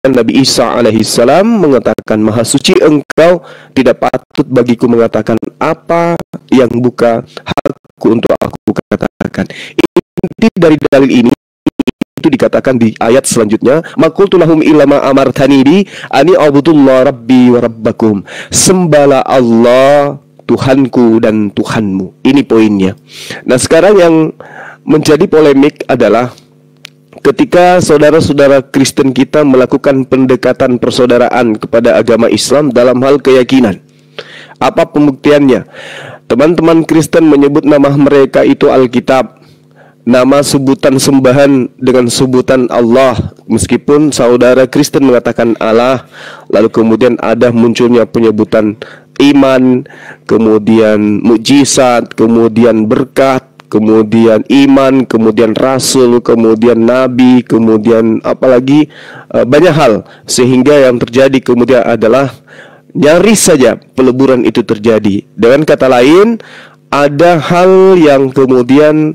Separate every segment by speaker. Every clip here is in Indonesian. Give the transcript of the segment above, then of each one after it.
Speaker 1: Nabi Isa alaihissalam mengatakan, Maha suci engkau, tidak patut bagiku mengatakan apa yang bukan hakku untuk aku katakan. Inti dari dalil ini itu dikatakan di ayat selanjutnya, maqultu lahum illa ma amartani bi ani abudullah rabbi wa rabbakum. Sembahlah Allah Tuhanku dan Tuhanmu. Ini poinnya. Nah, sekarang yang menjadi polemik adalah ketika saudara-saudara Kristen kita melakukan pendekatan persaudaraan kepada agama Islam dalam hal keyakinan. Apa pembuktiannya? Teman-teman Kristen menyebut nama mereka itu Alkitab, nama sebutan sembahan dengan sebutan Allah, meskipun saudara Kristen mengatakan Allah. Lalu kemudian ada munculnya penyebutan iman, kemudian mukjizat, kemudian berkat, kemudian iman, kemudian rasul, kemudian nabi, kemudian apalagi banyak hal. Sehingga yang terjadi kemudian adalah nyaris saja peleburan itu terjadi. Dengan kata lain, ada hal yang kemudian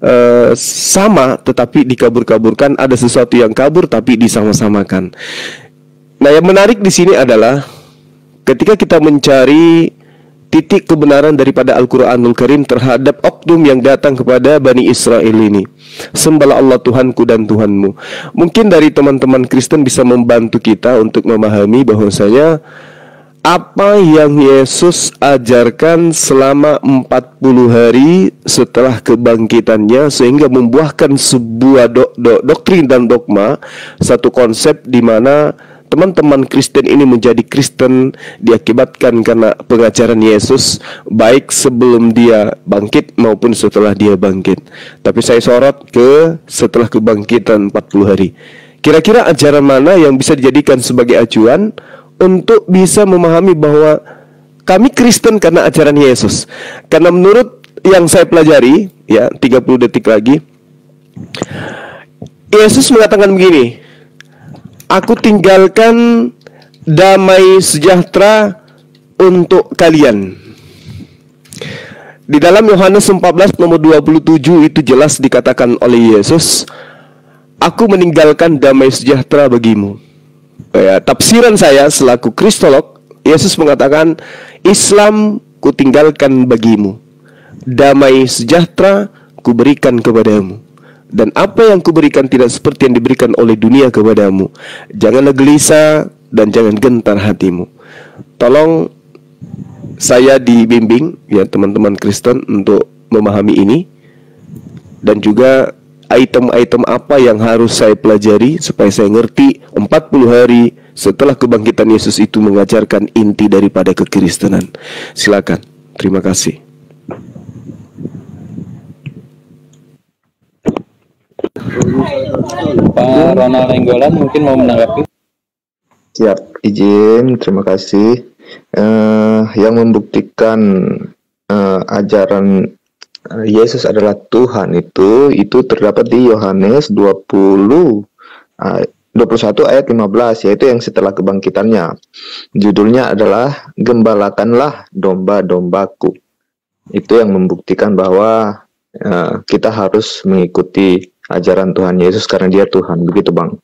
Speaker 1: sama tetapi dikabur-kaburkan, ada sesuatu yang kabur tapi disama-samakan. Nah, yang menarik di sini adalah ketika kita mencari titik kebenaran daripada Al-Quranul Karim terhadap oknum yang datang kepada Bani Israel ini, sembahlah Allah Tuhanku dan Tuhanmu. Mungkin dari teman-teman Kristen bisa membantu kita untuk memahami bahwasanya apa yang Yesus ajarkan selama 40 hari setelah kebangkitannya, sehingga membuahkan sebuah doktrin dan dogma, satu konsep di mana teman-teman Kristen ini menjadi Kristen diakibatkan karena pengajaran Yesus, baik sebelum dia bangkit maupun setelah dia bangkit. Tapi saya sorot ke setelah kebangkitan 40 hari. Kira-kira ajaran mana yang bisa dijadikan sebagai acuan untuk bisa memahami bahwa kami Kristen karena ajaran Yesus? Karena menurut yang saya pelajari, ya 30 detik lagi, Yesus mengatakan begini, aku tinggalkan damai sejahtera untuk kalian. Di dalam Yohanes 14 nomor 27 itu jelas dikatakan oleh Yesus, aku meninggalkan damai sejahtera bagimu. Ya, tafsiran saya selaku kristolog, Yesus mengatakan, Islam kutinggalkan bagimu, damai sejahtera kuberikan kepadamu, dan apa yang kuberikan tidak seperti yang diberikan oleh dunia kepadamu. Janganlah gelisah dan jangan gentar hatimu. Tolong saya dibimbing, ya teman-teman Kristen, untuk memahami ini, dan juga item-item apa yang harus saya pelajari supaya saya ngerti 40 hari setelah kebangkitan Yesus itu mengajarkan inti daripada kekristenan. Silakan. Terima kasih.
Speaker 2: Pak Ronald Enggolan mungkin mau menanggapi.
Speaker 3: Siap, izin. Terima kasih. Yang membuktikan ajaran Yesus adalah Tuhan itu terdapat di Yohanes 21 ayat 15, yaitu yang setelah kebangkitannya. Judulnya adalah Gembalakanlah domba-dombaku. Itu yang membuktikan bahwa kita harus mengikuti ajaran Tuhan Yesus karena dia Tuhan. Begitu, Bang.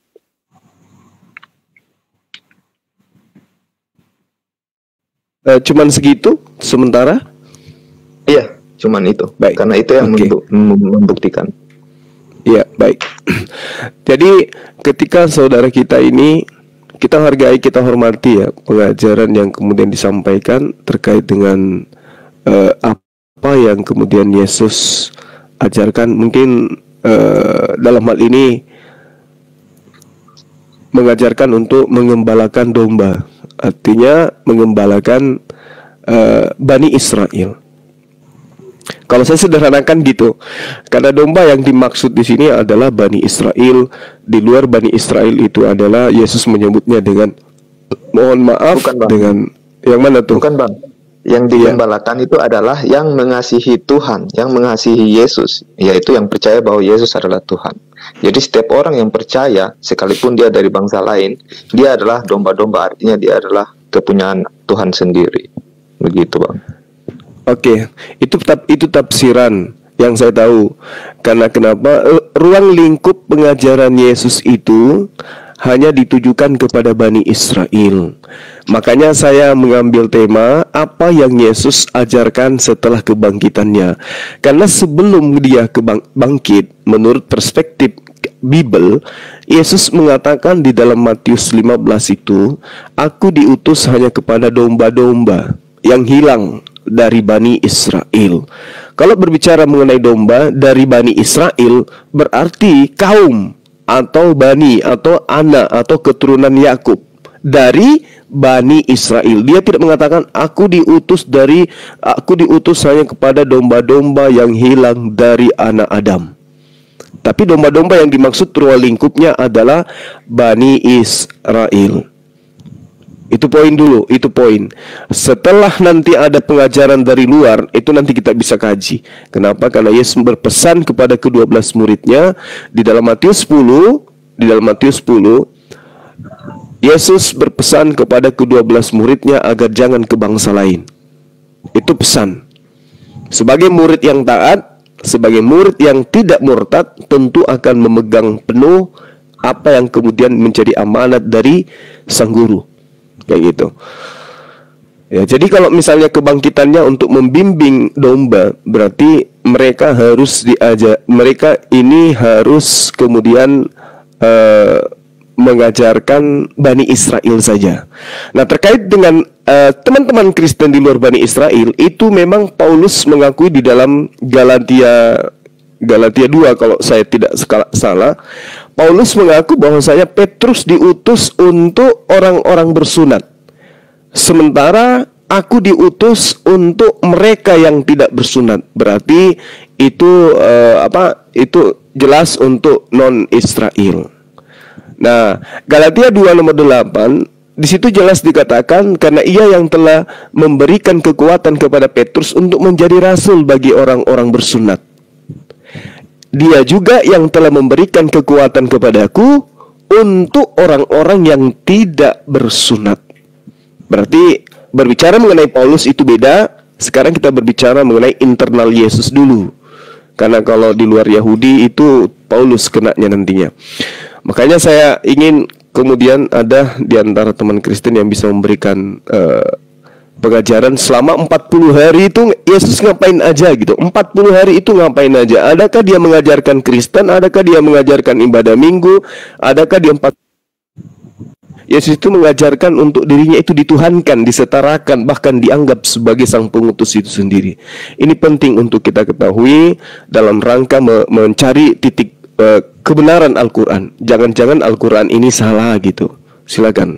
Speaker 1: Cuman segitu sementara?
Speaker 3: Iya, cuman itu. Baik. Karena itu yang membuktikan.
Speaker 1: Ya, baik. Jadi ketika saudara kita ini, kita hargai, kita hormati ya pengajaran yang kemudian disampaikan terkait dengan apa yang kemudian Yesus ajarkan. Mungkin dalam hal ini mengajarkan untuk mengembalakan domba, artinya mengembalakan Bani Israel. Kalau saya sederhanakan gitu, karena domba yang dimaksud di sini adalah Bani Israel. Di luar Bani Israel itu adalah Yesus menyebutnya dengan, mohon maaf, bukan, dengan yang mana tuh?
Speaker 3: Bukan, Bang. Yang digembalakan itu adalah yang mengasihi Tuhan, yang mengasihi Yesus, yaitu yang percaya bahwa Yesus adalah Tuhan. Jadi setiap orang yang percaya, sekalipun dia dari bangsa lain, dia adalah domba-domba, artinya dia adalah kepunyaan Tuhan sendiri. Begitu, Bang.
Speaker 1: Oke, itu tafsiran yang saya tahu. Karena kenapa? Ruang lingkup pengajaran Yesus itu hanya ditujukan kepada Bani Israel. Makanya saya mengambil tema apa yang Yesus ajarkan setelah kebangkitannya. Karena sebelum dia bangkit, menurut perspektif Bible, Yesus mengatakan di dalam Matius 15 itu, "Aku diutus hanya kepada domba-domba yang hilang dari Bani Israel." Kalau berbicara mengenai domba dari Bani Israel, berarti kaum atau bani atau anak atau keturunan Yakub dari Bani Israel. Dia tidak mengatakan aku diutus hanya kepada domba-domba yang hilang dari anak Adam. Tapi domba-domba yang dimaksud ruang lingkupnya adalah Bani Israel. Itu poin dulu, itu poin. Setelah nanti ada pengajaran dari luar, itu nanti kita bisa kaji. Kenapa? Karena Yesus berpesan kepada ke-12 muridnya di dalam Matius 10, Yesus berpesan kepada ke-12 muridnya agar jangan ke bangsa lain. Itu pesan. Sebagai murid yang taat, sebagai murid yang tidak murtad, tentu akan memegang penuh apa yang kemudian menjadi amanat dari sang guru. Kayak gitu. Ya, jadi kalau misalnya kebangkitannya untuk membimbing domba, berarti mereka ini harus kemudian mengajarkan Bani Israel saja. Nah, terkait dengan teman-teman Kristen di luar Bani Israel, itu memang Paulus mengakui di dalam Galatia 2 kalau saya tidak salah. Paulus mengaku bahwasanya Petrus diutus untuk orang-orang bersunat, sementara aku diutus untuk mereka yang tidak bersunat. Berarti itu itu jelas untuk non-Israel. Nah, Galatia 2 nomor 8, di situ jelas dikatakan karena ia yang telah memberikan kekuatan kepada Petrus untuk menjadi rasul bagi orang-orang bersunat. Dia juga yang telah memberikan kekuatan kepadaku untuk orang-orang yang tidak bersunat. Berarti berbicara mengenai Paulus itu beda. Sekarang kita berbicara mengenai internal Yesus dulu. Karena kalau di luar Yahudi itu Paulus kenanya nantinya. Makanya saya ingin kemudian ada di antara teman Kristen yang bisa memberikan pengajaran selama 40 hari itu Yesus ngapain aja gitu. 40 hari itu ngapain aja. Adakah dia mengajarkan Kristen? Adakah dia mengajarkan ibadah minggu? Adakah dia Yesus itu mengajarkan untuk dirinya itu dituhankan, disetarakan, bahkan dianggap sebagai sang pengutus itu sendiri. Ini penting untuk kita ketahui dalam rangka mencari titik kebenaran Al-Quran. Jangan-jangan Al-Quran ini salah gitu. Silakan.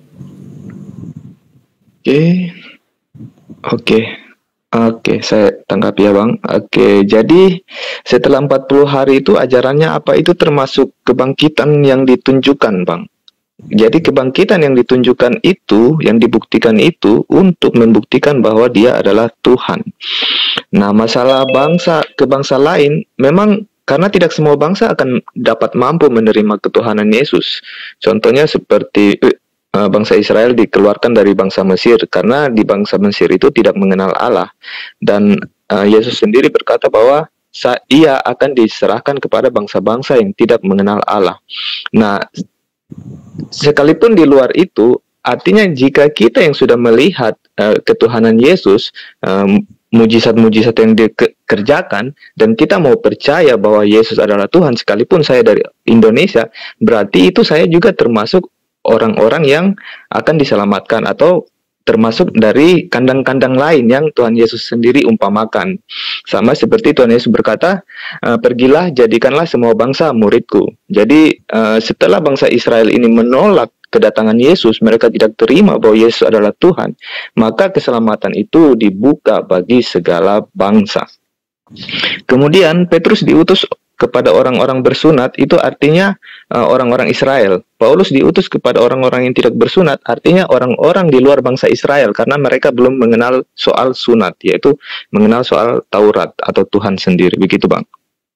Speaker 3: Oke, saya tanggapi ya Bang. Oke, jadi setelah 40 hari itu ajarannya apa? Itu termasuk kebangkitan yang ditunjukkan Bang. Jadi kebangkitan yang ditunjukkan itu, yang dibuktikan itu untuk membuktikan bahwa dia adalah Tuhan. Nah, masalah ke bangsa lain, memang karena tidak semua bangsa akan dapat mampu menerima ketuhanan Yesus. Contohnya seperti bangsa Israel dikeluarkan dari bangsa Mesir karena di bangsa Mesir itu tidak mengenal Allah. Dan Yesus sendiri berkata bahwa ia akan diserahkan kepada bangsa-bangsa yang tidak mengenal Allah. Nah, sekalipun di luar itu, artinya jika kita yang sudah melihat ketuhanan Yesus, mujizat-mujizat yang dikerjakan, dan kita mau percaya bahwa Yesus adalah Tuhan, sekalipun saya dari Indonesia, berarti itu saya juga termasuk orang-orang yang akan diselamatkan atau termasuk dari kandang-kandang lain yang Tuhan Yesus sendiri umpamakan. Sama seperti Tuhan Yesus berkata, pergilah jadikanlah semua bangsa muridku. Jadi setelah bangsa Israel ini menolak kedatangan Yesus, mereka tidak terima bahwa Yesus adalah Tuhan, maka keselamatan itu dibuka bagi segala bangsa. Kemudian Petrus diutus kepada orang-orang bersunat, itu artinya orang-orang Israel. Paulus diutus kepada orang-orang yang tidak bersunat, artinya orang-orang di luar bangsa Israel, karena mereka belum mengenal soal sunat, yaitu mengenal soal Taurat atau Tuhan sendiri. Begitu Bang.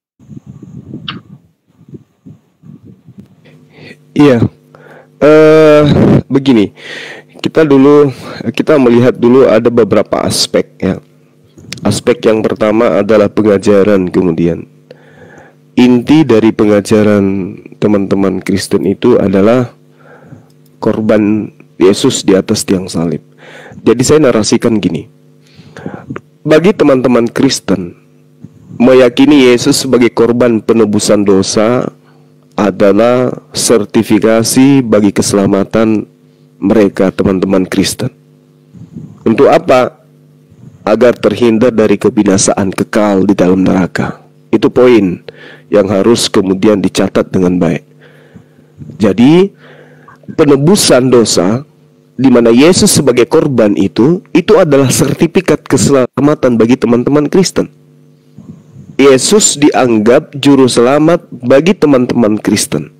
Speaker 1: Iya. Begini, kita melihat dulu ada beberapa aspek ya. Aspek yang pertama adalah pengajaran. Kemudian inti dari pengajaran teman-teman Kristen itu adalah korban Yesus di atas tiang salib. Jadi saya narasikan gini. Bagi teman-teman Kristen, meyakini Yesus sebagai korban penebusan dosa adalah sertifikasi bagi keselamatan mereka, teman-teman Kristen. Untuk apa? Agar terhindar dari kebinasaan kekal di dalam neraka. Itu poin yang harus kemudian dicatat dengan baik. Jadi penebusan dosa, di mana Yesus sebagai korban itu adalah sertifikat keselamatan bagi teman-teman Kristen. Yesus dianggap juru selamat bagi teman-teman Kristen.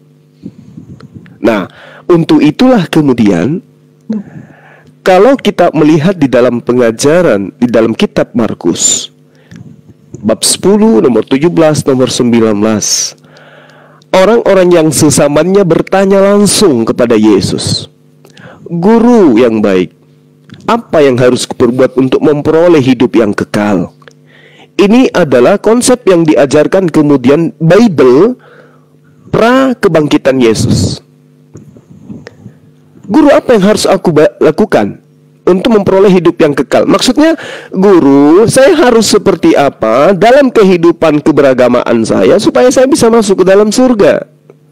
Speaker 1: Nah, untuk itulah kemudian kalau kita melihat di dalam pengajaran di dalam kitab Markus bab 10, nomor 17, nomor 19, orang-orang yang sesamanya bertanya langsung kepada Yesus, "Guru yang baik, apa yang harus kuperbuat untuk memperoleh hidup yang kekal?" Ini adalah konsep yang diajarkan kemudian Bible pra kebangkitan Yesus. Guru, apa yang harus aku lakukan untuk memperoleh hidup yang kekal? Maksudnya, guru, saya harus seperti apa dalam kehidupan keberagamaan saya supaya saya bisa masuk ke dalam surga?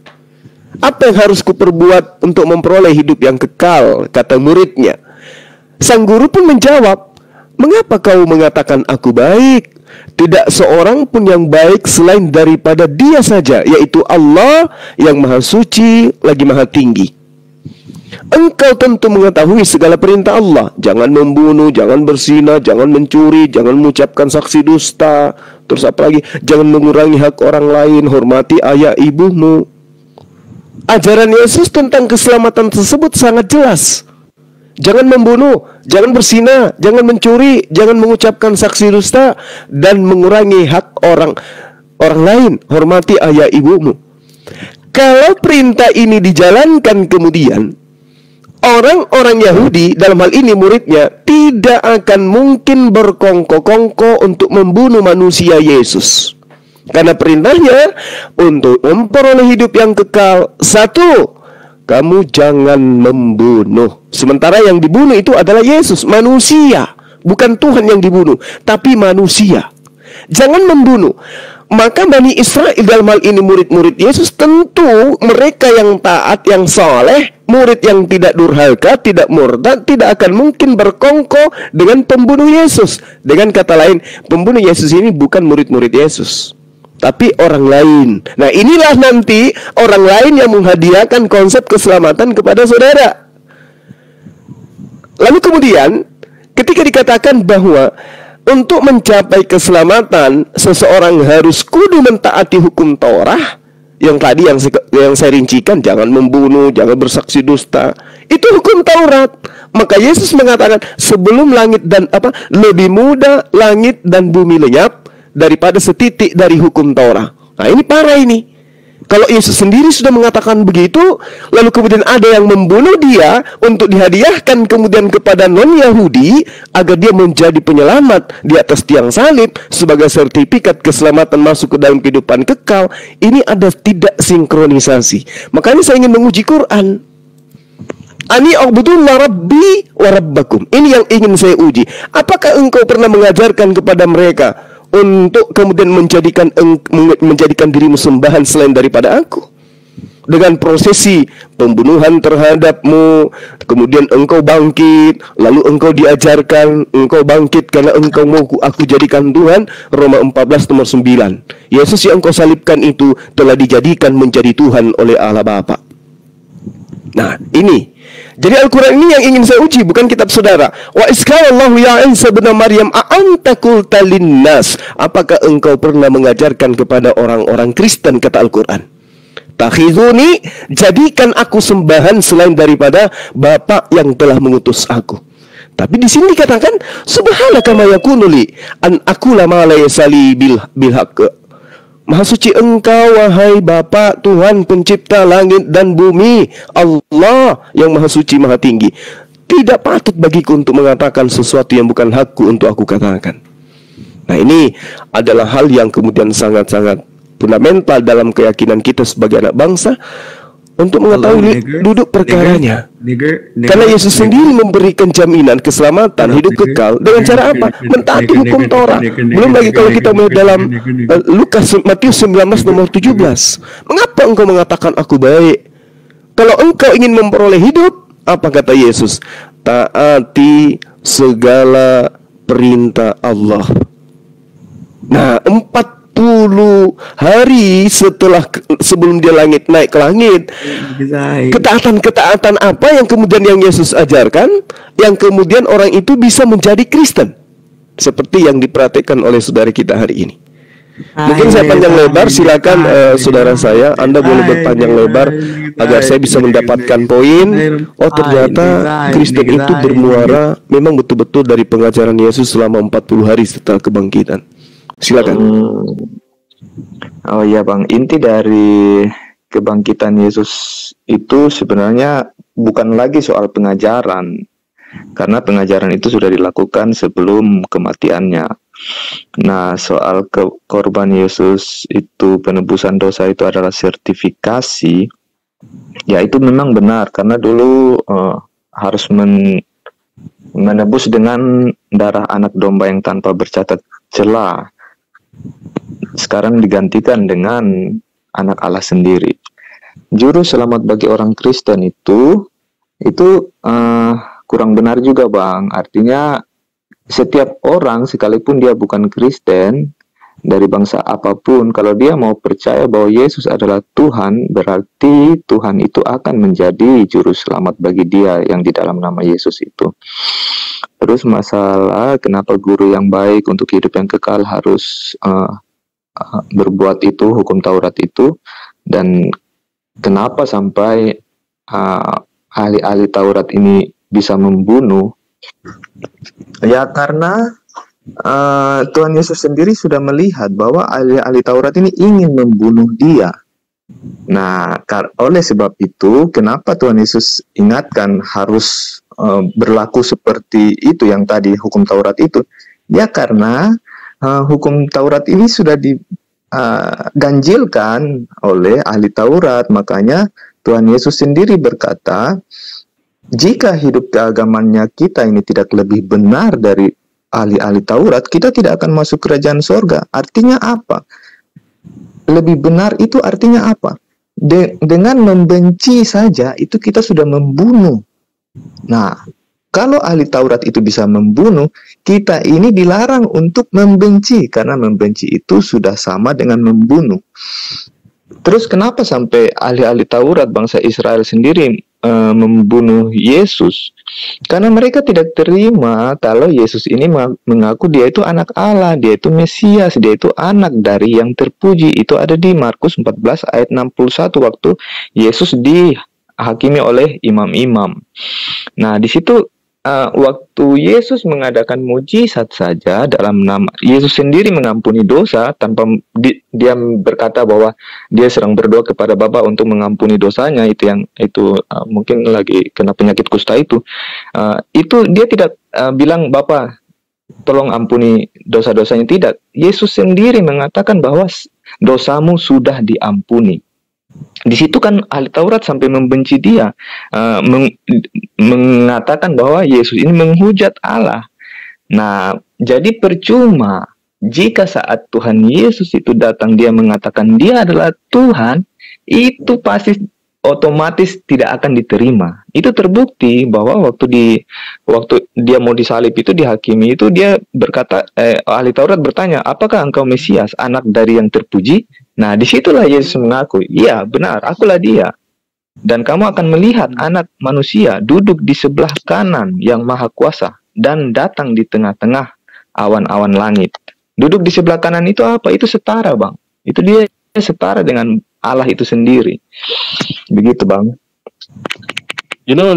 Speaker 1: Apa yang harus kuperbuat untuk memperoleh hidup yang kekal? Kata muridnya. Sang guru pun menjawab, "Mengapa kau mengatakan aku baik? Tidak seorang pun yang baik selain daripada Dia saja, yaitu Allah yang Maha Suci lagi Maha Tinggi. Engkau tentu mengetahui segala perintah Allah. Jangan membunuh, jangan berzina, jangan mencuri, jangan mengucapkan saksi dusta. Terus apa lagi? Jangan mengurangi hak orang lain, hormati ayah ibumu." Ajaran Yesus tentang keselamatan tersebut sangat jelas. Jangan membunuh, jangan berzina, jangan mencuri, jangan mengucapkan saksi dusta, dan mengurangi hak orang lain, hormati ayah ibumu. Kalau perintah ini dijalankan kemudian, orang-orang Yahudi, dalam hal ini muridnya, tidak akan mungkin berkongko-kongko untuk membunuh manusia Yesus. Karena perintahnya untuk memperoleh hidup yang kekal, satu, kamu jangan membunuh. Sementara yang dibunuh itu adalah Yesus, manusia. Bukan Tuhan yang dibunuh, tapi manusia. Jangan membunuh. Maka Bani Israel dalam hal ini murid-murid Yesus, tentu mereka yang taat, yang soleh, murid yang tidak durhaka, tidak murtad, tidak akan mungkin berkongko dengan pembunuh Yesus. Dengan kata lain, pembunuh Yesus ini bukan murid-murid Yesus, tapi orang lain. Nah, inilah nanti orang lain yang menghadiahkan konsep keselamatan kepada saudara. Lalu kemudian ketika dikatakan bahwa untuk mencapai keselamatan seseorang harus kudu mentaati hukum Taurat, yang tadi yang saya rincikan, jangan membunuh, jangan bersaksi dusta, itu hukum Taurat. Maka Yesus mengatakan, sebelum langit dan lebih mudah langit dan bumi lenyap daripada setitik dari hukum Taurat. Nah, ini parah ini. Kalau Yesus sendiri sudah mengatakan begitu, lalu kemudian ada yang membunuh dia untuk dihadiahkan kemudian kepada non-Yahudi agar dia menjadi penyelamat di atas tiang salib sebagai sertifikat keselamatan masuk ke dalam kehidupan kekal, ini ada tidak sinkronisasi. Makanya saya ingin menguji Quran. Ani a'budullah rabbi wa rabbakum. Ini yang ingin saya uji. Apakah engkau pernah mengajarkan kepada mereka untuk kemudian menjadikan dirimu sembahan selain daripada aku? Dengan prosesi pembunuhan terhadapmu, kemudian engkau bangkit, lalu engkau diajarkan, engkau bangkit karena engkau mau aku jadikan Tuhan. Roma 14 nomor 9. Yesus yang engkau salibkan itu telah dijadikan menjadi Tuhan oleh Allah Bapa. Nah, ini. Jadi Al-Quran ini yang ingin saya uji, bukan kitab saudara. Wa isqalallahu ya Isa bin Maryam a'anta qulta linnas. Apakah engkau pernah mengajarkan kepada orang-orang Kristen, kata Al-Quran, takhizuni, jadikan aku sembahan selain daripada Bapa yang telah mengutus aku. Tapi di sini dikatakan, subhanaka ma yakunu li an aqula ma laysa li bil haqq. Maha suci engkau, wahai Bapa, Tuhan pencipta langit dan bumi, Allah yang maha suci, maha tinggi. Tidak patut bagiku untuk mengatakan sesuatu yang bukan hakku untuk aku katakan. Nah, ini adalah hal yang kemudian sangat-sangat fundamental dalam keyakinan kita sebagai anak bangsa. untuk mengetahui duduk perkaranya. Karena Yesus sendiri memberikan jaminan keselamatan hidup kekal dengan cara apa? Mentaati hukum Taurat. Belum lagi kalau kita melihat dalam Matius 19 nomor 17. Mengapa engkau mengatakan aku baik? Kalau engkau ingin memperoleh hidup, apa kata Yesus? Taati segala perintah Allah. Nah, 40 hari sebelum dia naik ke langit, ketaatan apa yang kemudian yang Yesus ajarkan, yang kemudian orang itu bisa menjadi Kristen, seperti yang diperhatikan oleh saudara kita hari ini. Mungkin saya panjang lebar, silakan saudara saya, Anda boleh berpanjang lebar agar saya bisa mendapatkan poin. Oh, ternyata Kristen itu bermuara memang betul-betul dari pengajaran Yesus selama 40 hari setelah kebangkitan. Silakan.
Speaker 3: Oh iya Bang, inti dari kebangkitan Yesus itu sebenarnya bukan lagi soal pengajaran, karena pengajaran itu sudah dilakukan sebelum kematiannya. Nah, soal korban Yesus itu, penebusan dosa itu adalah sertifikasi, ya itu memang benar, karena dulu harus menebus dengan darah anak domba yang tanpa bercacat celah. Sekarang digantikan dengan anak Allah sendiri. Juru selamat bagi orang Kristen itu kurang benar juga Bang. Artinya setiap orang sekalipun dia bukan Kristen, dari bangsa apapun, kalau dia mau percaya bahwa Yesus adalah Tuhan, berarti Tuhan itu akan menjadi juru selamat bagi dia yang di dalam nama Yesus itu. Terus masalah kenapa guru yang baik untuk hidup yang kekal harus berbuat itu, hukum Taurat itu, dan kenapa sampai ahli-ahli Taurat ini bisa membunuh. Ya karena Tuhan Yesus sendiri sudah melihat bahwa ahli-ahli Taurat ini ingin membunuh dia. Nah, oleh sebab itu, kenapa Tuhan Yesus ingatkan harus berlaku seperti itu yang tadi hukum Taurat itu? Ya karena hukum Taurat ini sudah diganjilkan oleh ahli Taurat. Makanya Tuhan Yesus sendiri berkata, jika hidup keagamannya kita ini tidak lebih benar dari ahli-ahli Taurat, kita tidak akan masuk kerajaan sorga. Artinya apa? Lebih benar itu artinya apa? Dengan membenci saja itu kita sudah membunuh. Nah, kalau ahli Taurat itu bisa membunuh, kita ini dilarang untuk membenci, karena membenci itu sudah sama dengan membunuh. Terus kenapa sampai ahli-ahli Taurat bangsa Israel sendiri membunuh Yesus? Karena mereka tidak terima kalau Yesus ini mengaku dia itu anak Allah, dia itu Mesias, dia itu anak dari yang terpuji. Itu ada di Markus 14 ayat 61 waktu Yesus dihakimi oleh imam-imam. Nah, di situ waktu Yesus mengadakan mujizat saja dalam nama Yesus sendiri mengampuni dosa tanpa dia berkata bahwa dia sedang berdoa kepada Bapa untuk mengampuni dosanya, mungkin lagi kena penyakit kusta itu dia tidak bilang Bapa tolong ampuni dosa-dosanya, tidak. Yesus sendiri mengatakan bahwa dosamu sudah diampuni. Di situ kan ahli Taurat sampai membenci dia, mengatakan bahwa Yesus ini menghujat Allah. Nah, jadi percuma jika saat Tuhan Yesus itu datang dia mengatakan dia adalah Tuhan, itu pasti otomatis tidak akan diterima. Itu terbukti bahwa waktu dia mau disalib itu, dihakimi itu, dia berkata, ahli Taurat bertanya, apakah engkau Mesias, anak dari yang terpuji? Nah, disitulah Yesus mengaku, iya benar, akulah dia. Dan kamu akan melihat anak manusia duduk di sebelah kanan yang maha kuasa dan datang di tengah-tengah awan-awan langit. Duduk di sebelah kanan itu apa? Itu setara, Bang. Itu dia setara dengan Allah itu sendiri. Begitu, Bang.
Speaker 2: Juno.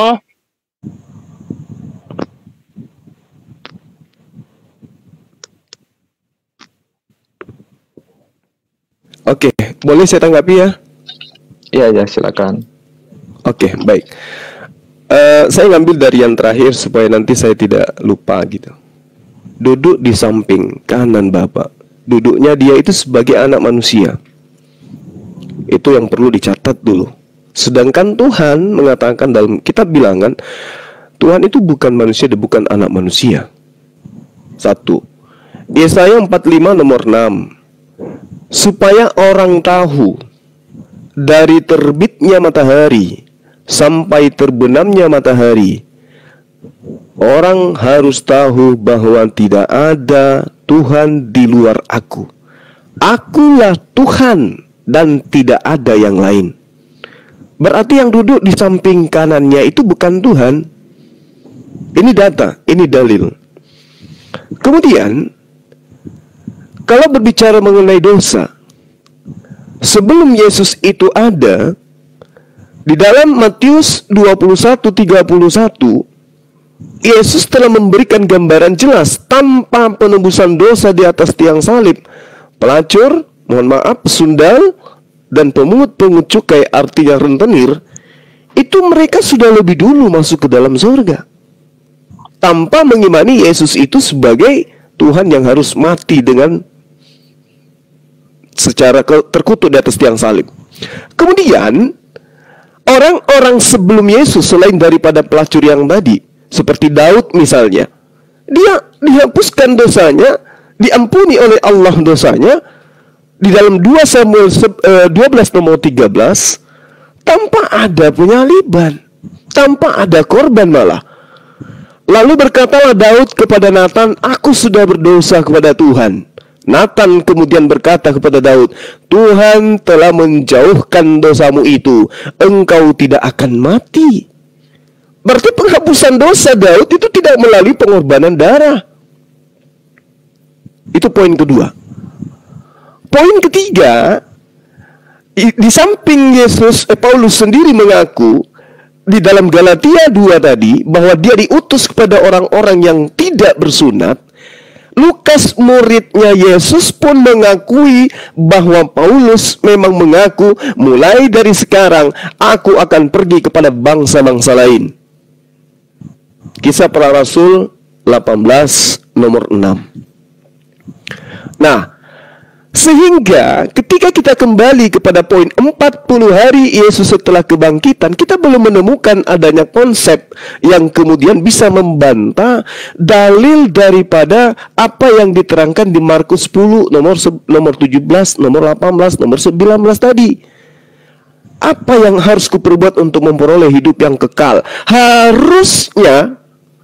Speaker 1: Oke, boleh saya tanggapi ya?
Speaker 3: Iya, silakan.
Speaker 1: Oke, baik. Saya ngambil dari yang terakhir supaya nanti saya tidak lupa gitu. Duduk di samping kanan Bapa. Duduknya dia itu sebagai anak manusia. Itu yang perlu dicatat dulu. Sedangkan Tuhan mengatakan dalam kitab Bilangan, Tuhan itu bukan manusia dan bukan anak manusia. 1. Yesaya 45 nomor 6. Supaya orang tahu dari terbitnya matahari sampai terbenamnya matahari, orang harus tahu bahwa tidak ada Tuhan di luar aku. Akulah Tuhan dan tidak ada yang lain. Berarti yang duduk di samping kanannya itu bukan Tuhan. Ini data, ini dalil. Kemudian, kalau berbicara mengenai dosa, sebelum Yesus itu ada, di dalam Matius 21:31, Yesus telah memberikan gambaran jelas tanpa penebusan dosa di atas tiang salib. Pelacur, sundal, dan pemungut cukai, artinya rentenir, itu mereka sudah lebih dulu masuk ke dalam surga tanpa mengimani Yesus itu sebagai Tuhan yang harus mati dengan secara terkutuk di atas tiang salib. Kemudian orang-orang sebelum Yesus selain daripada pelacur yang tadi, seperti Daud misalnya, dia dihapuskan dosanya, diampuni oleh Allah dosanya di dalam 2 Samuel 12 nomor 13, tanpa ada penyaliban, tanpa ada korban malah. Lalu berkatalah Daud kepada Nathan, "Aku sudah berdosa kepada Tuhan." Nathan kemudian berkata kepada Daud, "Tuhan telah menjauhkan dosamu itu, engkau tidak akan mati." Berarti penghapusan dosa Daud itu tidak melalui pengorbanan darah. Itu poin kedua. Poin ketiga, di samping Paulus sendiri mengaku di dalam Galatia 2 tadi bahwa dia diutus kepada orang-orang yang tidak bersunat, Lukas muridnya Yesus pun mengakui bahwa Paulus memang mengaku, mulai dari sekarang aku akan pergi kepada bangsa-bangsa lain. Kisah Para Rasul 18 nomor 6. Nah, sehingga ketika kita kembali kepada poin 40 hari Yesus setelah kebangkitan, kita belum menemukan adanya konsep yang kemudian bisa membantah dalil daripada apa yang diterangkan di Markus 10 nomor 17, nomor 18, nomor 19 tadi. Apa yang harus kuperbuat untuk memperoleh hidup yang kekal? Harusnya,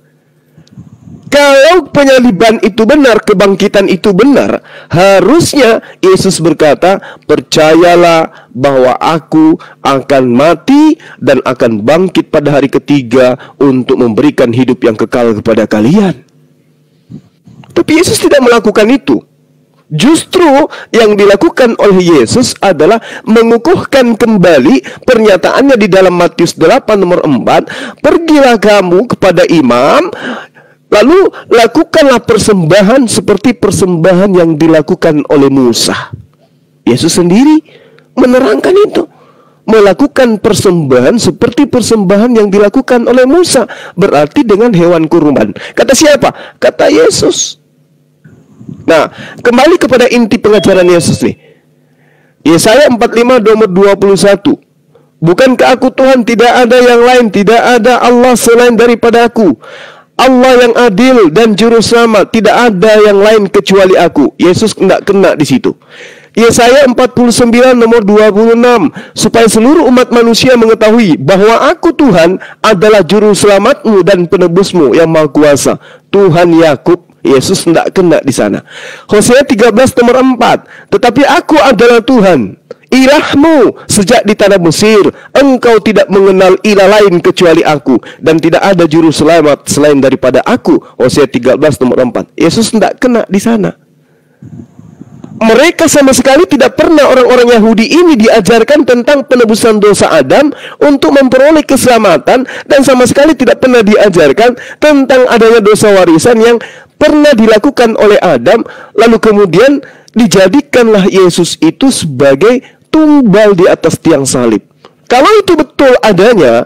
Speaker 1: kalau penyaliban itu benar, kebangkitan itu benar, harusnya Yesus berkata, "Percayalah bahwa aku akan mati dan akan bangkit pada hari ketiga untuk memberikan hidup yang kekal kepada kalian." Tapi Yesus tidak melakukan itu. Justru yang dilakukan oleh Yesus adalah mengukuhkan kembali pernyataannya di dalam Matius 8 nomor 4, "Pergilah kamu kepada imam, lalu lakukanlah persembahan seperti persembahan yang dilakukan oleh Musa." Yesus sendiri menerangkan itu. Melakukan persembahan seperti persembahan yang dilakukan oleh Musa. Berarti dengan hewan kurban. Kata siapa? Kata Yesus. Nah, kembali kepada inti pengajaran Yesus nih. Yesaya 45 nomor 21. "Bukankah aku Tuhan, tidak ada yang lain, tidak ada Allah selain daripada aku. Allah yang adil dan juru selamat, tidak ada yang lain kecuali aku." Yesus tidak kena di situ. Yesaya 49 nomor 26, "Supaya seluruh umat manusia mengetahui bahwa aku Tuhan adalah juru selamatmu dan penebusmu yang maha kuasa." Tuhan Yakub, Yesus tidak kena di sana. Hosea 13 nomor 4, "Tetapi aku adalah Tuhan, ilahmu sejak di tanah Mesir. Engkau tidak mengenal ilah lain kecuali aku, dan tidak ada juru selamat selain daripada aku." Hosea 13 nomor 4. Yesus tidak kena di sana. Mereka sama sekali tidak pernah, orang-orang Yahudi ini, diajarkan tentang penebusan dosa Adam untuk memperoleh keselamatan, dan sama sekali tidak pernah diajarkan tentang adanya dosa warisan yang pernah dilakukan oleh Adam, lalu kemudian dijadikanlah Yesus itu sebagai tumbal di atas tiang salib. Kalau itu betul adanya,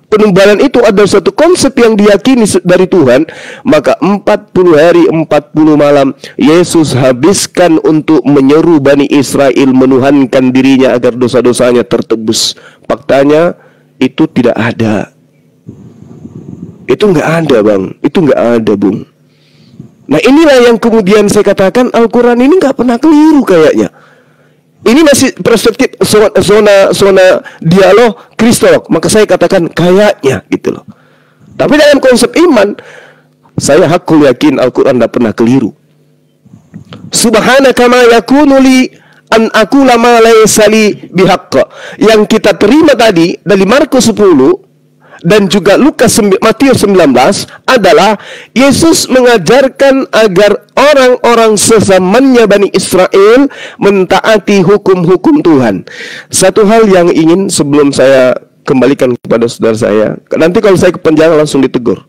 Speaker 1: penumbahan itu adalah suatu konsep yang diyakini dari Tuhan, maka 40 hari 40 malam Yesus habiskan untuk menyeru Bani Israel menuhankan dirinya agar dosa-dosanya tertebus. Faktanya itu tidak ada. Itu nggak ada, Bang. Itu nggak ada, Bung. Nah, inilah yang kemudian saya katakan Al-Quran ini nggak pernah keliru kayaknya. Ini masih perspektif zona dialog kristolog. Maka saya katakan kayaknya gitu loh. Tapi dalam konsep iman, saya hakul yakin Al-Quran tidak pernah keliru. Subhanaka ma yakunu li an aqula ma laysa li bihaqq. Yang kita terima tadi dari Markus 10 dan juga Matius 19 adalah Yesus mengajarkan agar orang-orang sezamannya Bani Israel mentaati hukum-hukum Tuhan. Satu hal yang ingin sebelum saya kembalikan kepada saudara saya, nanti kalau saya kepanjangan langsung ditegur.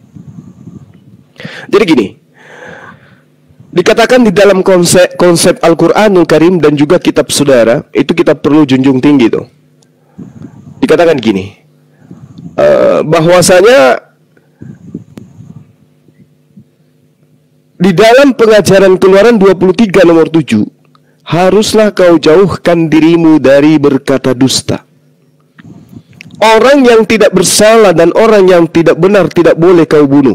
Speaker 1: Jadi gini, dikatakan di dalam konsep Al-Quranul Karim dan juga kitab saudara, itu kita perlu junjung tinggi tuh. Dikatakan gini, bahwasanya di dalam pengajaran Keluaran 23 nomor 7, haruslah kau jauhkan dirimu dari berkata dusta. Orang yang tidak bersalah dan orang yang tidak benar tidak boleh kau bunuh.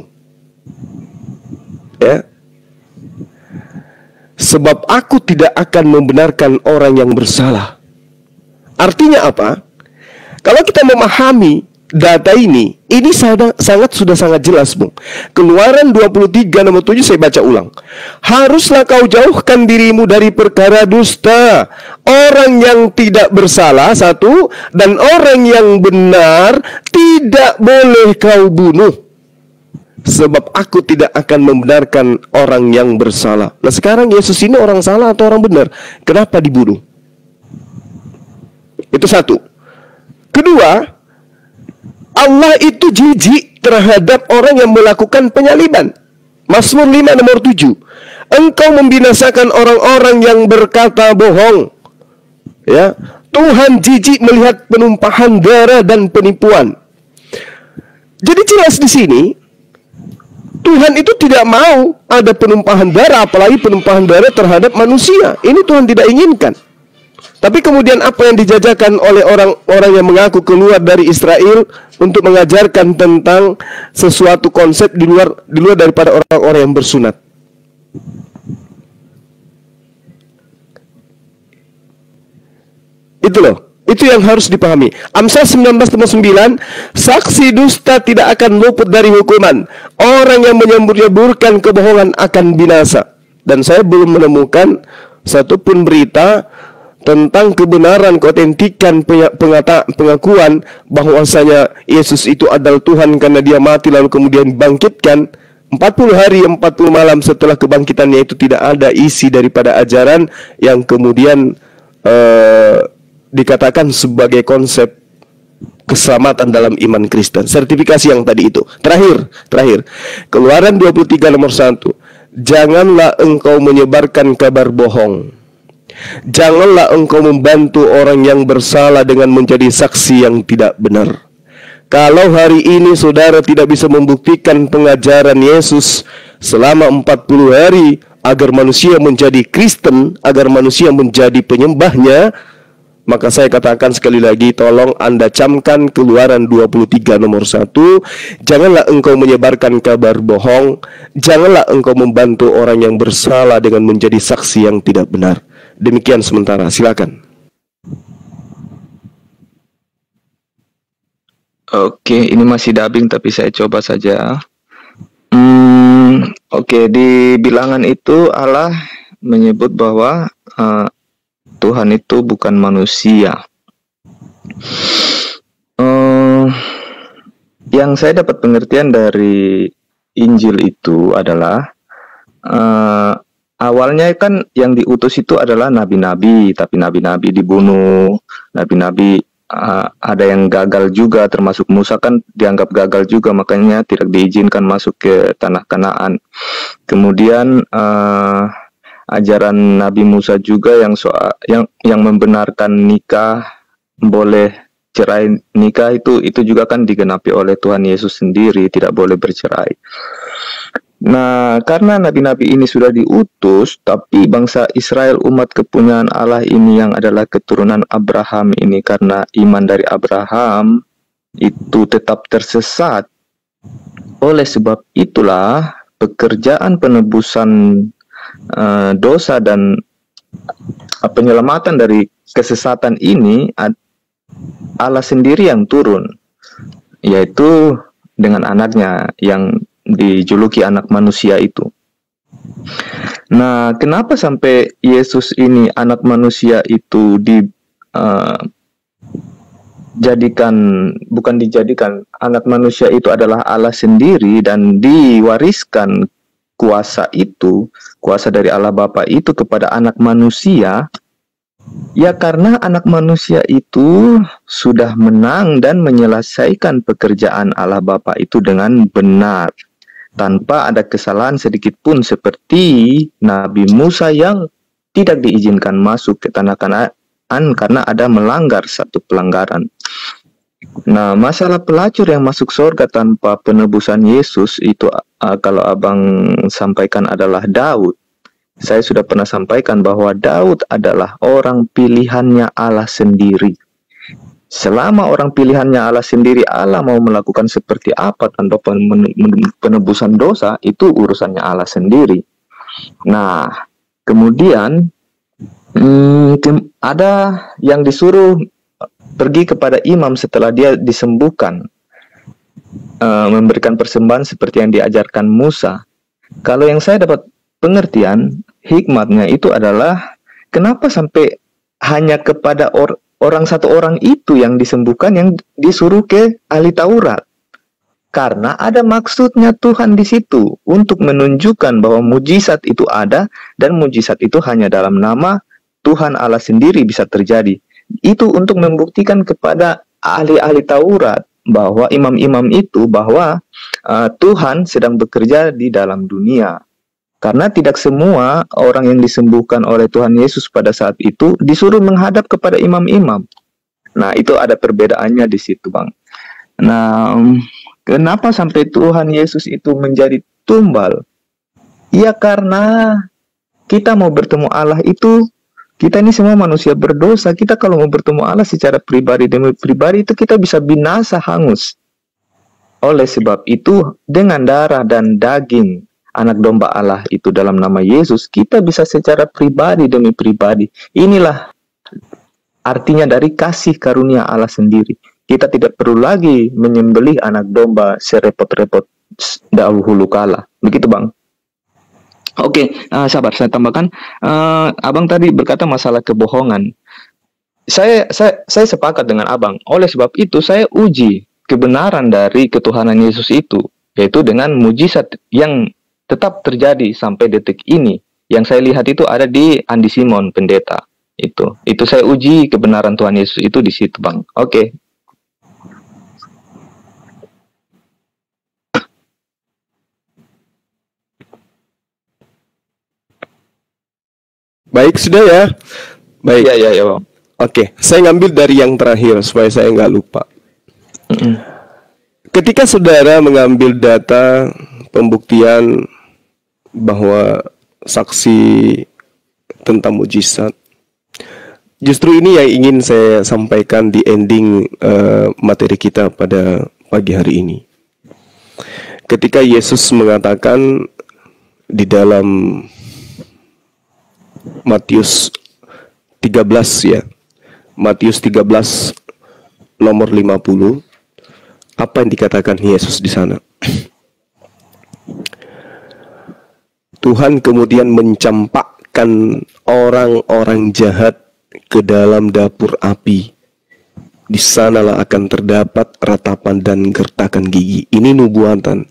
Speaker 1: Ya. Sebab aku tidak akan membenarkan orang yang bersalah. Artinya apa? Kalau kita memahami data ini sudah sangat jelas, Bung. Keluaran 23 nomor 7 saya baca ulang. Haruslah kau jauhkan dirimu dari perkara dusta. Orang yang tidak bersalah, satu, dan orang yang benar tidak boleh kau bunuh. Sebab aku tidak akan membenarkan orang yang bersalah. Nah, sekarang Yesus ini orang salah atau orang benar? Kenapa dibunuh? Itu satu. Kedua, Allah itu jijik terhadap orang yang melakukan penyaliban. Mazmur 5 nomor 7. Engkau membinasakan orang-orang yang berkata bohong. Ya, Tuhan jijik melihat penumpahan darah dan penipuan. Jadi jelas di sini Tuhan itu tidak mau ada penumpahan darah, apalagi penumpahan darah terhadap manusia. Ini Tuhan tidak inginkan. Tapi kemudian apa yang dijajakan oleh orang-orang yang mengaku keluar dari Israel untuk mengajarkan tentang sesuatu konsep di luar daripada orang-orang yang bersunat. Itu loh, itu yang harus dipahami. Amsal 19:9, saksi dusta tidak akan luput dari hukuman. Orang yang menyembur-nyeburkan kebohongan akan binasa. Dan saya belum menemukan satupun berita tentang kebenaran, keotentikan pengakuan bahwasanya Yesus itu adalah Tuhan karena dia mati lalu kemudian bangkitkan 40 hari 40 malam setelah kebangkitannya. Itu tidak ada isi daripada ajaran yang kemudian dikatakan sebagai konsep keselamatan dalam iman Kristen. Sertifikasi yang tadi itu. Terakhir. Keluaran 23 nomor 1. Janganlah engkau menyebarkan kabar bohong. Janganlah engkau membantu orang yang bersalah dengan menjadi saksi yang tidak benar. Kalau hari ini saudara tidak bisa membuktikan pengajaran Yesus selama 40 hari agar manusia menjadi Kristen, agar manusia menjadi penyembahnya, maka saya katakan sekali lagi, tolong Anda camkan Keluaran 23 nomor 1. Janganlah engkau menyebarkan kabar bohong. Janganlah engkau membantu orang yang bersalah dengan menjadi saksi yang tidak benar. Demikian sementara, silakan.
Speaker 3: Oke, ini masih dubbing tapi saya coba saja. Oke, di bilangan itu Allah menyebut bahwa Tuhan itu bukan manusia. Yang saya dapat pengertian dari Injil itu adalah awalnya kan yang diutus itu adalah nabi-nabi, tapi nabi-nabi dibunuh, nabi-nabi ada yang gagal juga, termasuk Musa kan dianggap gagal juga, makanya tidak diizinkan masuk ke tanah Kanaan. Kemudian ajaran Nabi Musa juga yang membenarkan nikah boleh cerai nikah itu juga kan digenapi oleh Tuhan Yesus sendiri, tidak boleh bercerai. Nah, karena nabi-nabi ini sudah diutus, tapi bangsa Israel, umat kepunyaan Allah ini yang adalah keturunan Abraham ini, karena iman dari Abraham itu tetap tersesat. Oleh sebab itulah pekerjaan penebusan dosa dan penyelamatan dari kesesatan ini Allah sendiri yang turun, yaitu dengan anaknya yang dijuluki anak manusia itu. Nah, kenapa sampai Yesus ini anak manusia itu bukan dijadikan, anak manusia itu adalah Allah sendiri dan diwariskan kuasa dari Allah Bapa itu kepada anak manusia? Ya, karena anak manusia itu sudah menang dan menyelesaikan pekerjaan Allah Bapa itu dengan benar, tanpa ada kesalahan sedikit pun, seperti Nabi Musa yang tidak diizinkan masuk ke tanah Kanaan karena ada melanggar satu pelanggaran. Nah, masalah pelacur yang masuk surga tanpa penebusan Yesus itu, kalau abang sampaikan adalah Daud. Saya sudah pernah sampaikan bahwa Daud adalah orang pilihannya Allah sendiri. Selama orang pilihannya Allah sendiri, Allah mau melakukan seperti apa tanpa penebusan dosa, itu urusannya Allah sendiri. Nah, kemudian ada yang disuruh pergi kepada imam setelah dia disembuhkan, memberikan persembahan seperti yang diajarkan Musa. Kalau yang saya dapat pengertian, hikmatnya itu adalah kenapa sampai hanya kepada satu orang itu yang disembuhkan, yang disuruh ke ahli Taurat. Karena ada maksudnya Tuhan di situ untuk menunjukkan bahwa mujizat itu ada, dan mujizat itu hanya dalam nama Tuhan Allah sendiri bisa terjadi. Itu untuk membuktikan kepada ahli-ahli Taurat bahwa imam-imam itu bahwa Tuhan sedang bekerja di dalam dunia. Karena tidak semua orang yang disembuhkan oleh Tuhan Yesus pada saat itu disuruh menghadap kepada imam-imam. Nah, itu ada perbedaannya di situ, Bang. Nah, kenapa sampai Tuhan Yesus itu menjadi tumbal? Ya, karena kita mau bertemu Allah itu, kita ini semua manusia berdosa. Kita kalau mau bertemu Allah secara pribadi demi pribadi itu kita bisa binasa, hangus. Oleh sebab itu, dengan darah dan daging anak domba Allah itu dalam nama Yesus, kita bisa secara pribadi demi pribadi. Inilah artinya dari kasih karunia Allah sendiri. Kita tidak perlu lagi menyembelih anak domba serepot-repot dahulu kala. Begitu, Bang. Oke, sabar, saya tambahkan. Abang tadi berkata masalah kebohongan. Saya sepakat dengan Abang. Oleh sebab itu, saya uji kebenaran dari ketuhanan Yesus itu, yaitu dengan mujizat yang tetap terjadi sampai detik ini. Yang saya lihat itu ada di Andi Simon, pendeta. Itu saya uji kebenaran Tuhan Yesus itu di situ, Bang. Oke.
Speaker 1: Baik, sudah ya. Baik.
Speaker 3: Ya, Bang.
Speaker 1: Oke, saya ngambil dari yang terakhir supaya saya nggak lupa. Ketika saudara mengambil data pembuktian bahwa saksi tentang mujizat, justru ini yang ingin saya sampaikan di ending materi kita pada pagi hari ini. Ketika Yesus mengatakan di dalam Matius 13 ya, Matius 13 nomor 50, apa yang dikatakan Yesus di sana? Tuhan kemudian mencampakkan orang-orang jahat ke dalam dapur api. Di sanalah akan terdapat ratapan dan gertakan gigi. Ini nubuatan.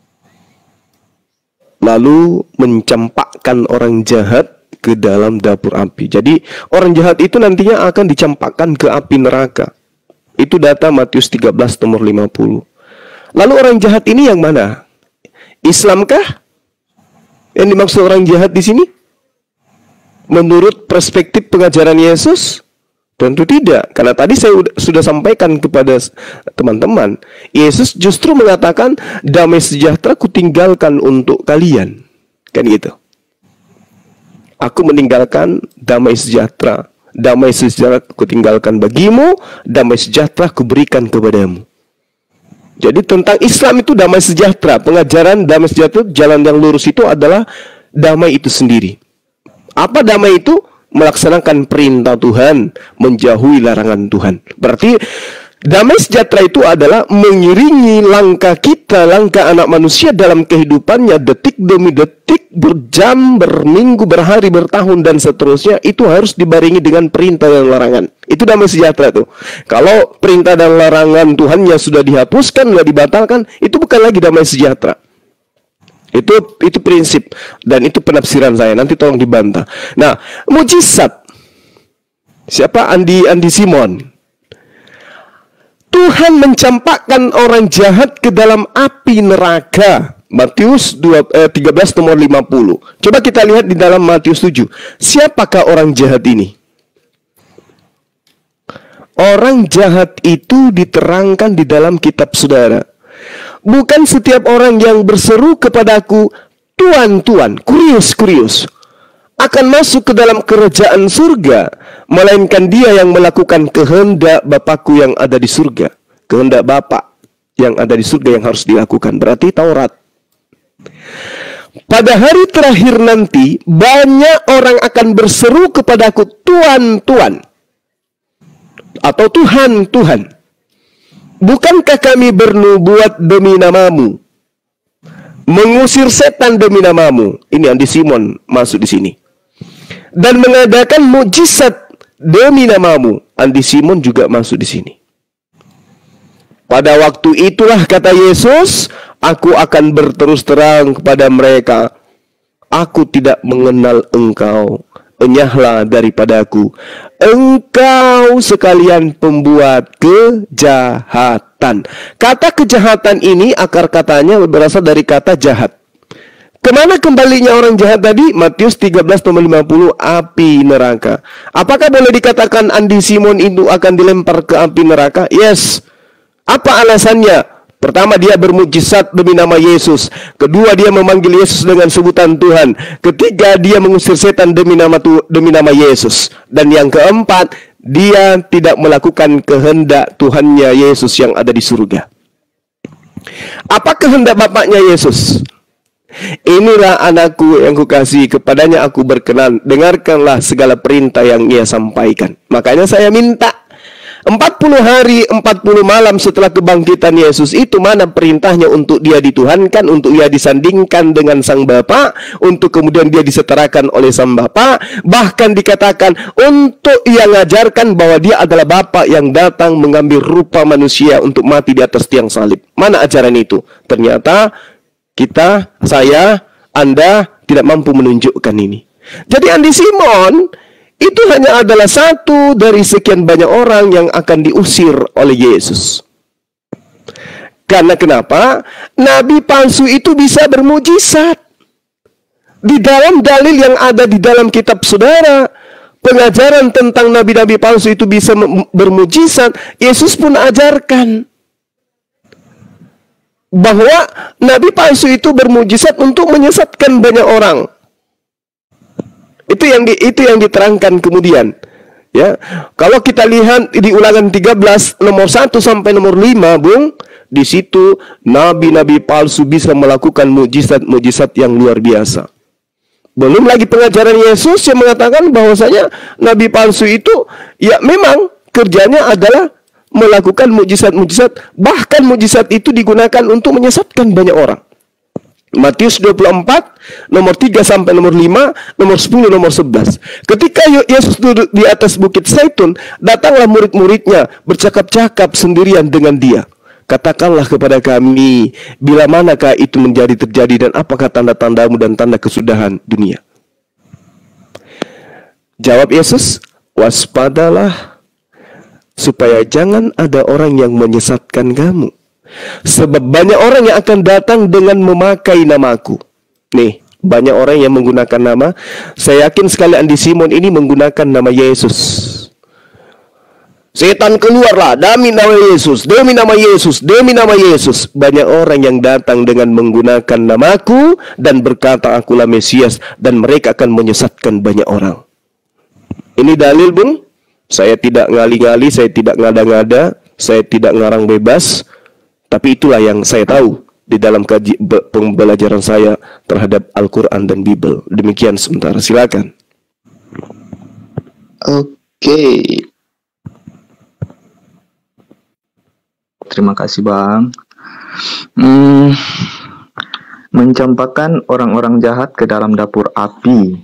Speaker 1: Lalu mencampakkan orang jahat ke dalam dapur api. Jadi orang jahat itu nantinya akan dicampakkan ke api neraka. Itu data Matius 13 nomor 50. Lalu orang jahat ini yang mana? Islamkah yang dimaksud orang jahat di sini? Menurut perspektif pengajaran Yesus? Tentu tidak, karena tadi saya sudah sampaikan kepada teman-teman, Yesus justru mengatakan damai sejahtera kutinggalkan untuk kalian. Kan gitu. Aku meninggalkan damai sejahtera. Damai sejahtera kutinggalkan bagimu, damai sejahtera kuberikan kepadamu. Jadi tentang Islam itu damai sejahtera, pengajaran damai sejahtera, jalan yang lurus itu adalah damai itu sendiri. Apa damai itu? Melaksanakan perintah Tuhan, menjauhi larangan Tuhan. Berarti damai sejahtera itu adalah mengiringi langkah kita, langkah anak manusia dalam kehidupannya, detik demi detik, berjam, berminggu, berhari, bertahun, dan seterusnya. Itu harus dibarengi dengan perintah dan larangan. Itu damai sejahtera tuh. Kalau perintah dan larangan Tuhannya sudah dihapuskan, sudah dibatalkan, itu bukan lagi damai sejahtera. Itu prinsip dan itu penafsiran saya. Nanti tolong dibantah. Nah, mujizat. Siapa? Andi Simon. Tuhan mencampakkan orang jahat ke dalam api neraka. Matius 13 nomor 50. Coba kita lihat di dalam Matius 7. Siapakah orang jahat ini? Orang jahat itu diterangkan di dalam kitab saudara. Bukan setiap orang yang berseru kepadaku, Tuhan, Tuhan, kurios, akan masuk ke dalam kerajaan surga, melainkan dia yang melakukan kehendak Bapakku yang ada di surga. Kehendak Bapa yang ada di surga yang harus dilakukan. Berarti Taurat. Pada hari terakhir nanti, banyak orang akan berseru kepadaku, Tuhan, Tuhan. Atau Tuhan, Tuhan. Bukankah kami bernubuat demi namamu, mengusir setan demi namamu? Ini Andi Simon masuk di sini. Dan mengadakan mujizat demi namamu. Andi Simon juga masuk di sini. Pada waktu itulah kata Yesus, aku akan berterus terang kepada mereka, aku tidak mengenal engkau. Enyahlah daripadaku, engkau sekalian pembuat kejahatan. Kata kejahatan ini akar katanya berasal dari kata jahat. Kemana kembalinya orang jahat tadi? Matius 13 nomor 50, api neraka. Apakah boleh dikatakan Andi Simon itu akan dilempar ke api neraka? Yes. Apa alasannya? Pertama, dia bermujizat demi nama Yesus. Kedua, dia memanggil Yesus dengan sebutan Tuhan. Ketiga, dia mengusir setan demi nama Yesus. Dan yang keempat, dia tidak melakukan kehendak Tuhannya Yesus yang ada di surga. Apa kehendak Bapaknya Yesus? Inilah anakku yang kukasihi, kepadanya aku berkenan. Dengarkanlah segala perintah yang ia sampaikan. Makanya saya minta 40 hari, 40 malam setelah kebangkitan Yesus itu, mana perintahnya untuk dia dituhankan, untuk dia disandingkan dengan Sang Bapa, untuk kemudian dia disetarakan oleh Sang Bapa, bahkan dikatakan untuk ia mengajarkan bahwa dia adalah Bapa yang datang mengambil rupa manusia untuk mati di atas tiang salib. Mana ajaran itu? Ternyata kita, saya, Anda tidak mampu menunjukkan ini. Jadi Andi Simon itu hanya adalah satu dari sekian banyak orang yang akan diusir oleh Yesus. Karena kenapa? Nabi palsu itu bisa bermujizat. Di dalam dalil yang ada di dalam kitab saudara, pengajaran tentang nabi-nabi palsu itu bisa bermujizat. Yesus pun ajarkan bahwa nabi palsu itu bermujizat untuk menyesatkan banyak orang. Itu yang diterangkan kemudian. Ya, kalau kita lihat di Ulangan 13 nomor 1 sampai nomor 5, Bung, di situ nabi-nabi palsu bisa melakukan mujizat-mujizat yang luar biasa. Belum lagi pengajaran Yesus yang mengatakan bahwasanya nabi palsu itu ya memang kerjanya adalah melakukan mujizat-mujizat, bahkan mujizat itu digunakan untuk menyesatkan banyak orang. Matius 24 nomor 3 sampai nomor 5, nomor 10, nomor 11. Ketika Yesus duduk di atas bukit Zaitun, datanglah murid-muridnya bercakap-cakap sendirian dengan dia. Katakanlah kepada kami, bila manakah itu terjadi dan apakah tanda-tandamu dan tanda kesudahan dunia? Jawab Yesus, waspadalah supaya jangan ada orang yang menyesatkan kamu. Sebab banyak orang yang akan datang dengan memakai namaku. Nih, banyak orang yang menggunakan nama. Saya yakin sekali Andi Simon ini menggunakan nama Yesus. Setan keluarlah demi nama Yesus, demi nama Yesus, demi nama Yesus. Banyak orang yang datang dengan menggunakan namaku dan berkata akulah Mesias, dan mereka akan menyesatkan banyak orang. Ini dalil, Bung. Saya tidak ngali-ngali, saya tidak ngada-ngada, saya tidak ngarang bebas. Tapi itulah yang saya tahu di dalam pembelajaran saya terhadap Al-Quran dan Bible. Demikian sementara, silakan.
Speaker 3: Oke. Terima kasih, Bang. Mencampakkan orang-orang jahat ke dalam dapur api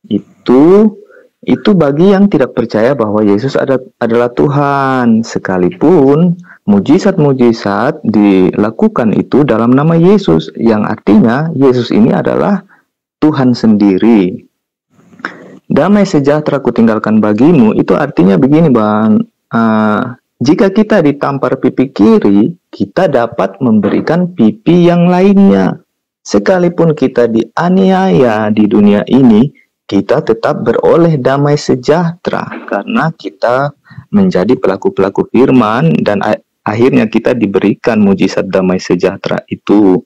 Speaker 3: itu bagi yang tidak percaya bahwa Yesus adalah Tuhan, sekalipun mujizat-mujizat dilakukan itu dalam nama Yesus, yang artinya Yesus ini adalah Tuhan sendiri. Damai sejahtera kutinggalkan bagimu, itu artinya begini, Bang. Jika kita ditampar pipi kiri, kita dapat memberikan pipi yang lainnya. Sekalipun kita dianiaya di dunia ini, kita tetap beroleh damai sejahtera karena kita menjadi pelaku-pelaku firman dan akhirnya kita diberikan mujizat damai sejahtera itu.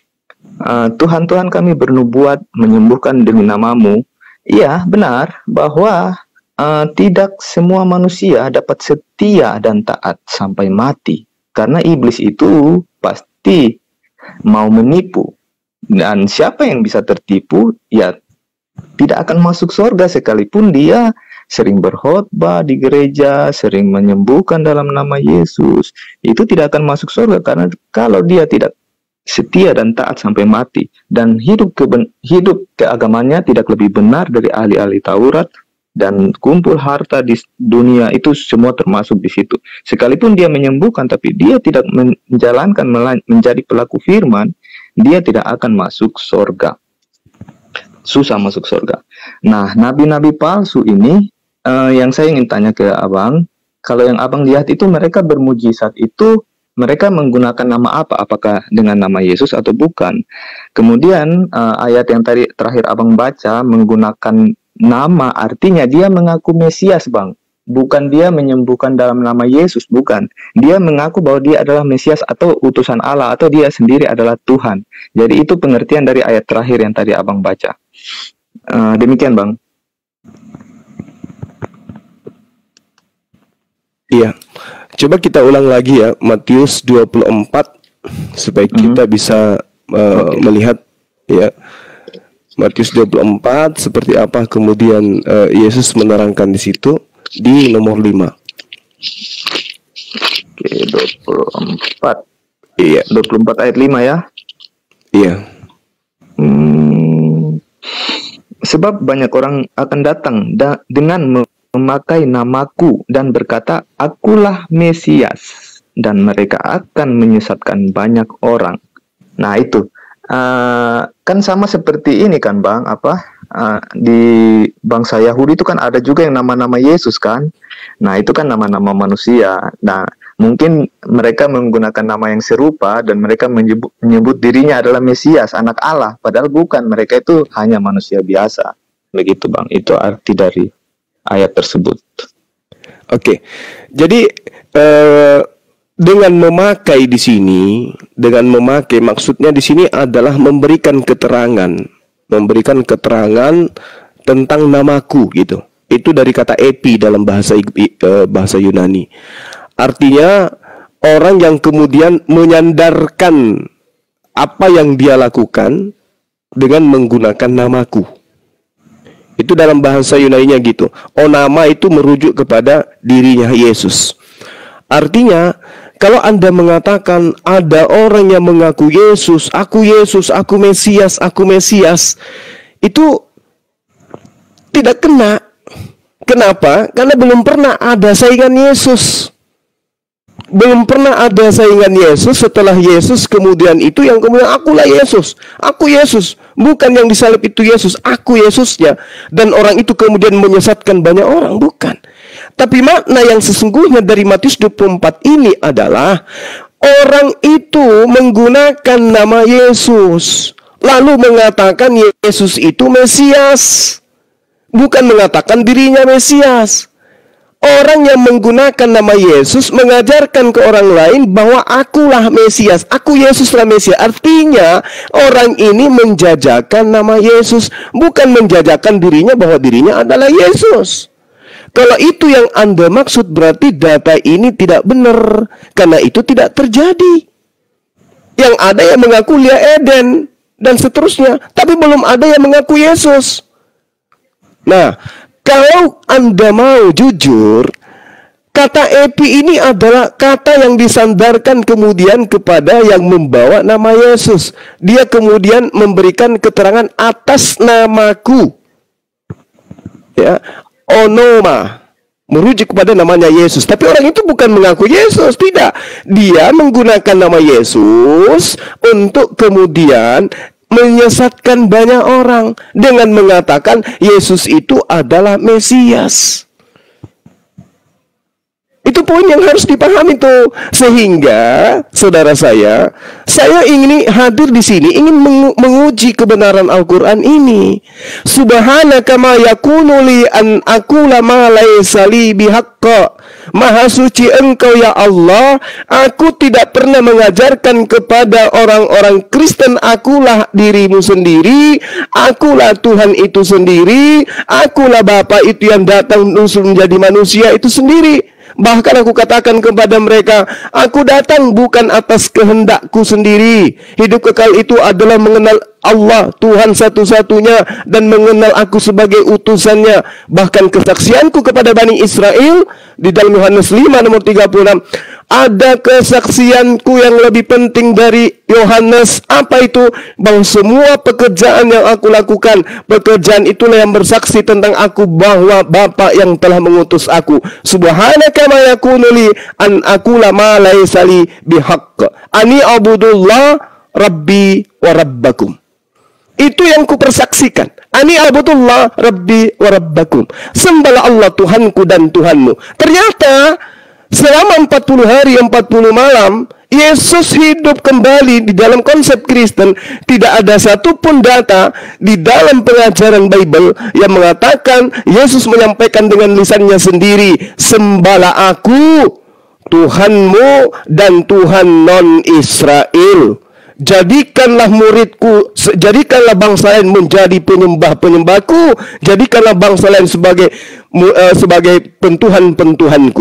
Speaker 3: Tuhan kami bernubuat menyembuhkan demi namamu. Iya, benar bahwa tidak semua manusia dapat setia dan taat sampai mati. Karena iblis itu pasti mau menipu. Dan siapa yang bisa tertipu, ya tidak akan masuk surga sekalipun dia sering berkhotbah di gereja, sering menyembuhkan dalam nama Yesus. Itu tidak akan masuk surga karena kalau dia tidak setia dan taat sampai mati. Dan hidup keagamannya tidak lebih benar dari ahli-ahli Taurat, dan kumpul harta di dunia itu semua termasuk di situ. Sekalipun dia menyembuhkan, tapi dia tidak menjalankan menjadi pelaku firman, dia tidak akan masuk surga. Susah masuk surga. Nah, nabi-nabi palsu ini yang saya ingin tanya ke abang, kalau yang abang lihat itu mereka bermujizat itu, mereka menggunakan nama apa? Apakah dengan nama Yesus atau bukan? Kemudian ayat yang tadi terakhir abang baca menggunakan nama, artinya dia mengaku Mesias, Bang. Bukan dia menyembuhkan dalam nama Yesus, bukan. Dia mengaku bahwa dia adalah Mesias atau utusan Allah, atau dia sendiri adalah Tuhan. Jadi itu pengertian dari ayat terakhir yang tadi abang baca. Demikian, Bang.
Speaker 1: Iya. Coba kita ulang lagi ya, Matius 24 supaya kita bisa melihat ya. Matius 24 seperti apa kemudian Yesus menerangkan di situ di nomor 5.
Speaker 3: Oke, 24. Iya, 24 ayat 5 ya.
Speaker 1: Iya.
Speaker 3: Sebab banyak orang akan datang dengan memakai namaku dan berkata, akulah Mesias, dan mereka akan menyesatkan banyak orang. Nah, itu kan sama seperti ini kan, Bang, di bangsa Yahudi itu kan ada juga yang nama-nama Yesus kan. Nah, itu kan nama-nama manusia. Nah, mungkin mereka menggunakan nama yang serupa dan mereka menyebut dirinya adalah Mesias, anak Allah, padahal bukan, mereka itu hanya manusia biasa. Begitu, Bang. Itu arti dari ayat tersebut.
Speaker 1: Oke. Jadi dengan memakai di sini, maksudnya di sini adalah memberikan keterangan tentang namaku gitu. Itu dari kata epi dalam bahasa Yunani. Artinya orang yang kemudian menyandarkan apa yang dia lakukan dengan menggunakan namaku. Itu dalam bahasa Yunani-nya gitu. Onama itu merujuk kepada dirinya Yesus. Artinya, kalau Anda mengatakan ada orang yang mengaku Yesus, aku Mesias, itu tidak kena. Kenapa? Karena belum pernah ada saingan Yesus. Belum pernah ada saingan Yesus setelah Yesus kemudian itu yang kemudian akulah Yesus. Aku Yesus. Bukan yang disalib itu Yesus. Aku Yesusnya. Dan orang itu kemudian menyesatkan banyak orang. Bukan. Tapi makna yang sesungguhnya dari Matius 24 ini adalah orang itu menggunakan nama Yesus. Lalu mengatakan Yesus itu Mesias. Bukan mengatakan dirinya Mesias. Orang yang menggunakan nama Yesus mengajarkan ke orang lain bahwa akulah Mesias, aku Yesuslah Mesias. Artinya orang ini menjajakan nama Yesus, bukan menjajakan dirinya bahwa dirinya adalah Yesus. Kalau itu yang Anda maksud, berarti data ini tidak benar, karena itu tidak terjadi. Yang ada yang mengaku Lia Eden dan seterusnya, tapi belum ada yang mengaku Yesus. Nah, kalau Anda mau jujur, kata epi ini adalah kata yang disandarkan kemudian kepada yang membawa nama Yesus. Dia kemudian memberikan keterangan atas namaku. Ya, onoma, merujuk kepada namanya Yesus. Tapi orang itu bukan mengaku Yesus, tidak. Dia menggunakan nama Yesus untuk kemudian menyesatkan banyak orang dengan mengatakan Yesus itu adalah Mesias. Itu poin yang harus dipahami tuh. Sehingga saudara saya ingin hadir di sini ingin menguji kebenaran Al-Qur'an ini. Subhanaka ma yakunu li an aqula ma laysa li bihaqqa. Maha suci Engkau ya Allah, aku tidak pernah mengajarkan kepada orang-orang Kristen akulah dirimu sendiri, akulah Tuhan itu sendiri, akulah Bapa itu yang datang menjadi manusia itu sendiri. Bahkan aku katakan kepada mereka, aku datang bukan atas kehendakku sendiri. Hidup kekal itu adalah mengenal Allah, Tuhan satu-satunya, dan mengenal aku sebagai utusannya. Bahkan kesaksianku kepada Bani Israel, di dalam Yohanes 5 nomor 36, ada kesaksianku yang lebih penting dari Yohanes. Apa itu? Bahwa semua pekerjaan yang aku lakukan, pekerjaan itulah yang bersaksi tentang aku, bahwa Bapa yang telah mengutus aku. Subhanaka ma yakunu li an aqula ma laysa li bihaqq. Ani abudullah rabbi wa rabbakum. Itu yang kupersaksikan. Ani abudullah rabbi wa rabbakum. Sembahlah Allah Tuhanku dan Tuhanmu. Ternyata selama 40 hari 40 malam Yesus hidup kembali di dalam konsep Kristen. Tidak ada satupun data di dalam pengajaran Bible yang mengatakan Yesus menyampaikan dengan lisannya sendiri, sembahlah aku, Tuhanmu dan Tuhan non-Israel. Jadikanlah muridku, jadikanlah bangsa lain menjadi penyembah-penyembahku, jadikanlah bangsa lain sebagai pentuhan-pentuhanku.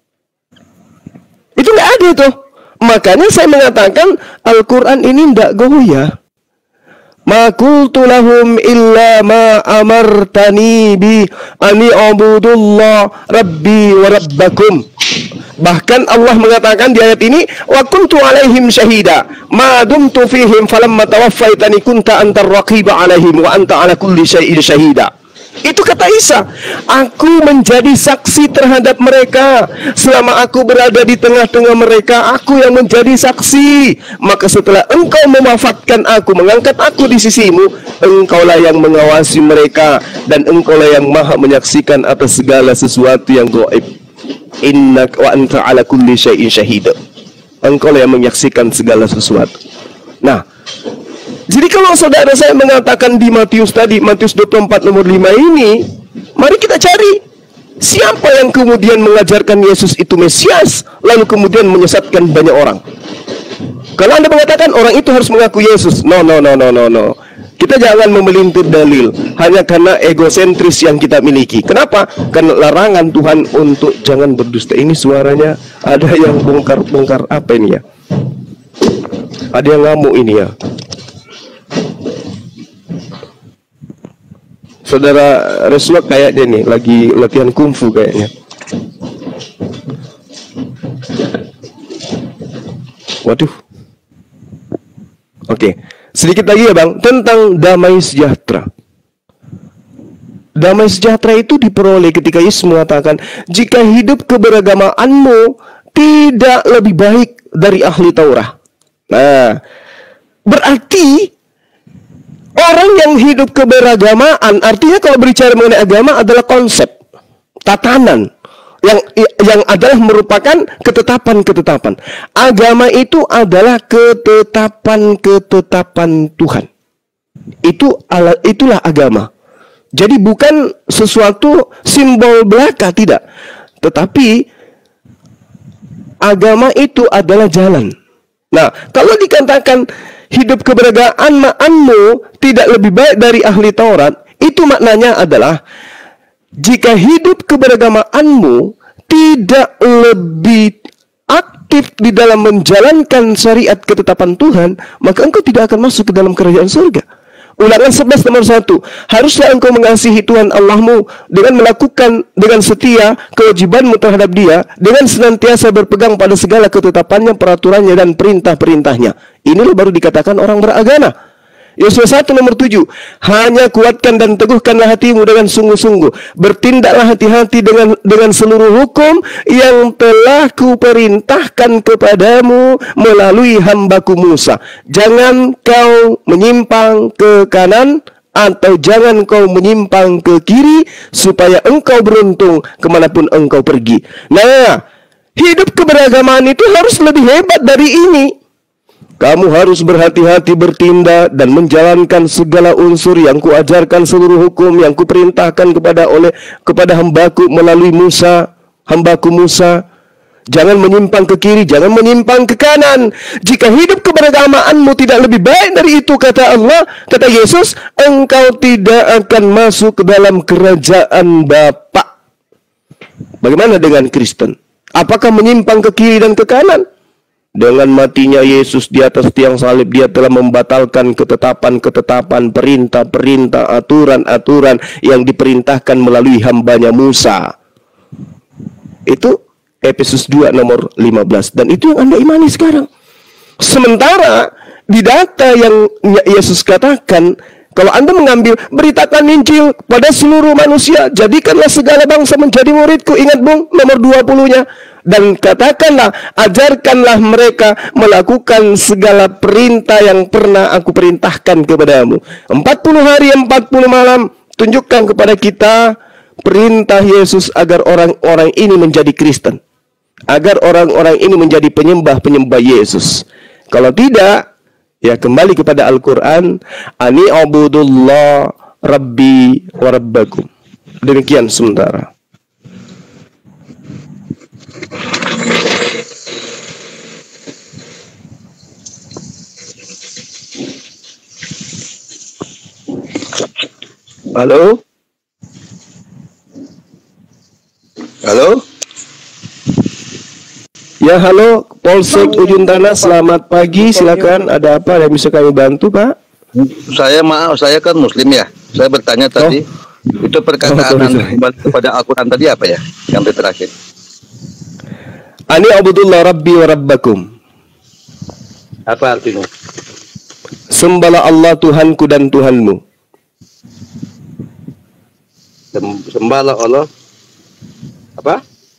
Speaker 1: Itu nggak ada tuh. Makanya saya mengatakan Al-Quran ini tidak goyah. Ma qultu lahum illa ma amartani bi ani abudullah rabbi wa rabbakum. Bahkan Allah mengatakan di ayat ini, wa kuntu alaihim syahida ma dumtu fihim falamma tawaffaitani kunta antar raqiba alaihim wa anta ala kulli syai'in syahida. Itu kata Isa, aku menjadi saksi terhadap mereka. Selama aku berada di tengah-tengah mereka, aku yang menjadi saksi. Maka setelah engkau mewafatkan aku, mengangkat aku di sisimu, engkaulah yang mengawasi mereka, dan engkaulah yang maha menyaksikan atas segala sesuatu yang gaib. Innaka wa anta ala kulli syai'in syahida. Engkaulah yang menyaksikan segala sesuatu. Nah, jadi kalau saudara saya mengatakan di Matius tadi, Matius 24 nomor 5 ini, mari kita cari siapa yang kemudian mengajarkan Yesus itu Mesias, lalu kemudian menyesatkan banyak orang. Kalau Anda mengatakan orang itu harus mengaku Yesus, no. Kita jangan memelintir dalil hanya karena egosentris yang kita miliki. Kenapa? Karena larangan Tuhan untuk jangan berdusta. Ini suaranya ada yang bongkar apa ini ya? Ada yang ngamuk ini ya. Saudara Reswak kayaknya nih lagi latihan kungfu kayaknya. Waduh. Oke, sedikit lagi ya Bang tentang damai sejahtera. Damai sejahtera itu diperoleh ketika Yesus mengatakan, jika hidup keberagamaanmu tidak lebih baik dari ahli Taurat. Nah, berarti orang yang hidup keberagamaan, artinya kalau berbicara mengenai agama adalah konsep, tatanan yang adalah merupakan ketetapan-ketetapan. Agama itu adalah ketetapan-ketetapan Tuhan. Itulah agama. Jadi bukan sesuatu simbol belaka, tidak. Tetapi agama itu adalah jalan. Nah, kalau dikatakan hidup keberagamaanmu tidak lebih baik dari ahli Taurat, itu maknanya adalah jika hidup keberagamaanmu tidak lebih aktif di dalam menjalankan syariat ketetapan Tuhan, maka engkau tidak akan masuk ke dalam kerajaan surga. Ulangan 11 nomor 1. Haruslah engkau mengasihi Tuhan Allahmu dengan melakukan dengan setia kewajibanmu terhadap Dia, dengan senantiasa berpegang pada segala ketetapannya, peraturannya, dan perintah-perintahnya. Inilah baru dikatakan orang beragama. Yosua 1 nomor 7. Hanya kuatkan dan teguhkanlah hatimu dengan sungguh-sungguh. Bertindaklah hati-hati dengan seluruh hukum yang telah kuperintahkan kepadamu melalui hambaku Musa. Jangan kau menyimpang ke kanan atau jangan kau menyimpang ke kiri, supaya engkau beruntung kemanapun engkau pergi. Nah, hidup keberagamaan itu harus lebih hebat dari ini. Kamu harus berhati-hati bertindak dan menjalankan segala unsur yang kuajarkan, seluruh hukum yang kuperintahkan kepada hambaku melalui Musa, hambaku Musa. Jangan menyimpang ke kiri, jangan menyimpang ke kanan. Jika hidup keberagamaanmu tidak lebih baik dari itu, kata Allah, kata Yesus, engkau tidak akan masuk ke dalam kerajaan Bapa. Bagaimana dengan Kristen? Apakah menyimpang ke kiri dan ke kanan? Dengan matinya Yesus di atas tiang salib, Dia telah membatalkan ketetapan-ketetapan, perintah-perintah, aturan-aturan yang diperintahkan melalui hambanya Musa. Itu Efesus 2 nomor 15. Dan itu yang Anda imani sekarang. Sementara di data yang Yesus katakan, kalau Anda mengambil, beritakan Injil pada seluruh manusia, jadikanlah segala bangsa menjadi muridku. Ingat Bung, nomor 20-nya. Dan katakanlah, ajarkanlah mereka melakukan segala perintah yang pernah aku perintahkan kepadamu. 40 hari, 40 malam, tunjukkan kepada kita perintah Yesus agar orang-orang ini menjadi Kristen. Agar orang-orang ini menjadi penyembah-penyembah Yesus. Kalau tidak, ya kembali kepada Al-Quran. Ani abudullah rabbi wa rabbakum. Demikian sementara. Halo?
Speaker 4: Halo?
Speaker 1: Ya, halo, Polsek Ujung Tanah, selamat pagi, silakan. Ada apa yang bisa kami bantu, Pak?
Speaker 4: Saya kan Muslim ya. Saya bertanya tadi, itu perkataan kepada Al-Quran tadi apa ya? Yang terakhir.
Speaker 1: Ani abudullah rabbi wa rabbakum.
Speaker 4: Apa artinya?
Speaker 1: Sembahlah Allah Tuhanku dan Tuhanmu.
Speaker 4: Sembahlah Allah. Apa?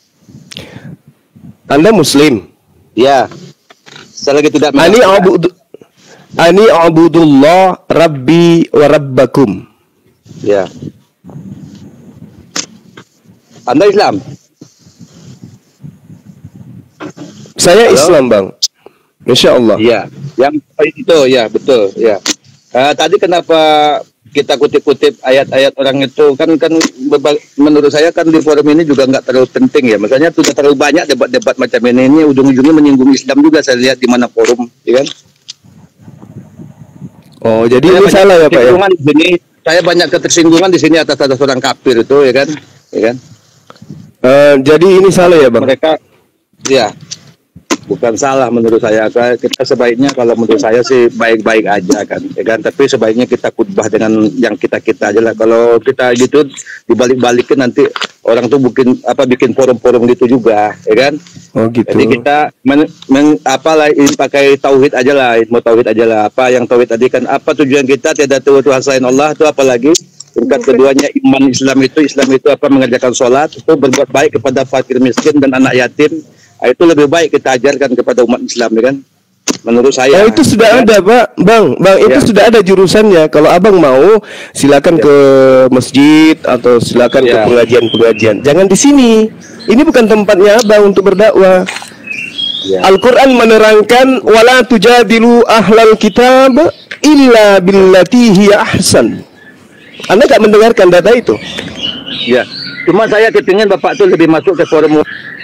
Speaker 1: Anda Muslim?
Speaker 4: Ya. Saya lagi tidak.
Speaker 1: Ani abudullah rabbi wa rabbakum.
Speaker 4: Ya. Anda Islam?
Speaker 1: Saya Islam, Bang. Insya Allah.
Speaker 4: Iya. Yang itu ya betul ya. Tadi kenapa kita kutip-kutip ayat-ayat orang itu kan menurut saya kan di forum ini juga nggak terlalu penting ya. Misalnya sudah terlalu banyak debat-debat macam ini ujung-ujungnya menyinggung Islam juga saya lihat di mana forum, ya kan?
Speaker 1: Oh, jadi ini salah ya Pak ya?
Speaker 4: Di sini, saya banyak ketersinggungan di sini atas orang kafir itu, ya kan? Ya kan?
Speaker 1: Jadi ini salah ya Bang?
Speaker 4: Mereka, ya. Bukan salah menurut saya. Kita sebaiknya kalau menurut saya sih baik-baik aja kan, ya kan. Tapi sebaiknya kita khutbah dengan yang kita aja lah. Kalau kita gitu dibalik-balikin nanti orang tuh bikin forum-forum gitu juga, ya kan.
Speaker 1: Oh gitu.
Speaker 4: Jadi kita pakai tauhid aja lah, ilmu tauhid aja lah. Apa yang tauhid tadi kan, apa tujuan kita tiada Tuhan selain Allah itu apalagi. Tingkat keduanya iman Islam itu apa, mengerjakan sholat, itu berbuat baik kepada fakir miskin dan anak yatim. Itu lebih baik kita ajarkan kepada umat Islam, ya kan? Menurut saya.
Speaker 1: Oh, itu sudah ada, Pak. Bang, itu sudah ada jurusannya. Kalau Abang mau, silakan ke masjid atau silakan ke pengajian-pengajian. Jangan di sini. Ini bukan tempatnya Abang untuk berdakwah. Al-Quran menerangkan wala tujadilu ahlal kitab illa billati hiya ahsan. Anda tak mendengarkan data itu?
Speaker 4: Ya. Cuma saya kepingin Bapak tuh lebih masuk ke forum.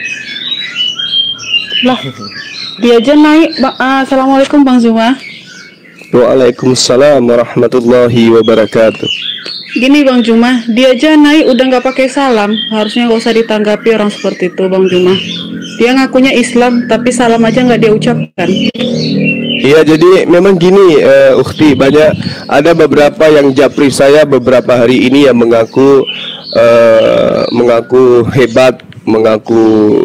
Speaker 5: Lah, dia aja naik. Assalamualaikum Bang Zuma.
Speaker 1: Waalaikumsalam warahmatullahi wabarakatuh.
Speaker 5: Gini Bang Juma, dia aja naik udah nggak pakai salam. Harusnya nggak usah ditanggapi orang seperti itu Bang Juma. Dia ngakunya Islam, tapi salam aja nggak dia ucapkan.
Speaker 1: Iya, jadi memang gini, Ukhti, ada beberapa yang japri saya beberapa hari ini yang mengaku hebat, mengaku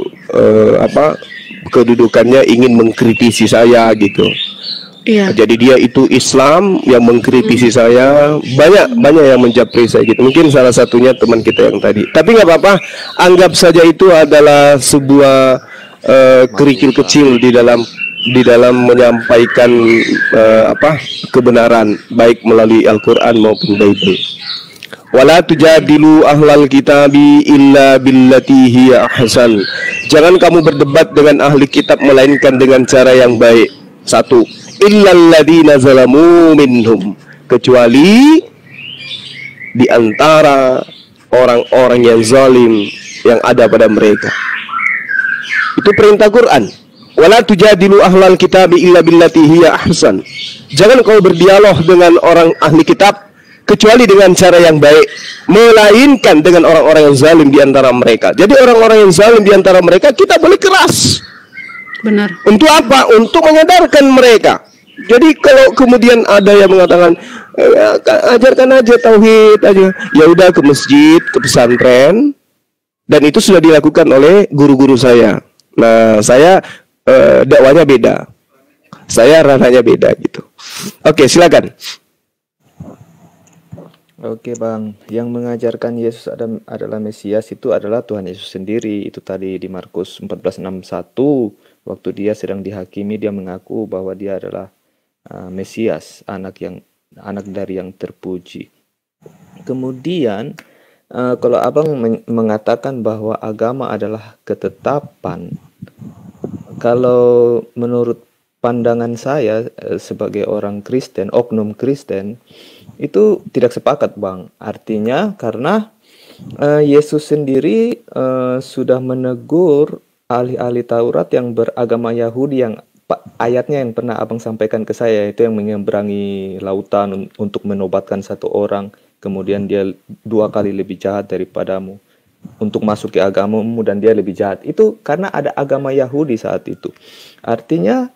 Speaker 1: kedudukannya ingin mengkritisi saya gitu.
Speaker 5: Iya.
Speaker 1: Jadi dia itu Islam yang mengkritisi saya, banyak yang menjapri saya gitu. Mungkin salah satunya teman kita yang tadi. Tapi nggak apa-apa, anggap saja itu adalah sebuah kerikil kecil di dalam menyampaikan kebenaran, baik melalui Al-Quran maupun Bible. Wala tujadilu ahlal kitabi illa billati hiya ahsan. Jangan kamu berdebat dengan ahli kitab melainkan dengan cara yang baik. Satu, illal ladzina zalamu minhum, kecuali di antara orang-orang yang zalim yang ada pada mereka. Itu perintah Quran. Wala tujadilu ahlal kitabi illa billati hiya ahsan. Jangan kau berdialog dengan orang ahli kitab kecuali dengan cara yang baik, melainkan dengan orang-orang yang zalim di antara mereka. Jadi orang-orang yang zalim di antara mereka kita boleh keras.
Speaker 5: Benar.
Speaker 1: Untuk apa? Untuk menyadarkan mereka. Jadi kalau kemudian ada yang mengatakan ajarkan aja tauhid aja, ya udah ke masjid, ke pesantren, dan itu sudah dilakukan oleh guru-guru saya. Nah, saya dakwanya beda, saya ranahnya beda gitu. Oke, silakan.
Speaker 3: Oke Bang, yang mengajarkan Yesus adalah Mesias itu adalah Tuhan Yesus sendiri. Itu tadi di Markus 14:61, waktu dia sedang dihakimi, dia mengaku bahwa dia adalah Mesias, anak dari yang terpuji. Kemudian kalau Abang mengatakan bahwa agama adalah ketetapan, kalau menurut pandangan saya sebagai orang Kristen, oknum Kristen, itu tidak sepakat Bang. Artinya karena Yesus sendiri sudah menegur ahli-ahli Taurat yang beragama Yahudi, yang ayatnya yang pernah Abang sampaikan ke saya, itu yang menyeberangi lautan untuk menobatkan satu orang, kemudian dia 2 kali lebih jahat daripadamu untuk masuk ke agamamu, dan dia lebih jahat. Itu karena ada agama Yahudi saat itu. Artinya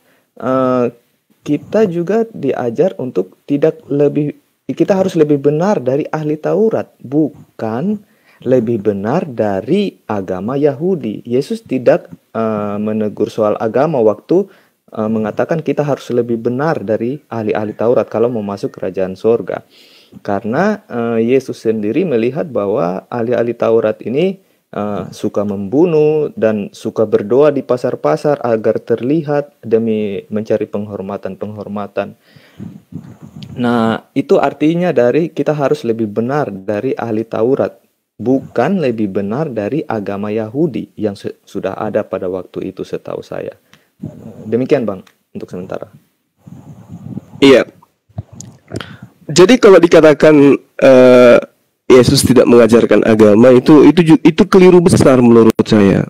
Speaker 3: kita juga diajar untuk kita harus lebih benar dari ahli Taurat, bukan lebih benar dari agama Yahudi. Yesus tidak menegur soal agama waktu mengatakan kita harus lebih benar dari ahli-ahli Taurat kalau mau masuk kerajaan sorga. Karena Yesus sendiri melihat bahwa ahli-ahli Taurat ini suka membunuh dan suka berdoa di pasar-pasar agar terlihat demi mencari penghormatan. Nah, itu artinya kita harus lebih benar dari ahli Taurat, bukan lebih benar dari agama Yahudi yang sudah ada pada waktu itu setahu saya. Demikian Bang, untuk sementara.
Speaker 1: Iya. Jadi kalau dikatakan Yesus tidak mengajarkan agama, itu keliru besar menurut saya.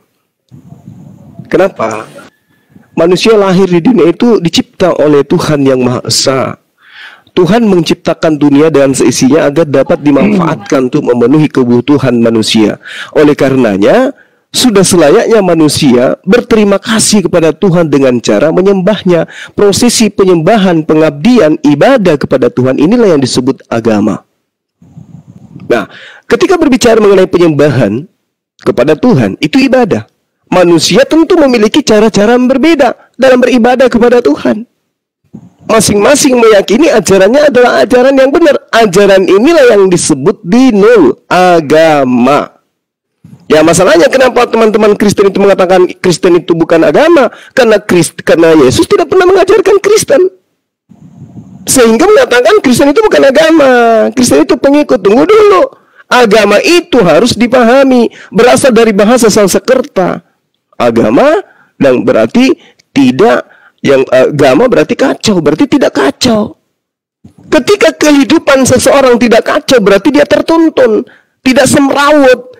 Speaker 1: Kenapa? Manusia lahir di dunia itu dicipta oleh Tuhan yang Maha Esa. Tuhan menciptakan dunia dan seisinya agar dapat dimanfaatkan untuk memenuhi kebutuhan manusia. Oleh karenanya, sudah selayaknya manusia berterima kasih kepada Tuhan dengan cara menyembahnya. Prosesi penyembahan, pengabdian, ibadah kepada Tuhan, inilah yang disebut agama. Nah, ketika berbicara mengenai penyembahan kepada Tuhan, itu ibadah. Manusia tentu memiliki cara-cara yang berbeda dalam beribadah kepada Tuhan. Masing-masing meyakini ajarannya adalah ajaran yang benar. Ajaran inilah yang disebut dinul, agama. Ya, masalahnya kenapa teman-teman Kristen itu mengatakan Kristen itu bukan agama? Karena Yesus tidak pernah mengajarkan Kristen, sehingga mengatakan Kristen itu bukan agama. Kristen itu pengikut. Tunggu dulu. Agama itu harus dipahami, berasal dari bahasa Sanskerta. Agama dan berarti tidak, yang agama berarti kacau, berarti tidak kacau. Ketika kehidupan seseorang tidak kacau, berarti dia tertuntun, tidak semrawut.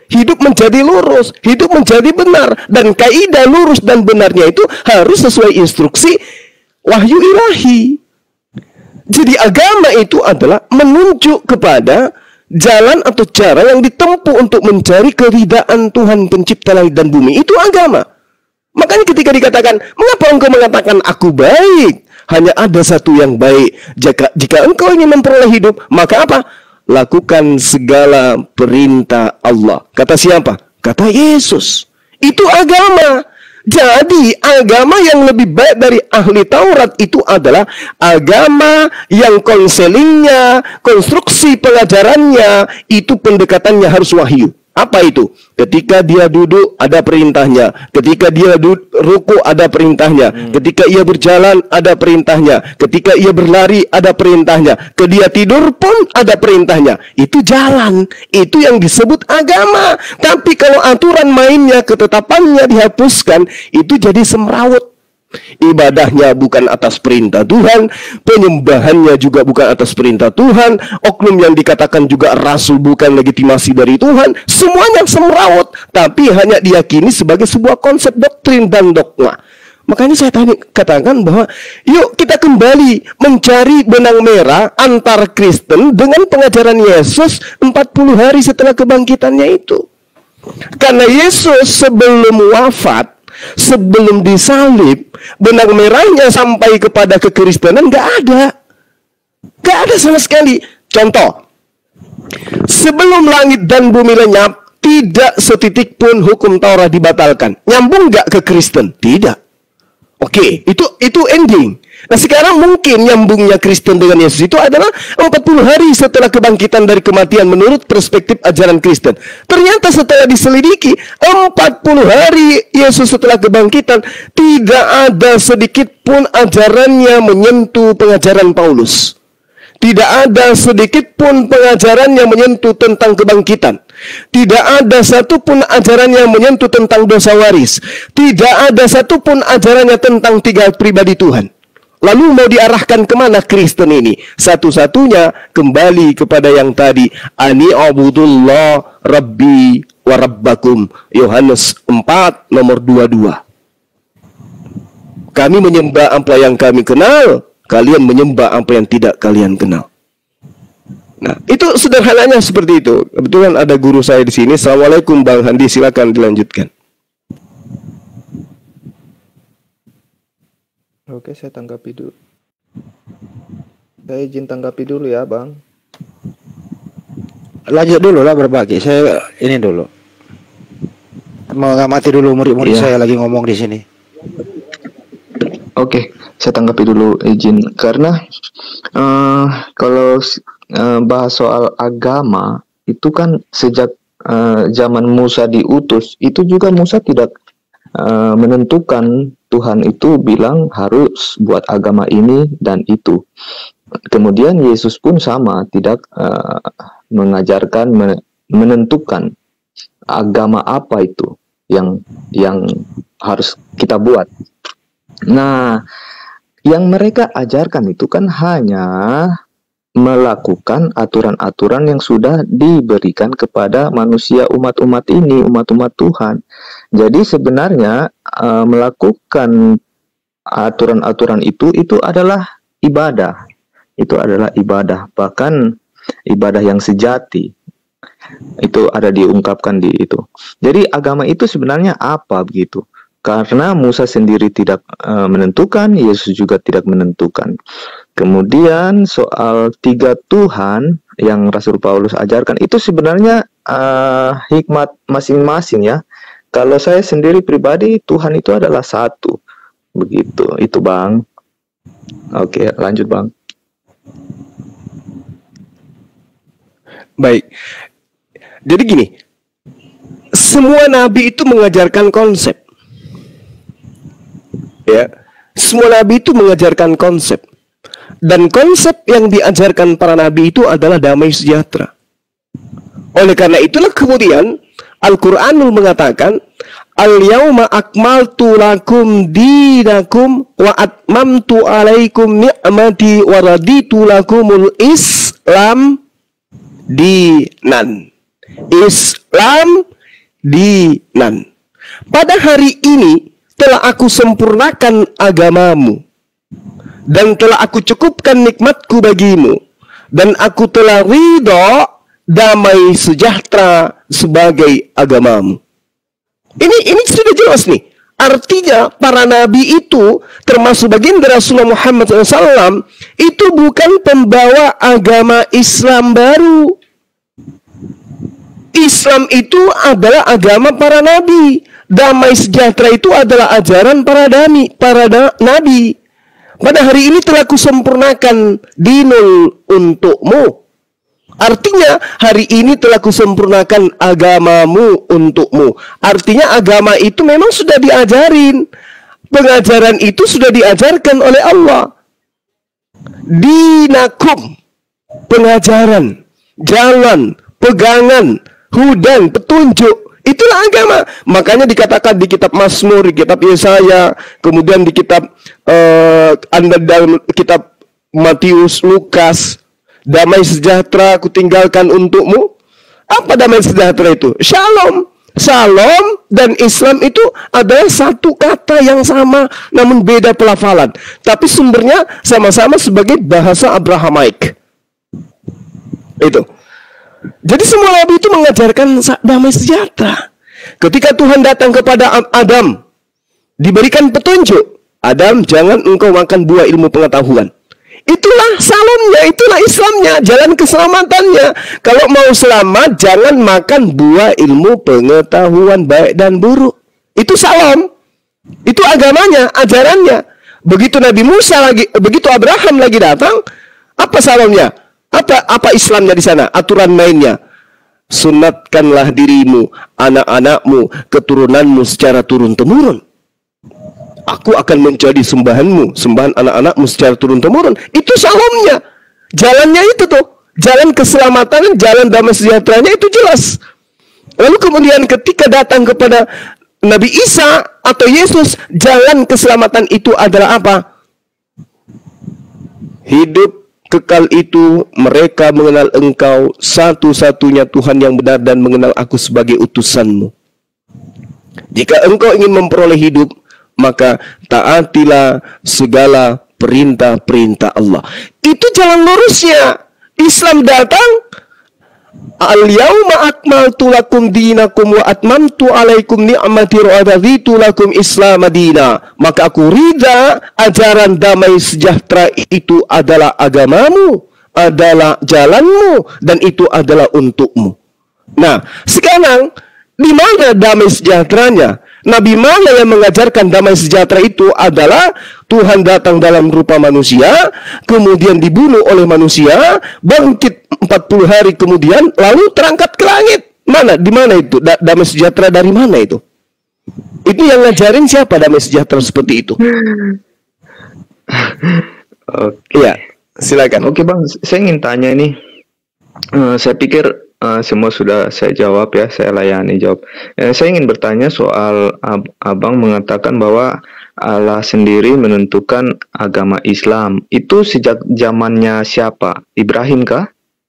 Speaker 1: hidup menjadi lurus, hidup menjadi benar. Dan kaidah lurus dan benarnya itu harus sesuai instruksi wahyu ilahi. Jadi agama itu adalah menunjuk kepada jalan atau cara yang ditempuh untuk mencari keridaan Tuhan pencipta langit dan bumi. Itu agama. Makanya ketika dikatakan, mengapa engkau mengatakan aku baik? Hanya ada satu yang baik. Jika engkau ingin memperoleh hidup, maka apa? Lakukan segala perintah Allah. Kata siapa? Kata Yesus. Itu agama. Jadi agama yang lebih baik dari ahli Taurat itu adalah agama yang konselingnya, konstruksi pengajarannya, itu pendekatannya harus wahyu. Apa itu? Ketika dia duduk ada perintahnya, ketika dia ruku ada perintahnya, ketika ia berjalan ada perintahnya, ketika ia berlari ada perintahnya, ketika dia tidur pun ada perintahnya. Itu jalan, itu yang disebut agama. Tapi kalau aturan mainnya, ketetapannya dihapuskan, itu jadi semrawut. Ibadahnya bukan atas perintah Tuhan, penyembahannya juga bukan atas perintah Tuhan, oknum yang dikatakan juga rasul bukan legitimasi dari Tuhan, semuanya semrawut, tapi hanya diyakini sebagai sebuah konsep doktrin dan dogma. Makanya saya katakan bahwa yuk kita kembali mencari benang merah antar Kristen dengan pengajaran Yesus 40 hari setelah kebangkitannya itu. Karena Yesus sebelum wafat, sebelum disalib, benang merahnya sampai kepada kekristenan nggak ada sama sekali. Contoh, sebelum langit dan bumi lenyap, tidak setitik pun hukum Taurat dibatalkan. Nyambung nggak ke Kristen? Tidak. Oke, itu ending. Nah sekarang mungkin nyambungnya Kristen dengan Yesus itu adalah 40 hari setelah kebangkitan dari kematian menurut perspektif ajaran Kristen. Ternyata setelah diselidiki 40 hari Yesus setelah kebangkitan, tidak ada sedikit pun ajarannya menyentuh pengajaran Paulus. Tidak ada sedikit pun pengajaran yang menyentuh tentang kebangkitan. Tidak ada satupun ajaran yang menyentuh tentang dosa waris. Tidak ada satupun ajarannya tentang 3 pribadi Tuhan. Lalu mau diarahkan kemana Kristen ini? Satu-satunya kembali kepada yang tadi. Ani abudullah rabbi wa rabbakum. Yohanes 4 nomor 22. Kami menyembah apa yang kami kenal, kalian menyembah apa yang tidak kalian kenal. Nah, itu sederhananya seperti itu. Kebetulan ada guru saya di sini. Assalamualaikum Bang Handi, silakan dilanjutkan.
Speaker 3: Oke, saya tanggapi dulu. Saya izin tanggapi dulu ya, Bang.
Speaker 6: Lanjut dulu lah berbagi. Saya ini dulu. Mengamati dulu murid-murid saya lagi ngomong di sini.
Speaker 3: Oke, saya tanggapi dulu izin. Karena kalau bahas soal agama, itu kan sejak zaman Musa diutus, itu juga Musa tidak menentukan. Tuhan itu bilang harus buat agama ini dan itu. Kemudian Yesus pun sama, tidak mengajarkan, menentukan agama apa itu yang harus kita buat. Nah, yang mereka ajarkan itu kan hanya melakukan aturan-aturan yang sudah diberikan kepada manusia umat-umat ini, umat-umat Tuhan. Jadi sebenarnya melakukan aturan-aturan itu adalah ibadah. Itu adalah ibadah, bahkan ibadah yang sejati. Itu ada diungkapkan di itu. Jadi agama itu sebenarnya apa begitu? Karena Musa sendiri tidak menentukan, Yesus juga tidak menentukan. Kemudian soal 3 Tuhan yang Rasul Paulus ajarkan itu sebenarnya hikmat masing-masing ya. Kalau saya sendiri pribadi, Tuhan itu adalah satu. Begitu, itu Bang. Oke, lanjut Bang.
Speaker 1: Baik. Jadi gini, semua nabi itu mengajarkan konsep. Ya, semua nabi itu mengajarkan konsep. Dan konsep yang diajarkan para nabi itu adalah damai sejahtera. Oleh karena itulah kemudian Al-Quranul mengatakan, Al-yawma akmaltu lakum dinakum wa atmamtu alaikum ni'mati wa raditu lakumul Islam dinan. Islam dinan. Pada hari ini telah aku sempurnakan agamamu, dan telah aku cukupkan nikmatku bagimu, dan aku telah ridha damai sejahtera sebagai agamamu. Ini sudah jelas nih. Artinya para nabi itu termasuk baginda Rasulullah Muhammad SAW itu bukan pembawa agama Islam baru. Islam itu adalah agama para nabi. Damai sejahtera itu adalah ajaran para nabi. Pada hari ini telah kusempurnakan dinul untukmu. Artinya hari ini telah kusempurnakan agamamu untukmu. Artinya agama itu memang sudah diajarin. Pengajaran itu sudah diajarkan oleh Allah. Dinakum, pengajaran, jalan, pegangan, hudan, petunjuk. Itulah agama. Makanya dikatakan di kitab Mazmur, di kitab Yesaya, kemudian di kitab dalam kitab Matius, Lukas, damai sejahtera aku tinggalkan untukmu. Apa damai sejahtera itu? Shalom. Shalom dan Islam itu adalah satu kata yang sama, namun beda pelafalan. Tapi sumbernya sama-sama sebagai bahasa Abrahamaik. Itu. Jadi semua nabi itu mengajarkan damai sejahtera. Ketika Tuhan datang kepada Adam, diberikan petunjuk. Adam, jangan engkau makan buah ilmu pengetahuan. Itulah salamnya, itulah Islamnya, jalan keselamatannya. Kalau mau selamat, jangan makan buah ilmu pengetahuan baik dan buruk. Itu salam. Itu agamanya, ajarannya. Begitu Nabi Musa begitu Abraham lagi datang, apa salamnya? Apa Islamnya di sana? Aturan mainnya. Sunatkanlah dirimu, anak-anakmu, keturunanmu secara turun-temurun. Aku akan menjadi sembahanmu, sembahan anak-anakmu secara turun-temurun. Itu salamnya. Jalannya itu tuh. Jalan keselamatan, jalan damai sejahteranya itu jelas. Lalu kemudian ketika datang kepada Nabi Isa atau Yesus, jalan keselamatan itu adalah apa? Hidup kekal itu mereka mengenal engkau satu-satunya Tuhan yang benar dan mengenal aku sebagai utusanmu. Jika engkau ingin memperoleh hidup, maka taatilah segala perintah-perintah Allah. Itu jalan lurusnya. Islam datang, al-yauma akmaltu lakum dinakum wa atmamtu alaikum ni'mati wa raditu lakum Islam madina. Maka aku ridha ajaran damai sejahtera itu adalah agamamu, adalah jalanmu, dan itu adalah untukmu. Nah, sekarang di mana damai sejahteranya? Nabi mana yang mengajarkan damai sejahtera itu adalah Tuhan datang dalam rupa manusia, kemudian dibunuh oleh manusia, bangkit 40 hari kemudian, lalu terangkat ke langit. Mana? Di mana itu? Damai sejahtera dari mana itu? Itu yang ngajarin siapa damai sejahtera seperti itu?
Speaker 3: Oke.
Speaker 1: Ya, silakan.
Speaker 3: Oke Bang, saya ingin tanya nih. Saya pikir semua sudah saya jawab ya, saya layani jawab. Saya ingin bertanya soal Abang mengatakan bahwa Allah sendiri menentukan agama Islam. Itu sejak zamannya siapa? Ibrahim kah?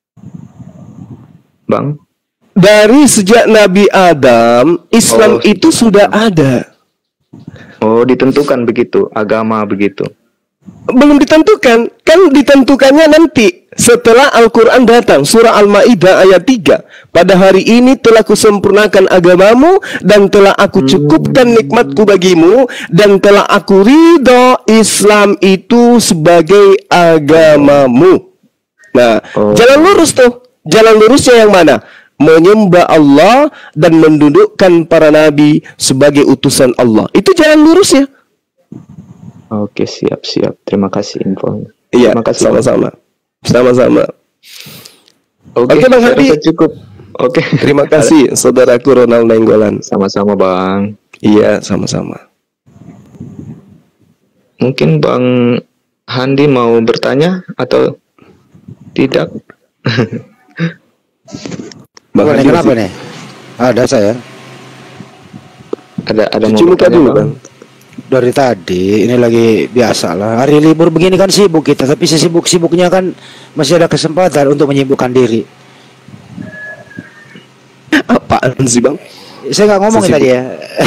Speaker 3: Bang?
Speaker 1: Dari sejak Nabi Adam, Islam itu sudah ada.
Speaker 3: Oh, ditentukan begitu, agama begitu.
Speaker 1: Belum ditentukan, kan ditentukannya nanti setelah Al-Quran datang. Surah Al-Ma'idah ayat 3. Pada hari ini telah kusempurnakan agamamu dan telah aku cukupkan nikmatku bagimu dan telah aku ridha Islam itu sebagai agamamu. Nah, jalan lurus tuh. Jalan lurusnya yang mana? Menyembah Allah dan mendudukkan para nabi sebagai utusan Allah. Itu jalan lurusnya.
Speaker 3: Oke, siap. Terima kasih infonya.
Speaker 1: Iya,
Speaker 3: terima kasih.
Speaker 1: Sama-sama. Oke, Bang Hadi.
Speaker 3: Cukup. Oke.
Speaker 1: Terima kasih, saudaraku Ronald Nainggolan.
Speaker 3: Sama-sama, Bang.
Speaker 1: Iya, sama-sama.
Speaker 3: Mungkin Bang Handi mau bertanya atau tidak?
Speaker 1: Bang Handi
Speaker 6: kenapa nih? Ada saya.
Speaker 3: Ada
Speaker 1: cuci
Speaker 3: mau
Speaker 1: muka
Speaker 3: bertanya,
Speaker 1: dulu,
Speaker 3: Bang.
Speaker 6: Dari tadi ini lagi biasa lah. Hari libur begini kan sibuk kita, tapi sesibuk-sibuknya kan masih ada kesempatan untuk menyibukkan diri.
Speaker 1: Apaan sih, Bang?
Speaker 6: Saya nggak ngomong tadi ya.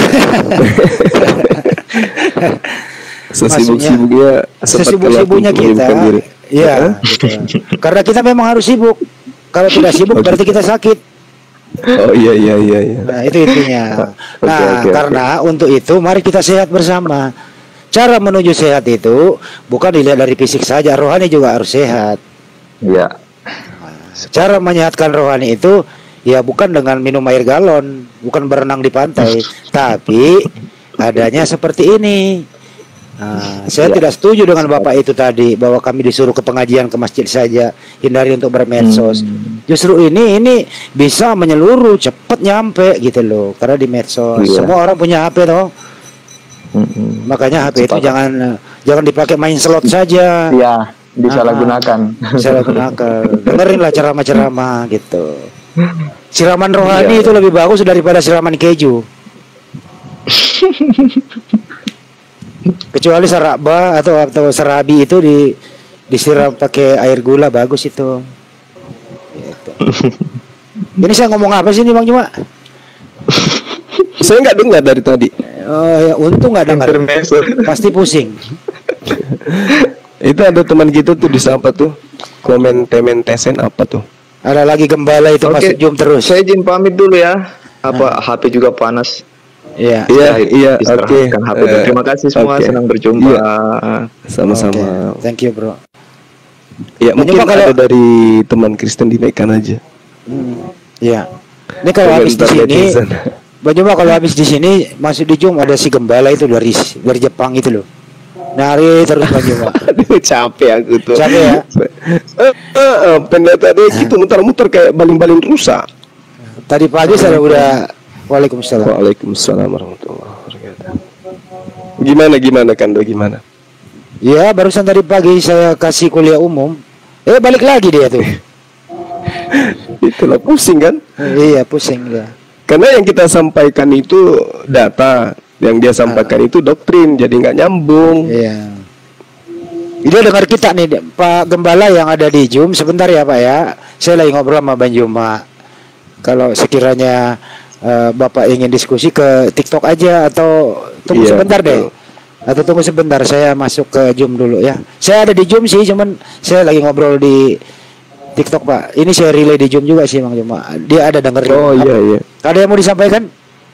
Speaker 1: Sesibuk-sibuknya
Speaker 6: kita, ya, gitu. Karena kita memang harus sibuk. Kalau tidak sibuk berarti kita sakit.
Speaker 1: Oh iya.
Speaker 6: Nah itu intinya. Karena untuk itu mari kita sehat bersama. Cara menuju sehat itu bukan dilihat dari fisik saja, rohani juga harus sehat.
Speaker 3: Ya.
Speaker 6: Cara menyehatkan rohani itu ya bukan dengan minum air galon, bukan berenang di pantai, tapi adanya seperti ini. Saya tidak setuju dengan Bapak itu tadi bahwa kami disuruh ke pengajian ke masjid saja, hindari untuk bermedsos. Justru ini bisa menyeluruh, cepat nyampe gitu loh, karena di medsos semua orang punya HP toh. Makanya HP itu jangan dipakai main slot saja.
Speaker 3: Iya, disalahgunakan.
Speaker 6: Dengerinlah ceramah-ceramah gitu. Siraman rohani itu lebih bagus daripada siraman keju. Kecuali saraba atau serabi itu disiram pakai air gula, bagus itu. Gitu. Ini saya ngomong apa sih nih Bang Juma?
Speaker 1: Saya nggak dengar dari tadi.
Speaker 6: Oh ya, untung nggak dengar. Pasti pusing.
Speaker 1: Itu ada teman kita tuh di siapa tuh? Temen apa tuh?
Speaker 6: Ada lagi gembala itu masuk Zoom terus.
Speaker 3: Saya izin pamit dulu ya. HP juga panas.
Speaker 6: Iya.
Speaker 3: Oke. Terima kasih semua, senang berjumpa.
Speaker 1: Sama-sama.
Speaker 6: Thank you, bro.
Speaker 1: Ya, mungkin ada dari teman Kristen dinaikkan aja.
Speaker 6: Iya. Ini kalau habis di sini, kalau habis di sini masuk di Zoom ada si gembala itu dari Jepang itu loh. Nari terus Bang Juma.
Speaker 1: Aduh, capek aku tuh.
Speaker 6: Capek ya?
Speaker 1: Pendeta dia gitu muter-muter kayak baling-baling rusa.
Speaker 6: Tadi pagi saya udah
Speaker 1: Waalaikumsalam warahmatullahi wabarakatuh. Gimana Kando, gimana?
Speaker 6: Ya, barusan tadi pagi saya kasih kuliah umum. Balik lagi dia tuh.
Speaker 1: Itulah pusing kan?
Speaker 6: Iya, pusing dia.
Speaker 1: Karena yang kita sampaikan itu data, yang dia sampaikan itu doktrin, jadi nggak nyambung.
Speaker 6: Iya. Dia dengar kita nih, Pak Gembala yang ada di Zoom. Sebentar ya Pak ya. Saya lagi ngobrol sama Bang Juma. Kalau sekiranya Bapak ingin diskusi ke TikTok aja atau tunggu sebentar deh. Atau tunggu sebentar, saya masuk ke Zoom dulu ya. Saya ada di Zoom sih, cuman saya lagi ngobrol di TikTok Pak. Ini saya relay di Zoom juga sih Bang Juma. Dia ada dengerin.
Speaker 1: Oh iya.
Speaker 6: Ada yang mau disampaikan?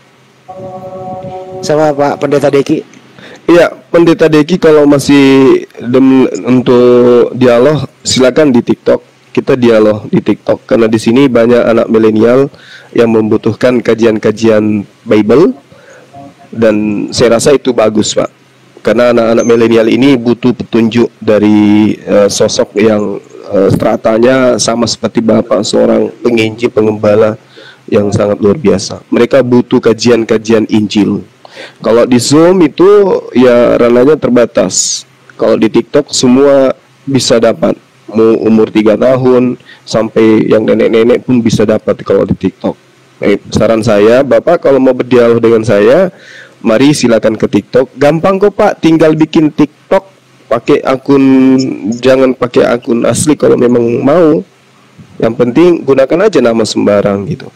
Speaker 6: Sama Pak Pendeta Deki.
Speaker 1: Iya, Pendeta Deki kalau masih untuk dialog silakan di TikTok. Kita dialog di TikTok karena di sini banyak anak milenial yang membutuhkan kajian-kajian Bible dan saya rasa itu bagus Pak. Karena anak-anak milenial ini butuh petunjuk dari sosok yang stratanya sama seperti Bapak, seorang penginjil, pengembala yang sangat luar biasa. Mereka butuh kajian-kajian Injil. Kalau di Zoom itu ya ranahnya terbatas. Kalau di TikTok semua bisa dapat. Mau umur 3 tahun sampai yang nenek-nenek pun bisa dapat kalau di TikTok. Saran saya, Bapak kalau mau berdialog dengan saya, mari silakan ke TikTok. Gampang kok Pak, tinggal bikin TikTok pakai akun, jangan pakai akun asli kalau memang mau. Yang penting gunakan aja nama sembarang gitu.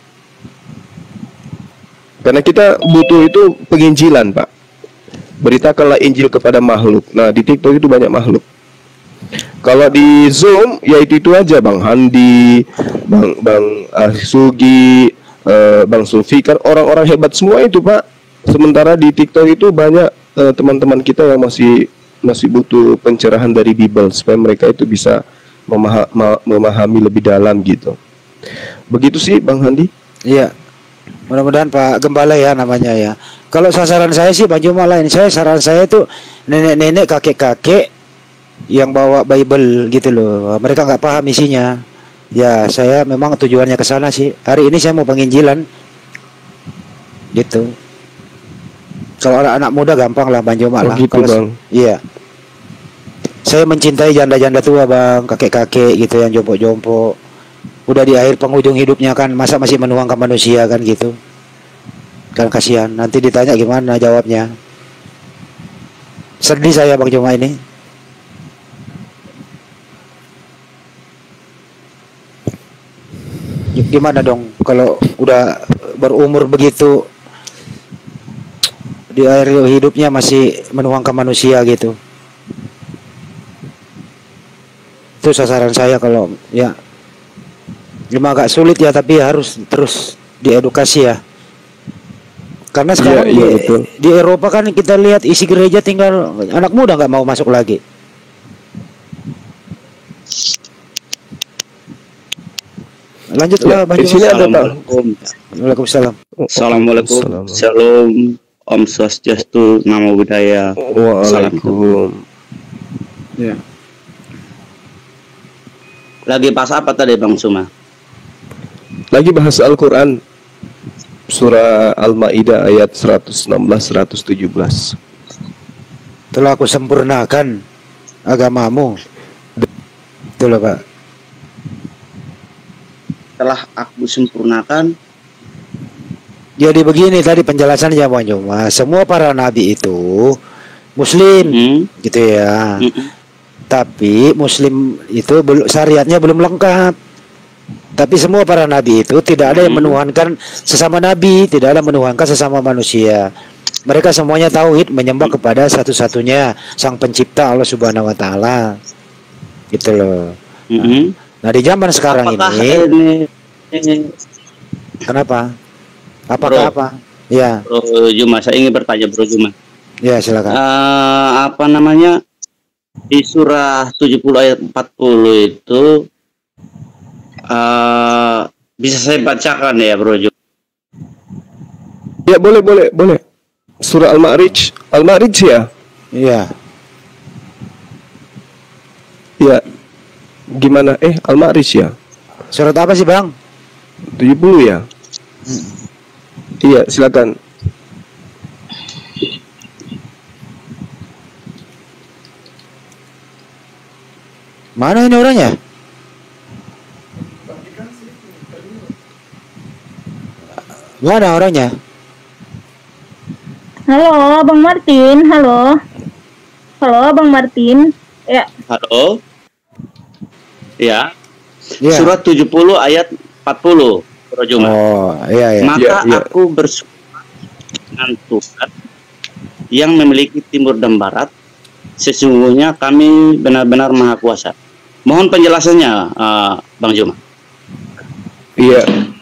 Speaker 1: Karena kita butuh itu penginjilan Pak. Beritakanlah Injil kepada makhluk. Nah di TikTok itu banyak makhluk. Kalau di Zoom ya itu aja Bang Handi, Bang Sugi, Bang Sulfikar, orang-orang hebat semua itu Pak. Sementara di TikTok itu banyak teman-teman kita yang masih butuh pencerahan dari Bible supaya mereka itu bisa memahami lebih dalam gitu. Begitu sih Bang Handi.
Speaker 6: Iya. Mudah-mudahan Pak Gembala ya namanya ya. Kalau sasaran saya sih Bang Juma lain. Saran saya itu nenek-nenek, kakek-kakek yang bawa Bible gitu loh. Mereka nggak paham isinya. Ya saya memang tujuannya ke sana sih. Hari ini saya mau penginjilan gitu. Kalau anak muda gampang lah Bang Juma lah.
Speaker 1: Gitu, Bang.
Speaker 6: Iya. Saya mencintai janda-janda tua Bang, kakek-kakek gitu yang jompo-jompo. Udah di akhir penghujung hidupnya kan, masa masih menuangkan manusia kan gitu. Kan kasihan. Nanti ditanya gimana jawabnya. Sedih saya Bang Juma ini. Gimana dong kalau udah berumur begitu di akhir hidupnya masih menuangkan manusia gitu. Itu sasaran saya kalau ya. Cuma agak sulit ya, tapi harus terus diedukasi ya. Karena sekarang
Speaker 1: betul.
Speaker 6: di Eropa kan kita lihat isi gereja tinggal anak muda nggak mau masuk lagi. Lanjutlah,
Speaker 1: Di sini ada
Speaker 6: Waalaikumsalam.
Speaker 4: Assalamualaikum. Shalom. Om Swastiastu. Namo Buddhaya.
Speaker 1: Waalaikumsalam.
Speaker 6: Ya.
Speaker 4: Lagi pas apa tadi Bang Suma?
Speaker 1: Lagi bahas Al-Quran, surah Al-Ma'idah ayat 116-117.
Speaker 6: Telah aku sempurnakan agamamu. Itulah Pak.
Speaker 4: Telah aku sempurnakan.
Speaker 6: Jadi begini tadi penjelasannya Bang Juma. Semua para nabi itu Muslim, gitu ya. Tapi Muslim itu syariatnya belum lengkap. Tapi semua para nabi itu tidak ada yang menuhankan sesama nabi, tidak ada menuhankan sesama manusia. Mereka semuanya tauhid, menyembah kepada satu-satunya Sang Pencipta Allah Subhanahu wa taala. Gitu loh. Nah, di zaman sekarang ini kenapa? Apakah
Speaker 4: Bro,
Speaker 6: apa? Ya.
Speaker 4: Bro Juma, saya ingin bertanya Bro Juma.
Speaker 6: Ya, silakan.
Speaker 4: Apa namanya? Di surah 70 ayat 40 itu bisa saya bacakan ya Bro Juma?
Speaker 1: Ya, boleh. Surah Al-Ma'rij ya?
Speaker 6: Iya.
Speaker 1: Ya. Gimana? Al-Ma'rij ya?
Speaker 6: Surat apa sih, Bang?
Speaker 1: 70 ya? Iya, silakan.
Speaker 6: Mana ini orangnya? Mana orangnya?
Speaker 7: Halo, Bang Martin. Halo, Bang Martin. Ya,
Speaker 4: Halo? Ya.
Speaker 6: Ya.
Speaker 4: Surat 70 ayat 40 Bro Juma.
Speaker 6: Oh, iya.
Speaker 4: Maka
Speaker 1: Iya.
Speaker 4: aku bersumpah dengan Tuhan yang memiliki timur dan barat, sesungguhnya kami benar-benar maha kuasa. Mohon penjelasannya, Bang Juma.
Speaker 1: Iya.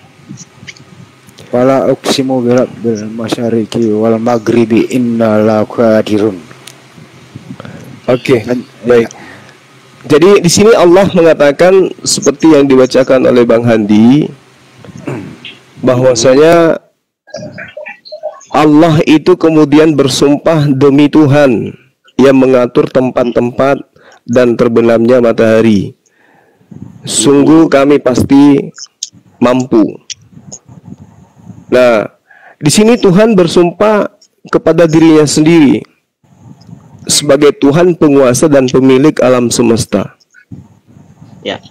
Speaker 6: Wala uqsimu birabbil masyariqi wal maghribi innala qadirun.
Speaker 1: Oke, baik. Jadi di sini Allah mengatakan seperti yang dibacakan oleh Bang Handi, bahwasanya Allah itu kemudian bersumpah demi Tuhan yang mengatur tempat-tempat dan terbenamnya matahari. Sungguh kami pasti mampu. Nah, di sini Tuhan bersumpah kepada dirinya sendiri sebagai Tuhan penguasa dan pemilik alam semesta.
Speaker 4: Ya,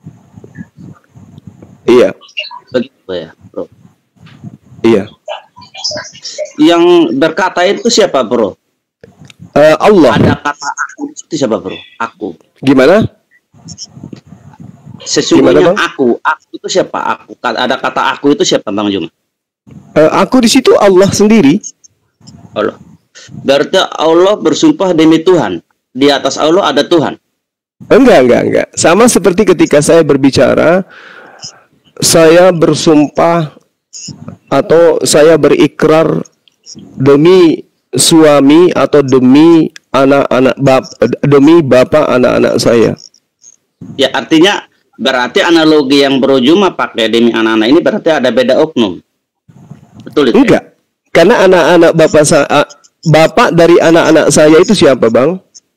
Speaker 1: Iya,
Speaker 4: begitu ya, Bro.
Speaker 1: iya.
Speaker 4: Yang berkata itu siapa, Bro?
Speaker 1: Allah.
Speaker 4: Ada kata aku itu siapa, Bro? Aku.
Speaker 1: Gimana?
Speaker 4: Sesungguhnya
Speaker 1: Gimana, Bang?
Speaker 4: aku itu siapa? Aku. Ada kata aku itu siapa, Bang Juma?
Speaker 1: Aku di situ Allah sendiri.
Speaker 4: Allah. Berarti Allah bersumpah demi Tuhan. Di atas Allah ada Tuhan.
Speaker 1: Enggak. Sama seperti ketika saya berbicara, saya bersumpah atau saya berikrar demi suami atau demi demi bapak anak-anak saya.
Speaker 4: Ya, artinya berarti analogi yang Bro Juma pakai demi anak-anak ini berarti ada beda oknum. Betul itu?
Speaker 1: Enggak. Karena anak-anak bapak dari anak-anak saya itu siapa, Bang?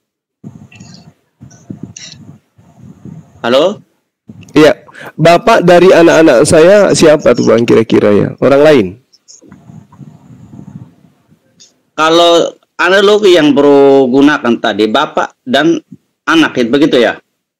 Speaker 4: Halo?
Speaker 1: Iya. Bapak dari anak-anak saya siapa tuh, Bang, kira-kira ya? Orang lain?
Speaker 4: Kalau analogi yang Bro gunakan tadi, bapak dan anak, itu begitu ya?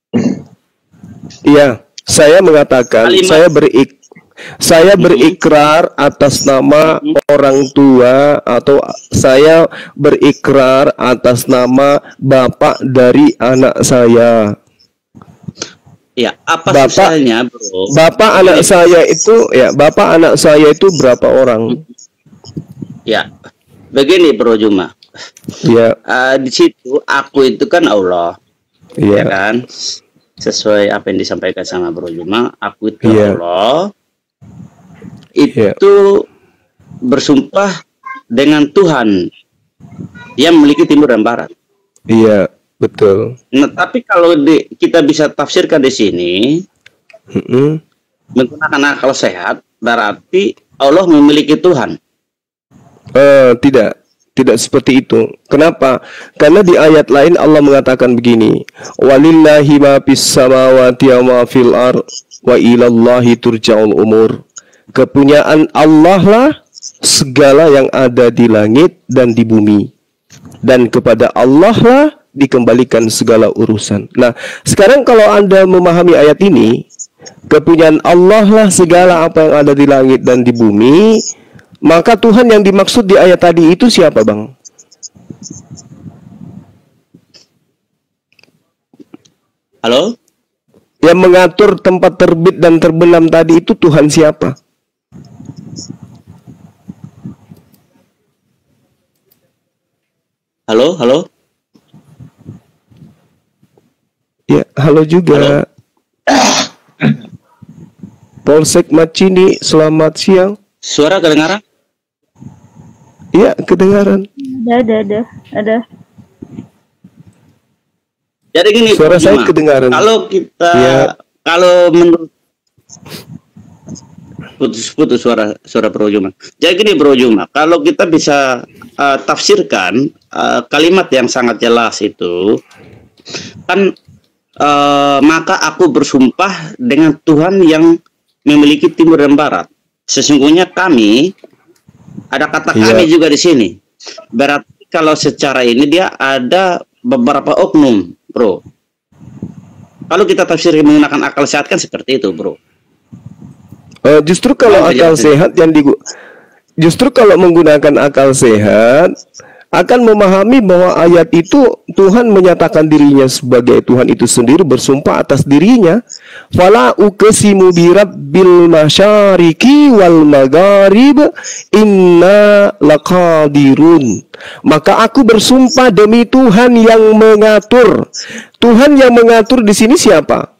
Speaker 1: Iya. Saya mengatakan, saya berikrar atas nama orang tua, atau saya berikrar atas nama bapak dari anak saya.
Speaker 4: Ya, apa susahnya, Bro?
Speaker 1: Bapak anak saya itu berapa orang?
Speaker 4: Ya, begini Bro Juma.
Speaker 1: Ya,
Speaker 4: Di situ aku itu kan Allah, ya
Speaker 1: ya,
Speaker 4: kan? Sesuai apa yang disampaikan sama Bro Juma, aku itu
Speaker 1: Iya.
Speaker 4: Allah.
Speaker 1: Iya.
Speaker 4: Itu bersumpah dengan Tuhan yang memiliki timur dan barat.
Speaker 1: iya, betul.
Speaker 4: Nah, tapi kalau kita bisa tafsirkan di sini
Speaker 1: Mm-mm.
Speaker 4: menggunakan akal sehat, berarti Allah memiliki Tuhan.
Speaker 1: Tidak seperti itu. Kenapa? Karena di ayat lain Allah mengatakan begini, walillahi ma fis samawati wa ma fil ard wa ilallahi turja'ul umur. Kepunyaan Allah lah segala yang ada di langit dan di bumi, dan kepada Allah lah dikembalikan segala urusan. Nah, sekarang kalau Anda memahami ayat ini, kepunyaan Allah lah segala apa yang ada di langit dan di bumi, maka Tuhan yang dimaksud di ayat tadi itu siapa, Bang?
Speaker 4: Halo?
Speaker 1: Yang mengatur tempat terbit dan terbenam tadi itu Tuhan siapa?
Speaker 4: Halo? Halo?
Speaker 1: Ya, halo juga. Polsek Macini, selamat siang.
Speaker 4: Suara kedengaran?
Speaker 1: Iya, kedengaran.
Speaker 7: Ada.
Speaker 4: Jadi gini,
Speaker 1: Suara
Speaker 4: Bro
Speaker 1: saya
Speaker 4: Juma.
Speaker 1: kedengaran.
Speaker 4: Kalau kita,
Speaker 1: Ya.
Speaker 4: kalau menurut putus suara Bro Juma. Jadi gini Bro Juma, kalau kita bisa tafsirkan kalimat yang sangat jelas itu, kan maka aku bersumpah dengan Tuhan yang memiliki timur dan barat. Sesungguhnya kami, ada kata
Speaker 1: Iya.
Speaker 4: kami juga di sini. Berarti kalau secara ini dia ada beberapa oknum, Bro. Kalau kita tafsir menggunakan akal sehat kan seperti itu, Bro.
Speaker 1: Justru kalau akal sehat justru kalau menggunakan akal sehat akan memahami bahwa ayat itu Tuhan menyatakan dirinya sebagai Tuhan itu sendiri, bersumpah atas dirinya. Fala uqsimu birabbil masyariqi wal magharib inna laqadirun. Maka aku bersumpah demi Tuhan yang mengatur. Tuhan yang mengatur di sini siapa?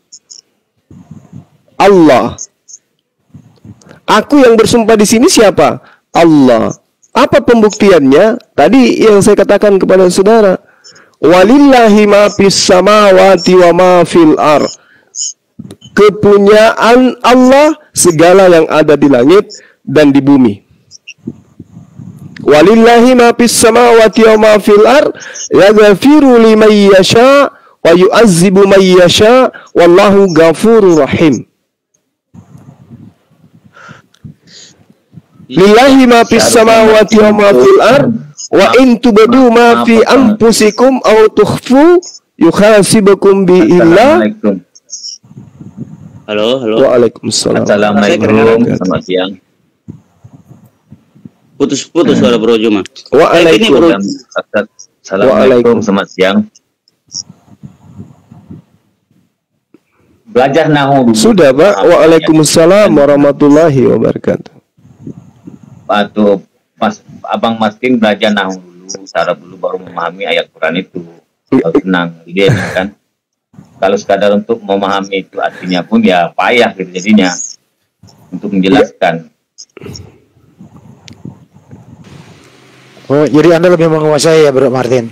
Speaker 1: Allah. Aku yang bersumpah di sini siapa? Allah. Apa pembuktiannya? Tadi yang saya katakan kepada saudara. Walillahi ma fis samawati wa ma fil ard. Kepunyaan Allah segala yang ada di langit dan di bumi. Walillahi ma fis samawati wa ma fil ard yaghfiru liman yasha wa yu'azzibu man yasha wallahu ghafurur rahim. Lillahi ma fis samawati wa ma fil ard wa in tubdu ma fi anfusikum aw tukhfu yuhasibukum bi illah.
Speaker 4: Halo.
Speaker 1: Waalaikumsalam.
Speaker 8: Assalamualaikum, selamat siang.
Speaker 4: Putus suara Bro Juma.
Speaker 1: Waalaikumsalam.
Speaker 8: Assalamualaikum, selamat siang. Belajar nahu dulu.
Speaker 1: Sudah, Pak. Waalaikumsalam warahmatullahi wabarakatuh.
Speaker 8: Waktu Abang Martin belajar nahu dulu, cara dulu baru memahami ayat Quran itu. Kalau tenang, dia kan. Kalau sekadar untuk memahami itu artinya pun ya payah gitu jadinya untuk menjelaskan.
Speaker 6: Oh, jadi Anda lebih menguasai ya, Bro Martin?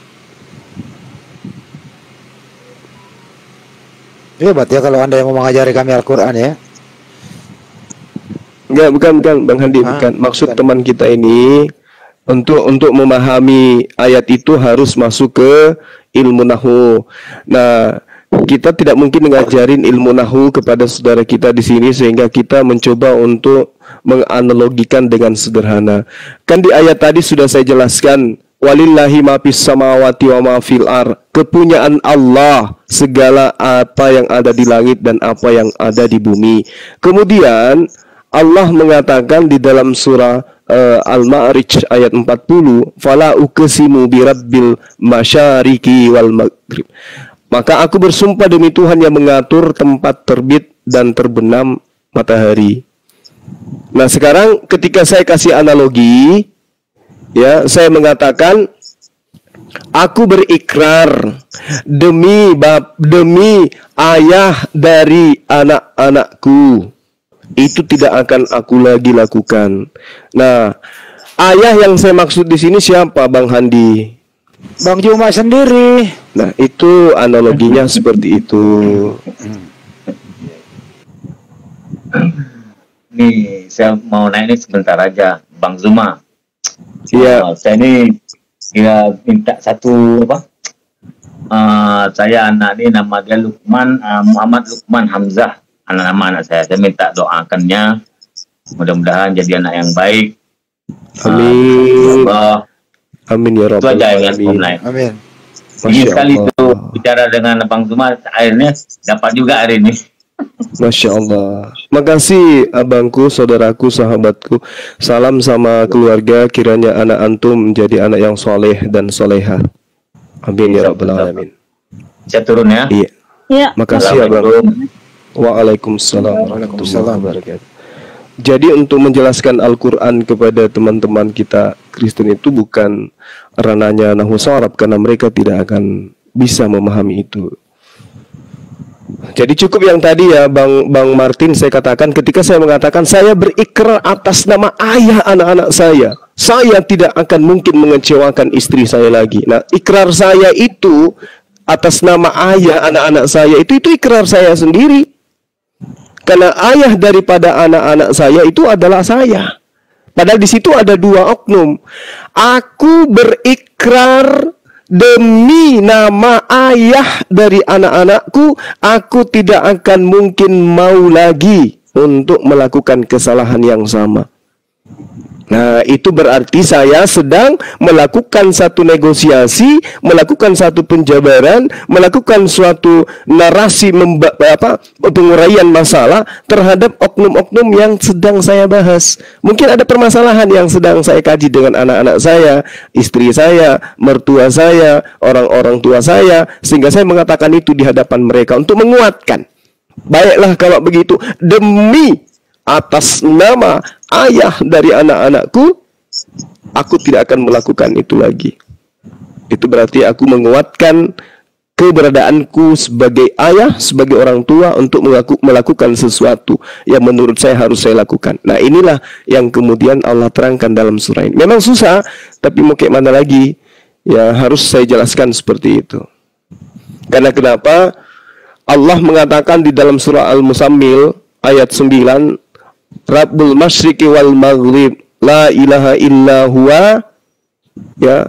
Speaker 6: Hebat ya kalau Anda yang mau mengajari kami Al-Quran ya.
Speaker 1: Enggak, bukan Bang Handi, bukan. Maksud teman kita ini untuk memahami ayat itu harus masuk ke ilmu nahwu. Nah, kita tidak mungkin ngajarin ilmu nahwu kepada saudara kita di sini sehingga kita mencoba untuk menganalogikan dengan sederhana. Kan di ayat tadi sudah saya jelaskan, walillahi ma fis samawati wa ma fil ard. Kepunyaan Allah segala apa yang ada di langit dan apa yang ada di bumi. Kemudian Allah mengatakan di dalam surah Al-Ma'rij ayat 40, fala uqsimu birabbil masyariqi wal maghrib. Maka aku bersumpah demi Tuhan yang mengatur tempat terbit dan terbenam matahari. Nah, sekarang ketika saya kasih analogi, Ya, saya mengatakan aku berikrar demi ayah dari anak-anakku, itu tidak akan aku lagi lakukan. Nah, ayah yang saya maksud di sini siapa, Bang Handi?
Speaker 6: Bang Juma sendiri.
Speaker 1: Nah, itu analoginya seperti itu.
Speaker 8: Nih, saya mau nanya ini sebentar aja, Bang Zuma.
Speaker 1: Iya.
Speaker 8: Saya ini minta satu apa? Saya anak ini nama dia Lukman, Muhammad Lukman Hamzah, nama anak saya. Saya minta doakannya, mudah-mudahan jadi anak yang baik.
Speaker 1: Amin.
Speaker 8: Amin
Speaker 1: ya
Speaker 8: Rabbal
Speaker 1: Rabbal
Speaker 8: Alamin.
Speaker 6: Amin.
Speaker 8: Ingin sekali itu bicara dengan Bang Zuma, akhirnya dapat juga hari ini.
Speaker 1: Masya Allah. Makasih abangku, saudaraku, sahabatku. Salam sama keluarga. Kiranya anak antum menjadi anak yang soleh dan soleha. Amin ya Rabbal Alamin.
Speaker 8: Saya turun ya.
Speaker 1: Iya.
Speaker 7: Ya.
Speaker 1: Makasih abang. Waalaikumsalam warahmatullahi wabarakatuh. Jadi untuk menjelaskan Al-Quran kepada teman-teman kita Kristen itu bukan ranahnya nahwu sharaf, karena mereka tidak akan bisa memahami itu. Jadi cukup yang tadi ya Bang Martin, saya katakan ketika saya mengatakan saya berikrar atas nama ayah anak-anak saya tidak akan mungkin mengecewakan istri saya lagi. Nah, ikrar saya itu atas nama ayah anak-anak saya itu ikrar saya sendiri. Karena ayah daripada anak-anak saya itu adalah saya. Padahal di situ ada dua oknum. Aku berikrar demi nama ayah dari anak-anakku, aku tidak akan mungkin mau lagi untuk melakukan kesalahan yang sama. Nah, itu berarti saya sedang melakukan satu negosiasi, melakukan satu penjabaran, melakukan suatu narasi penguraian masalah terhadap oknum-oknum yang sedang saya bahas. Mungkin ada permasalahan yang sedang saya kaji dengan anak-anak saya, istri saya, mertua saya, orang-orang tua saya, sehingga saya mengatakan itu di hadapan mereka untuk menguatkan. Baiklah kalau begitu, demi atas nama ayah dari anak-anakku, aku tidak akan melakukan itu lagi. Itu berarti aku menguatkan keberadaanku sebagai ayah, sebagai orang tua untuk melakukan sesuatu yang menurut saya harus saya lakukan. Nah, inilah yang kemudian Allah terangkan dalam surah ini. Memang susah, tapi mau kayak mana lagi? Ya harus saya jelaskan seperti itu. Karena kenapa? Allah mengatakan di dalam surah Al-Muzammil ayat 9, Rabbul Masyriqi wal Maghrib la ilaha illa huwa. Ya,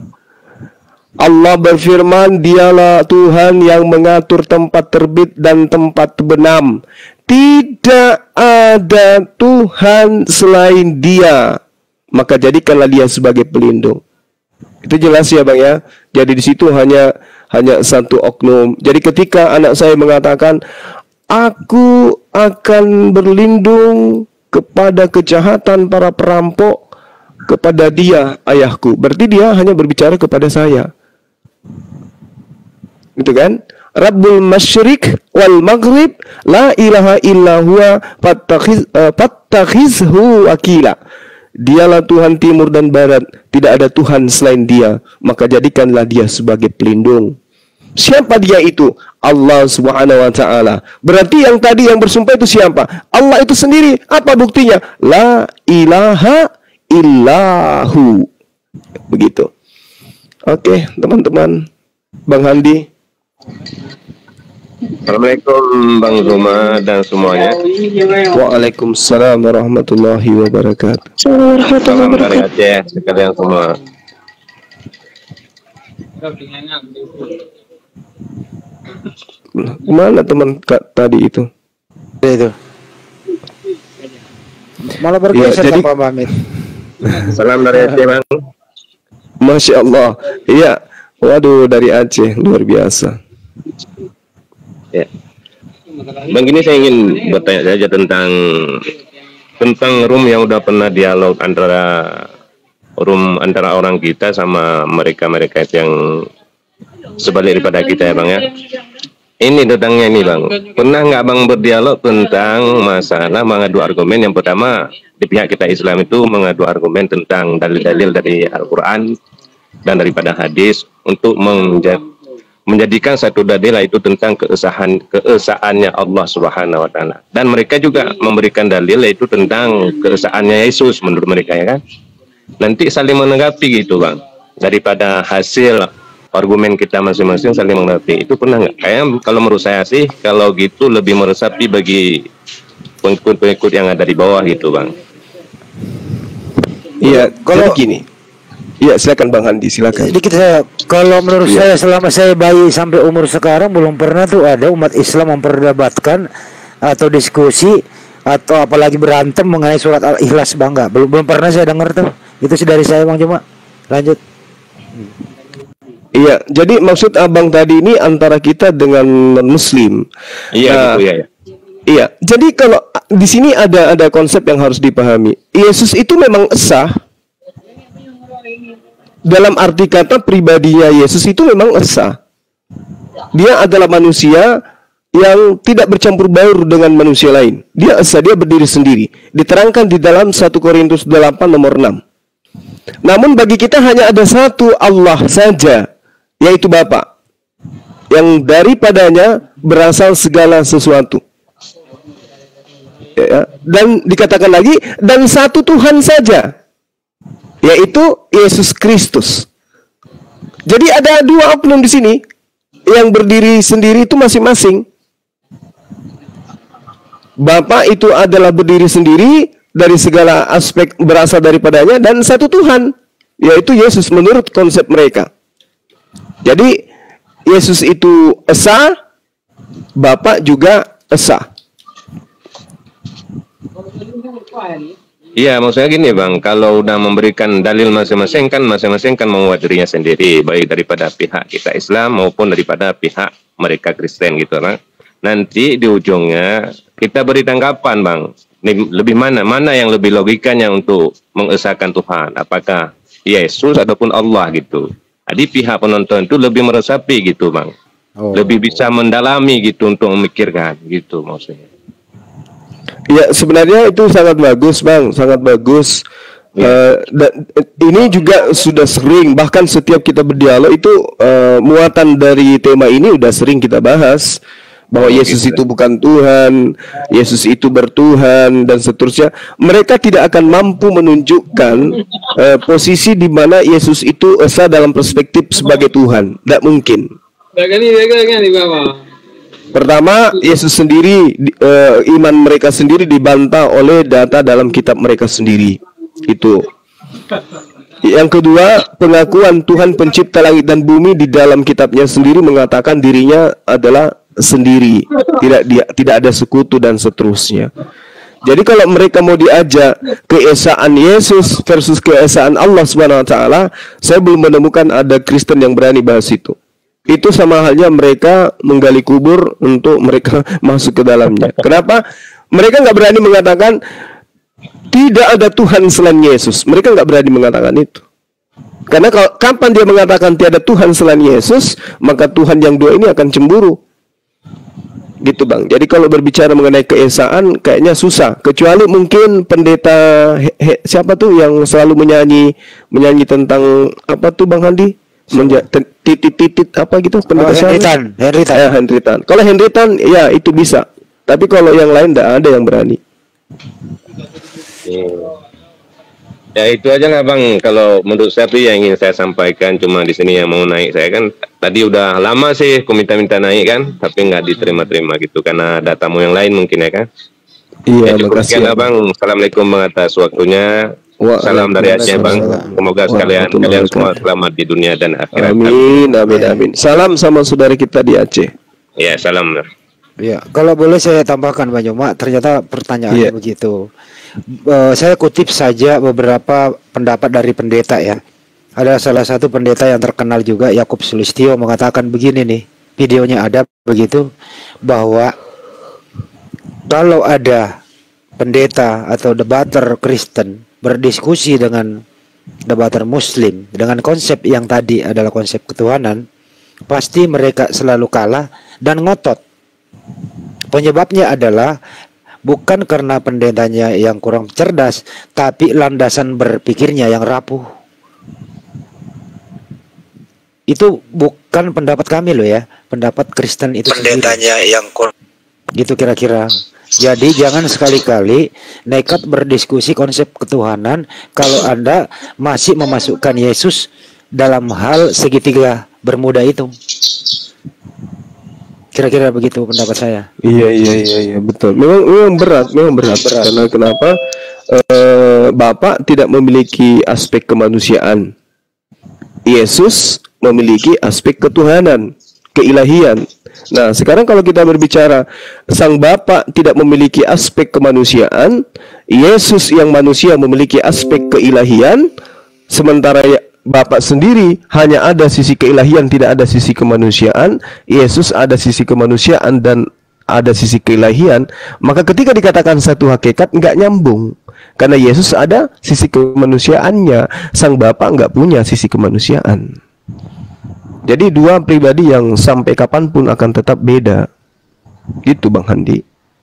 Speaker 1: Allah berfirman, dialah Tuhan yang mengatur tempat terbit dan tempat terbenam. Tidak ada Tuhan selain Dia, maka jadikanlah Dia sebagai pelindung. Itu jelas ya Bang ya. Jadi di situ hanya satu oknum. Jadi ketika anak saya mengatakan, aku akan berlindung kepada kejahatan para perampok, kepada dia ayahku, berarti dia hanya berbicara kepada saya. Gitu kan? Rabbul Masyriq wal Maghrib la ilaha illa huwa fattakhizhu wakila. Dialah Tuhan timur dan barat, tidak ada Tuhan selain Dia, maka jadikanlah Dia sebagai pelindung. Siapa Dia itu? Allah Subhanahu wa taala. Berarti yang tadi yang bersumpah itu siapa? Allah itu sendiri. Apa buktinya? La ilaha illahu. Begitu. Oke, teman-teman. Bang Handi.
Speaker 2: Assalamualaikum Bang Zuma dan semuanya.
Speaker 1: Waalaikumsalam warahmatullahi wabarakatuh.
Speaker 2: Salam dari Aceh sekalian semua.
Speaker 1: Mana teman tadi itu?
Speaker 6: Itu. Malah bergeser
Speaker 1: ya, jadi,
Speaker 6: Pak Hamid.
Speaker 2: Salam dari Aceh Bang.
Speaker 1: Masya Allah. Iya. Waduh, dari Aceh, luar biasa.
Speaker 2: Ya. Bang, ini saya ingin bertanya saja tentang room yang udah pernah dialog antara orang kita sama mereka yang sebalik daripada kita ya Bang ya. Ini tentangnya ini Bang. Pernah nggak Bang berdialog tentang masalah mengadu argumen? Yang pertama, di pihak kita Islam itu mengadu argumen tentang dalil-dalil dari Al-Quran dan daripada hadis untuk menjadikan satu dalil itu tentang keesaannya Allah Subhanahu wa taala. Dan mereka juga memberikan dalil yaitu tentang keesaannya Yesus menurut mereka, ya kan. Nanti saling menanggapi gitu Bang. Daripada hasil argumen kita masing-masing saling mengerti. Itu pernah nggak? Kayak kalau menurut saya sih, kalau gitu lebih meresapi bagi pengikut-pengikut yang ada di bawah gitu Bang.
Speaker 1: Iya, kalau gini. Iya, silakan Bang Handi, silakan.
Speaker 6: Sedikit saya, kalau menurut saya selama saya bayi sampai umur sekarang belum pernah tuh ada umat Islam memperdebatkan atau diskusi atau apalagi berantem mengenai surat Al-Ikhlas Bang. Enggak, belum pernah saya dengar tuh. Itu sih dari saya Bang, cuma lanjut.
Speaker 1: Iya, jadi maksud abang tadi ini antara kita dengan non-Muslim.
Speaker 2: Iya, gitu ya.
Speaker 1: Iya, jadi kalau di sini ada konsep yang harus dipahami. Yesus itu memang esa. Dalam arti kata pribadinya Yesus itu memang esa. Dia adalah manusia yang tidak bercampur baur dengan manusia lain. Dia esa, dia berdiri sendiri. Diterangkan di dalam 1 Korintus 8 nomor 6. Namun bagi kita hanya ada satu Allah saja, yaitu Bapa, yang daripadanya berasal segala sesuatu. Ya, dan dikatakan lagi, dan satu Tuhan saja, yaitu Yesus Kristus. Jadi ada dua oknum di sini yang berdiri sendiri itu masing-masing. Bapa itu adalah berdiri sendiri dari segala aspek berasal daripadanya, dan satu Tuhan, yaitu Yesus menurut konsep mereka. Jadi Yesus itu esa, Bapa juga esa.
Speaker 2: Iya, maksudnya gini Bang, kalau udah memberikan dalil masing-masing kan masing-masing kan membuat dirinya sendiri, baik daripada pihak kita Islam maupun daripada pihak mereka Kristen gitu kan. Nanti di ujungnya kita beri tanggapan Bang, lebih mana yang lebih logikanya untuk mengesahkan Tuhan, apakah Yesus ataupun Allah gitu. Jadi pihak penonton itu lebih meresapi gitu Bang, lebih bisa mendalami gitu untuk memikirkan gitu maksudnya.
Speaker 1: Ya, sebenarnya itu sangat bagus Bang, sangat bagus. Dan ini juga sudah sering, bahkan setiap kita berdialog itu muatan dari tema ini udah sering kita bahas, bahwa Yesus itu bukan Tuhan, Yesus itu bertuhan dan seterusnya. Mereka tidak akan mampu menunjukkan posisi di mana Yesus itu esa dalam perspektif sebagai Tuhan. Tidak mungkin. Pertama, Yesus sendiri, iman mereka sendiri dibantah oleh data dalam kitab mereka sendiri. Itu. Yang kedua, pengakuan Tuhan pencipta langit dan bumi di dalam kitabnya sendiri mengatakan dirinya adalah sendiri, tidak ada sekutu dan seterusnya. Jadi kalau mereka mau diajak keesaan Yesus versus keesaan Allah Subhanahu wa taala, saya belum menemukan ada Kristen yang berani bahas itu. Itu sama halnya mereka menggali kubur untuk mereka masuk ke dalamnya. Kenapa? Mereka nggak berani mengatakan tidak ada Tuhan selain Yesus. Mereka nggak berani mengatakan itu. Karena kalau kapan dia mengatakan tiada Tuhan selain Yesus, maka Tuhan yang dua ini akan cemburu. Gitu Bang. Jadi kalau berbicara mengenai keesaan kayaknya susah. Kecuali mungkin pendeta siapa tuh yang selalu menyanyi tentang apa tuh Bang Handi? Titit apa gitu pendeta Henritan. Kalau Henritan ya itu bisa. Tapi kalau yang lain tidak ada yang berani.
Speaker 2: Ya itu aja lah Bang, kalau menurut saya tuh yang ingin saya sampaikan, cuma di sini yang mau naik saya kan tadi udah lama sih aku minta naik kan, tapi nggak diterima-terima gitu karena ada tamu yang lain mungkin ya kan.
Speaker 1: Iya,
Speaker 2: ya, makasih ya Bang. Assalamualaikum Bang atas waktunya. Salam dari Aceh Bang. Semoga kalian semua selamat di dunia dan akhirat.
Speaker 1: Amin. Salam sama saudara kita di Aceh.
Speaker 2: Ya, salam.
Speaker 6: Ya, kalau boleh saya tambahkan Bang Joma, ternyata pertanyaannya begitu. Saya kutip saja beberapa pendapat dari pendeta ya. Ada salah satu pendeta yang terkenal juga, Yakub Sulistyo, mengatakan begini nih, videonya ada begitu, bahwa kalau ada pendeta atau debater Kristen berdiskusi dengan debater Muslim dengan konsep yang tadi adalah konsep ketuhanan, pasti mereka selalu kalah dan ngotot. Penyebabnya adalah bukan karena pendetanya yang kurang cerdas, tapi landasan berpikirnya yang rapuh. Itu bukan pendapat kami loh ya, pendapat Kristen itu pendetanya sendiri. Yang kurang gitu kira-kira. Jadi jangan sekali-kali nekat berdiskusi konsep ketuhanan kalau Anda masih memasukkan Yesus dalam hal segitiga bermuda itu. Kira-kira begitu pendapat saya.
Speaker 1: Iya, betul. Memang berat. Karena kenapa? Bapak tidak memiliki aspek kemanusiaan. Yesus memiliki aspek ketuhanan, keilahian. Nah, sekarang kalau kita berbicara Sang Bapa tidak memiliki aspek kemanusiaan, Yesus yang manusia memiliki aspek keilahian, sementara Bapa sendiri hanya ada sisi keilahian, tidak ada sisi kemanusiaan. Yesus ada sisi kemanusiaan dan ada sisi keilahian. Maka ketika dikatakan satu hakikat, nggak nyambung. Karena Yesus ada sisi kemanusiaannya, Sang Bapa nggak punya sisi kemanusiaan. Jadi dua pribadi yang sampai kapanpun akan tetap beda. Gitu Bang Handi.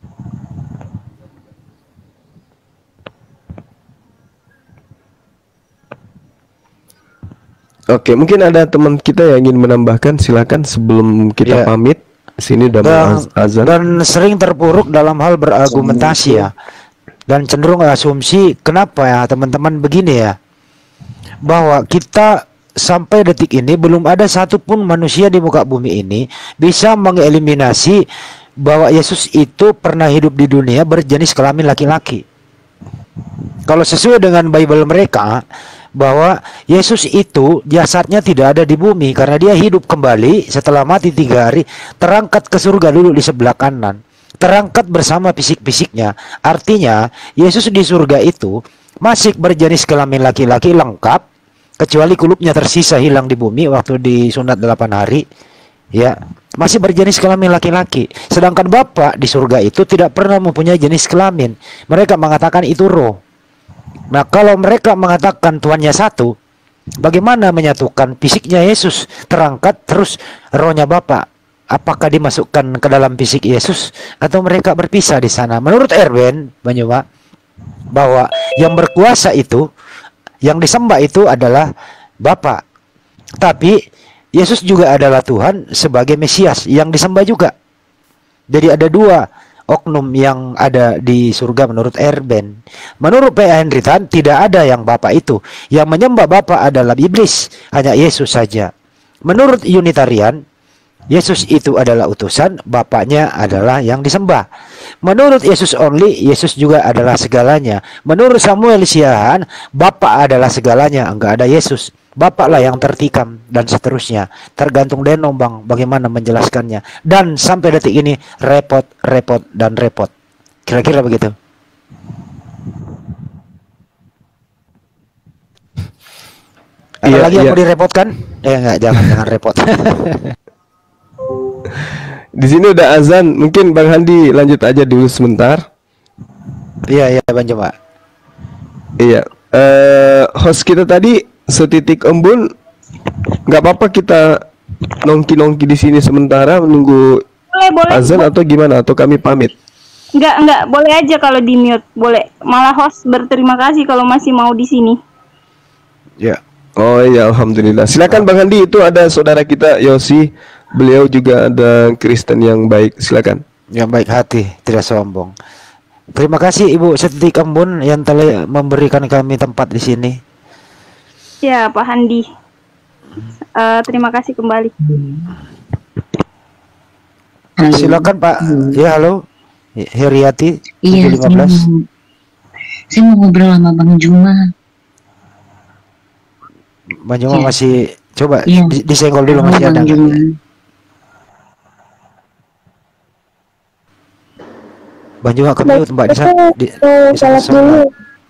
Speaker 1: Oke, mungkin ada teman kita yang ingin menambahkan, silakan sebelum kita pamit. Sini udah mau azan.
Speaker 6: Dan sering terpuruk dalam hal berargumentasi ya. Dan cenderung asumsi, kenapa ya teman-teman begini ya? Bahwa kita sampai detik ini belum ada satupun manusia di muka bumi ini bisa mengeliminasi bahwa Yesus itu pernah hidup di dunia berjenis kelamin laki-laki. Kalau sesuai dengan Bible mereka, bahwa Yesus itu jasadnya tidak ada di bumi karena dia hidup kembali setelah mati 3 hari, terangkat ke surga dulu di sebelah kanan, terangkat bersama fisik-fisiknya. Artinya Yesus di surga itu masih berjenis kelamin laki-laki lengkap, kecuali kulupnya tersisa hilang di bumi waktu disunat 8 hari, ya, masih berjenis kelamin laki-laki. Sedangkan Bapa di surga itu tidak pernah mempunyai jenis kelamin. Mereka mengatakan itu roh. Nah, kalau mereka mengatakan Tuhannya satu, bagaimana menyatukan fisiknya Yesus terangkat terus rohnya Bapa? Apakah dimasukkan ke dalam fisik Yesus atau mereka berpisah di sana? Menurut Erwin Banyuma, bahwa yang berkuasa itu, yang disembah itu adalah Bapa. Tapi Yesus juga adalah Tuhan sebagai Mesias yang disembah juga. Jadi ada dua oknum yang ada di surga menurut Erben. Menurut P.A. Henry Tan tidak ada yang Bapa itu. Yang menyembah Bapa adalah iblis, hanya Yesus saja. Menurut Unitarian, Yesus itu adalah utusan, Bapaknya adalah yang disembah. Menurut Yesus only, Yesus juga adalah segalanya. Menurut Samuel Siahaan, Bapa adalah segalanya, enggak ada Yesus. Bapa lah yang tertikam dan seterusnya. Tergantung Denom Bang bagaimana menjelaskannya. Dan sampai detik ini repot. Kira-kira begitu. Ada lagi yang mau direpotkan? Enggak, jangan repot.
Speaker 1: Di sini udah azan, mungkin Bang Handi lanjut aja dulu sebentar.
Speaker 6: Iya Bang coba.
Speaker 1: Iya, host kita tadi setitik embun, nggak apa-apa kita nongki di sini sementara menunggu boleh, azan atau gimana? Atau kami pamit?
Speaker 7: Enggak, boleh aja kalau di mute, boleh. Malah host berterima kasih kalau masih mau di sini.
Speaker 1: Ya. Oh iya, alhamdulillah. Silakan Bang Handi, itu ada saudara kita Yosi. Beliau juga ada Kristen yang baik, silakan.
Speaker 6: Yang baik hati, tidak sombong. Terima kasih Ibu Setitik Embun yang telah memberikan kami tempat di sini.
Speaker 7: Ya, Pak Handi. Terima kasih kembali.
Speaker 6: Halo. Silakan Pak. Ya, halo. Heriati.
Speaker 9: Iya, saya mau ngobrol sama Bang Juma.
Speaker 6: Bang Juma masih coba disenggol dulu, masih ada. Bang Juma kemut Mbak di
Speaker 9: dulu.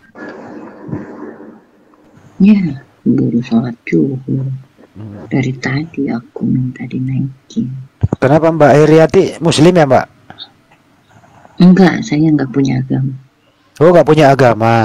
Speaker 9: Ya, baru sholat zuhur. Dari tadi aku minta dinaikin.
Speaker 6: Kenapa Mbak Heriati Muslim ya Mbak?
Speaker 9: Enggak, saya enggak punya agama.
Speaker 6: Oh, enggak punya agama.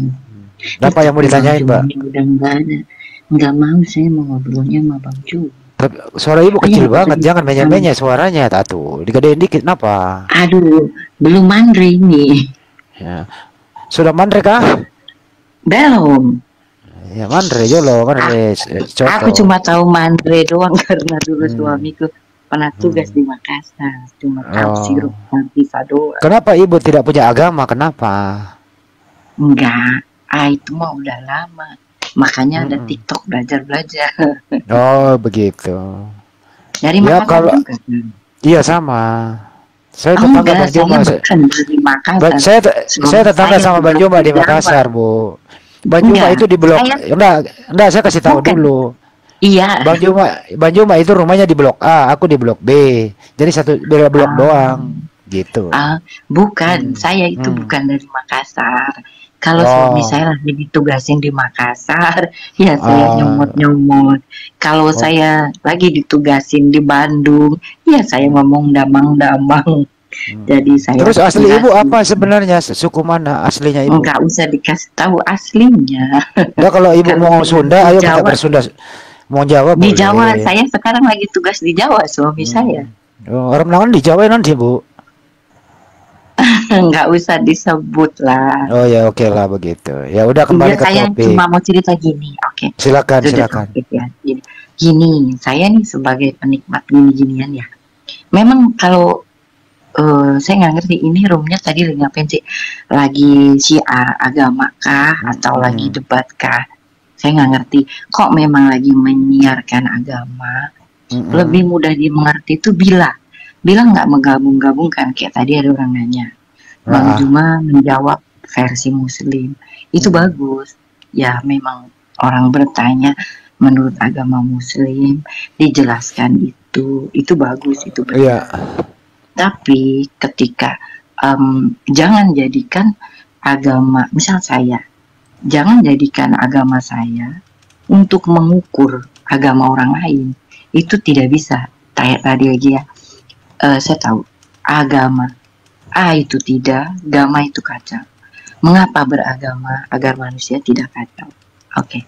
Speaker 6: Apa yang mau ditanyain Mbak?
Speaker 9: Udah enggak ada. Enggak mau, saya mau ngobrolnya sama Bang Ju.
Speaker 6: Suara ibu kecil
Speaker 9: Iya,
Speaker 6: banget,
Speaker 9: betul.
Speaker 6: jangan banyak-banyak suaranya, Tatu. Digedein dikit, kenapa?
Speaker 9: Aduh, belum mandre ini.
Speaker 6: Ya. Sudah mandre kah?
Speaker 9: Belum.
Speaker 6: Ya mandre jolo, mandre
Speaker 9: Aku cuma tahu mandre doang karena dulu
Speaker 6: Hmm.
Speaker 9: suamiku pernah tugas di Makassar. Cuma tahu
Speaker 6: Oh.
Speaker 9: sirup bisa doang.
Speaker 6: Kenapa ibu tidak punya agama? Kenapa?
Speaker 9: Enggak, itu mah udah lama. Makanya ada TikTok belajar-belajar.
Speaker 6: Oh begitu.
Speaker 9: Dari
Speaker 6: Ya,
Speaker 9: Makassar
Speaker 6: kalau-
Speaker 9: juga kan?
Speaker 6: Iya sama. Saya
Speaker 9: Oh,
Speaker 6: tetangga
Speaker 9: enggak,
Speaker 6: Bang Juma.
Speaker 9: saya bukan dari Makassar.
Speaker 6: Saya tetangga
Speaker 9: Saya
Speaker 6: sama Bang
Speaker 9: di
Speaker 6: Juma di
Speaker 9: Jawa.
Speaker 6: Makassar, Bu. Bang Juma
Speaker 9: Enggak,
Speaker 6: itu di blok.
Speaker 9: saya-
Speaker 6: Enggak, saya kasih tahu
Speaker 9: Bukan.
Speaker 6: dulu.
Speaker 9: Iya.
Speaker 6: Bang Juma itu rumahnya di blok A, aku di blok B. Jadi satu beda blok doang, gitu.
Speaker 9: Bukan, saya itu bukan dari Makassar. Kalau
Speaker 6: Oh.
Speaker 9: suami saya lagi ditugasin di Makassar, ya saya
Speaker 6: Oh.
Speaker 9: nyomot-nyomot. Kalau saya lagi ditugasin di Bandung, ya saya ngomong damang-damang. Jadi saya
Speaker 6: Terus asli
Speaker 9: tugasin.
Speaker 6: ibu apa sebenarnya? Suku mana aslinya ibu?
Speaker 9: Enggak usah dikasih tahu aslinya.
Speaker 6: Nah, kalau ibu
Speaker 9: Kalau
Speaker 6: mau Sunda, ayo kita
Speaker 9: Jawa-
Speaker 6: bersunda. Mau Jawa
Speaker 9: Di
Speaker 6: boleh.
Speaker 9: Jawa, saya sekarang lagi tugas di Jawa, suami saya.
Speaker 6: Oh, orang Menangan di Jawa nanti bu.
Speaker 9: Enggak usah disebut lah.
Speaker 6: Oh ya oke lah begitu. Ya udah kembali
Speaker 9: Iya,
Speaker 6: ke
Speaker 9: saya
Speaker 6: topik.
Speaker 9: cuma mau cerita gini, oke.
Speaker 6: Silakan
Speaker 9: Itu udah
Speaker 6: silakan.
Speaker 9: topik ya. Gini, saya nih sebagai penikmat gini-ginian ya. Memang kalau saya nggak ngerti ini roomnya tadi lagi ngapain sih? Lagi syiar agama kah atau lagi debat kah? Saya nggak ngerti. Kok memang lagi menyiarkan agama? Lebih mudah dimengerti itu bila nggak menggabung-gabungkan kayak tadi ada orang nanya. Bang Juma menjawab versi Muslim. Itu bagus. Ya memang orang bertanya menurut agama Muslim dijelaskan itu bagus, itu benar.
Speaker 6: Iya.
Speaker 9: Tapi ketika jangan jadikan agama, misal saya, jangan jadikan agama saya untuk mengukur agama orang lain. Itu tidak bisa. Kayak tadi aja ya, saya tahu agama A itu tidak, agama itu kacau. Mengapa beragama? Agar manusia tidak kacau. Oke.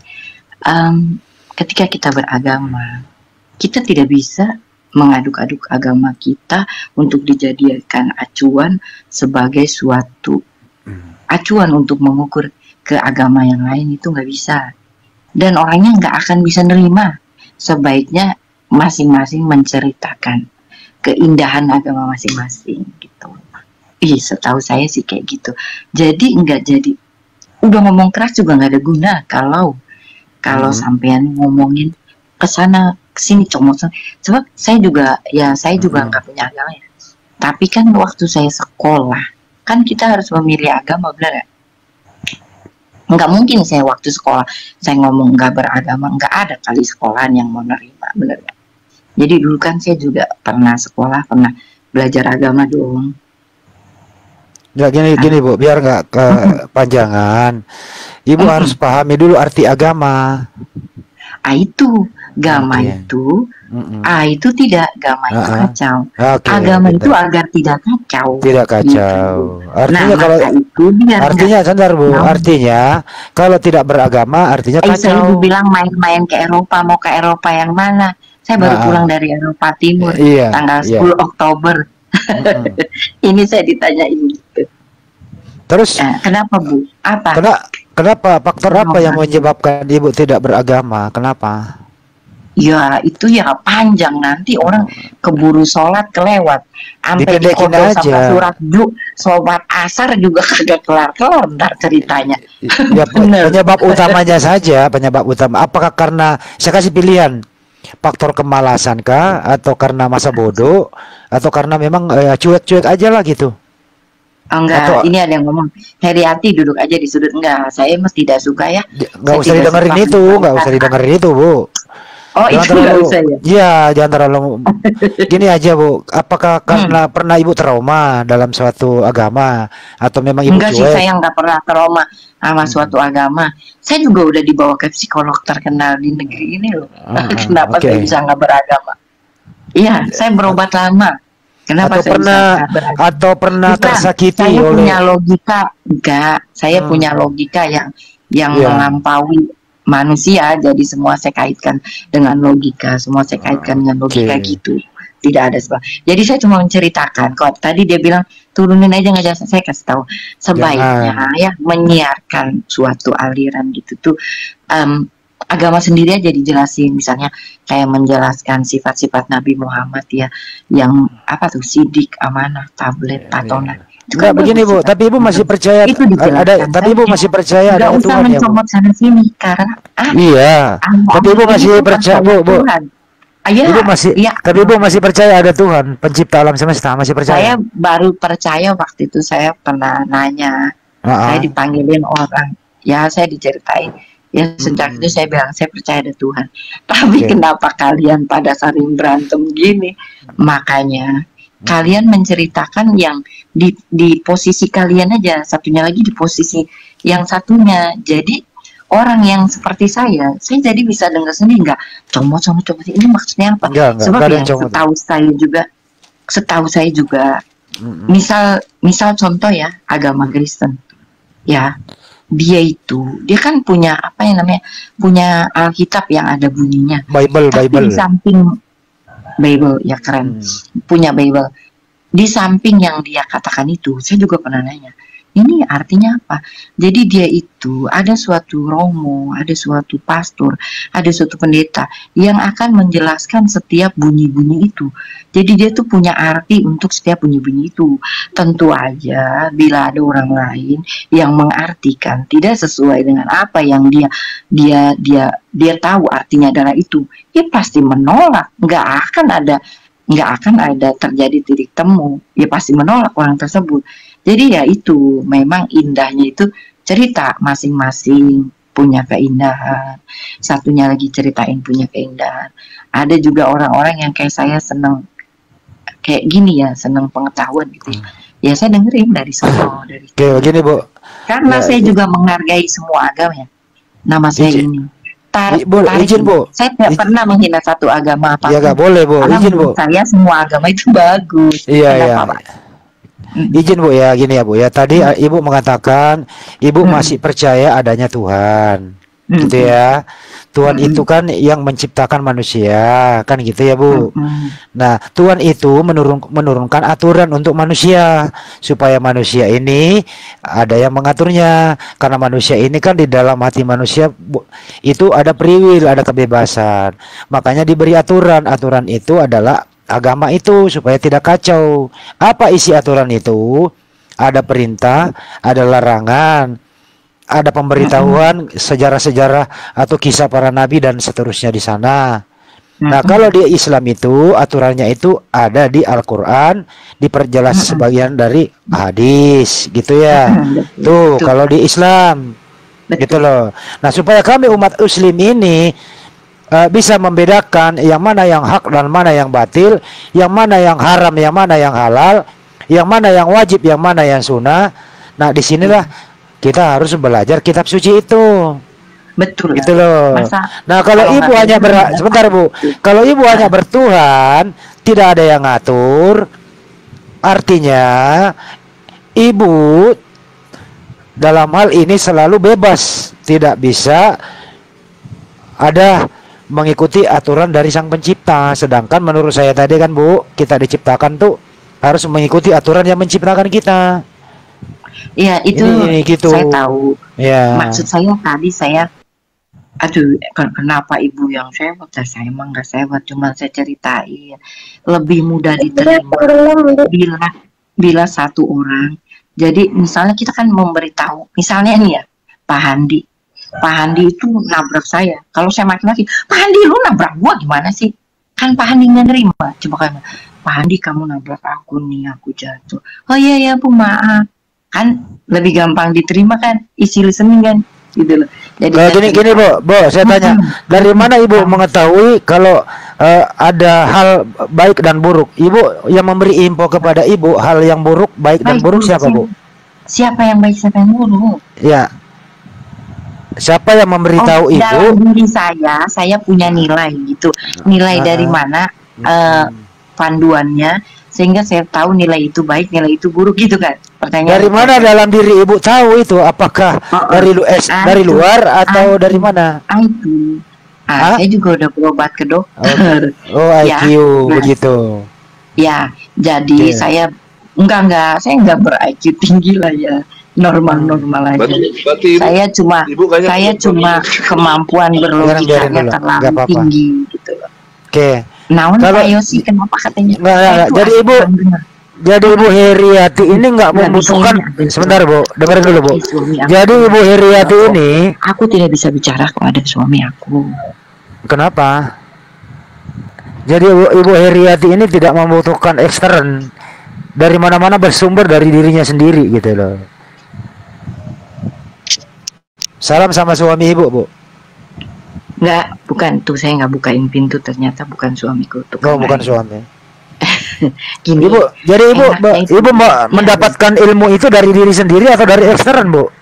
Speaker 9: Ketika kita beragama, kita tidak bisa mengaduk-aduk agama kita untuk dijadikan acuan sebagai suatu acuan untuk mengukur ke agama yang lain, itu nggak bisa. Dan orangnya nggak akan bisa nerima. Sebaiknya masing-masing menceritakan keindahan agama masing-masing gitu. Setahu saya sih kayak gitu. Jadi nggak jadi udah ngomong keras juga nggak ada guna kalau sampean ngomongin kesana kesini comot. Sebab saya juga nggak punya agama ya. Tapi kan waktu saya sekolah kan kita harus memilih agama, benar ya? Nggak mungkin saya waktu sekolah saya ngomong nggak beragama, nggak ada kali sekolahan yang mau nerima, benar ya? Jadi dulu kan saya juga pernah sekolah, pernah belajar agama dong.
Speaker 6: Ya gini bu, biar nggak kepanjangan. Ibu harus pahami dulu arti agama.
Speaker 9: Itu agama itu tidak, agama itu kacau. Agama itu agar tidak kacau.
Speaker 6: Tidak kacau. Artinya kalau artinya sadar bu, artinya kalau tidak beragama artinya kacau.
Speaker 9: Saya ibu bilang main-main ke Eropa, mau ke Eropa yang mana? Saya baru pulang dari Eropa Timur tanggal 10 Oktober. Ini saya ditanyain gitu.
Speaker 6: Terus
Speaker 9: kenapa bu? Apa?
Speaker 6: Kenapa? Faktor apa yang menyebabkan ibu tidak beragama? Kenapa?
Speaker 9: Ya itu ya panjang, nanti orang keburu sholat kelewat, sampai dikodok sama sholat asar juga kagak kelar-kelar ntar ceritanya.
Speaker 6: Ya, penyebab utamanya saja, penyebab utama. Apakah karena saya kasih pilihan? Faktor kemalasan kah, atau karena masa bodoh, atau karena memang cuek-cuek aja lah gitu?
Speaker 9: Enggak, ini ada yang ngomong Heriati duduk aja di sudut. Enggak, saya mesti tidak suka ya.
Speaker 6: Enggak usah didengerin itu, enggak usah didengerin itu bu.
Speaker 9: Oh
Speaker 6: jangan
Speaker 9: itu enggak usah ya?
Speaker 6: Iya, jangan terlalu. Gini aja bu, apakah karena pernah ibu trauma dalam suatu agama, atau memang ibu
Speaker 9: enggak cuek? Sih, saya enggak pernah trauma sama suatu agama. Saya juga udah dibawa ke psikolog terkenal di negeri ini loh. Kenapa saya bisa enggak beragama? Iya, saya berobat lama. Kenapa
Speaker 6: atau pernah tersakiti
Speaker 9: saya oleh punya logika? Enggak, saya punya logika yang melampaui manusia, jadi semua saya kaitkan dengan logika, semua saya kaitkan dengan logika gitu. Tidak ada sebab. Jadi saya cuma menceritakan. Kok tadi dia bilang turunin aja ngajar, saya kasih tahu sebaiknya ya menyiarkan suatu aliran gitu tuh. Agama sendiri aja dijelasin, misalnya kayak menjelaskan sifat-sifat Nabi Muhammad ya, yang apa tuh, sidik, amanah, tablet, patona.
Speaker 6: Enggak begini Bu, tapi Ibu masih percaya
Speaker 9: itu
Speaker 6: ada, tapi Ibu masih percaya ada Tuhan ya Bu?
Speaker 9: Nggak usah mencomot sana sini karena
Speaker 6: iya, tapi Ibu masih percaya Bu. Ibu masih, tapi Ibu masih percaya ada Tuhan pencipta alam semesta, masih percaya?
Speaker 9: Saya baru percaya waktu itu saya pernah nanya, saya dipanggilin orang, ya saya diceritain. Ya sejak itu saya bilang saya percaya ada Tuhan. Tapi kenapa kalian pada saling berantem gini? Makanya kalian menceritakan yang di posisi kalian aja, satunya lagi di posisi yang satunya. Jadi orang yang seperti saya jadi bisa dengar sendiri, nggak comot ini maksudnya apa? Sebab yang setahu saya juga misal contoh ya, agama Kristen ya, dia kan punya apa yang namanya, punya Alkitab yang ada bunyinya Bible. Di samping Bible ya keren, punya Bible. Di samping yang dia katakan itu, saya juga pernah nanya, ini artinya apa? Jadi dia itu ada suatu romo, ada suatu pastor, ada suatu pendeta yang akan menjelaskan setiap bunyi-bunyi itu. Jadi dia tuh punya arti untuk setiap bunyi-bunyi itu. Tentu aja bila ada orang lain yang mengartikan tidak sesuai dengan apa yang dia tahu artinya adalah itu, dia pasti menolak. Nggak akan ada terjadi titik temu. Dia pasti menolak orang tersebut. Jadi ya itu memang indahnya itu cerita masing-masing punya keindahan, satunya lagi ceritain punya keindahan. Ada juga orang-orang yang kayak saya seneng kayak gini ya, seneng pengetahuan gitu. Ya saya dengerin dari semua dari.
Speaker 6: Gini Bu.
Speaker 9: Karena saya juga menghargai semua agama ya. Nama saya ini.
Speaker 6: Izin Bu.
Speaker 9: Saya tidak pernah menghina satu agama apa.
Speaker 6: Ya nggak boleh Bu. Izin Bu.
Speaker 9: Saya semua agama itu bagus.
Speaker 6: Iya. Izin Bu ya, gini ya Bu ya. Tadi Ibu mengatakan Ibu masih percaya adanya Tuhan, gitu ya. Tuhan itu kan yang menciptakan manusia, kan gitu ya Bu. Nah, Tuhan itu menurunkan aturan untuk manusia supaya manusia ini ada yang mengaturnya. Karena manusia ini kan di dalam hati manusia itu ada free will, ada kebebasan. Makanya diberi aturan. Aturan itu adalah agama itu supaya tidak kacau. Apa isi aturan itu? Ada perintah, ada larangan, ada pemberitahuan, sejarah-sejarah atau kisah para nabi dan seterusnya di sana. Nah, kalau di Islam itu aturannya itu ada di Al-Qur'an, diperjelas sebagian dari hadis, gitu ya. Tuh, kalau di Islam. Gitu loh. Nah, supaya kami umat muslim ini bisa membedakan yang mana yang hak dan mana yang batil, yang mana yang haram, yang mana yang halal, yang mana yang wajib, yang mana yang sunnah. Nah, disinilah kita harus belajar kitab suci itu.
Speaker 9: Betul.
Speaker 6: Gitu loh. Nah, kalau Ibu hanya sebentar Bu, kalau Ibu hanya bertuhan, tidak ada yang ngatur, artinya Ibu dalam hal ini selalu bebas, tidak bisa ada mengikuti aturan dari sang pencipta. Sedangkan menurut saya tadi kan Bu, kita diciptakan tuh harus mengikuti aturan yang menciptakan kita.
Speaker 9: Iya itu
Speaker 6: gitu.
Speaker 9: Saya tahu
Speaker 6: ya.
Speaker 9: Maksud saya tadi kenapa Ibu yang sewot? Saya emang gak sewot, cuma saya ceritain lebih mudah diterima bila satu orang. Jadi misalnya kita kan memberitahu, misalnya nih ya Pak Handi itu nabrak saya. Kalau saya maki-maki, Pak Handi lu nabrak gua gimana sih? Kan Pak Handi nggak nerima. Coba kan, Pak Handi kamu nabrak aku nih, aku jatuh. Oh iya Bu, maaf. Kan lebih gampang diterima kan, isi listening kan, gitu loh. Jadi
Speaker 6: gini Bu, saya tanya, dari mana Ibu mengetahui kalau ada hal baik dan buruk? Ibu yang memberi info kepada Ibu hal yang buruk, baik dan buruk siapa Bu?
Speaker 9: Siapa yang baik, siapa yang buruk?
Speaker 6: Ya. Siapa yang memberitahu Ibu?
Speaker 9: Dalam diri saya punya nilai gitu. Nilai dari mana panduannya sehingga saya tahu nilai itu baik, nilai itu buruk gitu kan. Pertanyaan
Speaker 6: Dari mana dalam diri ibu tahu itu? Apakah dari luar atau dari mana?
Speaker 9: Itu. Saya juga udah berobat ke dokter.
Speaker 6: Oh, IQ begitu.
Speaker 9: Ya, jadi saya saya nggak ber-IQ tinggi lah ya. Normal aja. Saya cuma kemampuan berlogikanya terlalu tinggi gitu loh.
Speaker 6: Oke.
Speaker 9: Nah, kalau sih kenapa katanya?
Speaker 6: Jadi Ibu Heriati ini nggak membutuhkan. Sebentar Bu, dengerin dulu Bu. Jadi Ibu Heriati ini,
Speaker 9: aku tidak bisa bicara kepada suami aku.
Speaker 6: Kenapa? Jadi Ibu Heriati ini tidak membutuhkan ekstern, dari mana-mana bersumber dari dirinya sendiri gitu loh. Salam sama suami ibu, Bu.
Speaker 9: Enggak, bukan tuh, saya nggak bukain pintu, ternyata bukan suamiku tuh.
Speaker 6: Oh, bukan suami.
Speaker 9: Gini,
Speaker 6: Ibu, jadi ibu mendapatkan ilmu itu dari diri sendiri atau dari ekstern, Bu?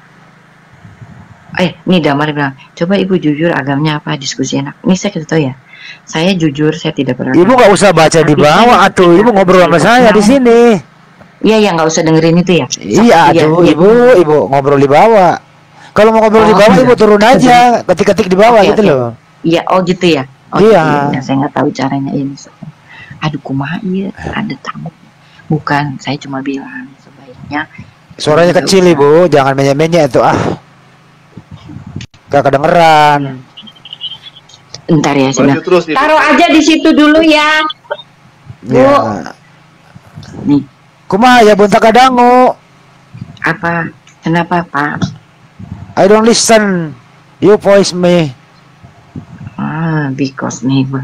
Speaker 9: Nih Damar bilang, coba ibu jujur agamanya apa, diskusi enak. Ini saya kasih tahu ya, saya jujur, saya tidak pernah.
Speaker 6: Ibu nggak usah baca di bawah, atuh. Ibu ngobrol sama saya di sini.
Speaker 9: Iya, nggak usah dengerin itu ya.
Speaker 6: Iya, atuh. Ibu ngobrol di bawah. Kalau mau ngobrol di bawah, ibu turun aja, ketik-ketik di bawah gitu loh.
Speaker 9: Iya, gitu ya.
Speaker 6: Iya.
Speaker 9: Gitu. Saya nggak tahu caranya ini. Aduh, kumaha iya, ada tamu. Bukan, saya cuma bilang sebaiknya.
Speaker 6: Suaranya kecil ibu, jangan menye-menye itu Gak kedengeran.
Speaker 9: Entar ya, taruh aja di situ dulu ya. Bu. Nih.
Speaker 6: Kumaha ya bunta kadangu.
Speaker 9: Apa? Kenapa Pak?
Speaker 6: I don't listen. You voice me.
Speaker 9: Because neighbor.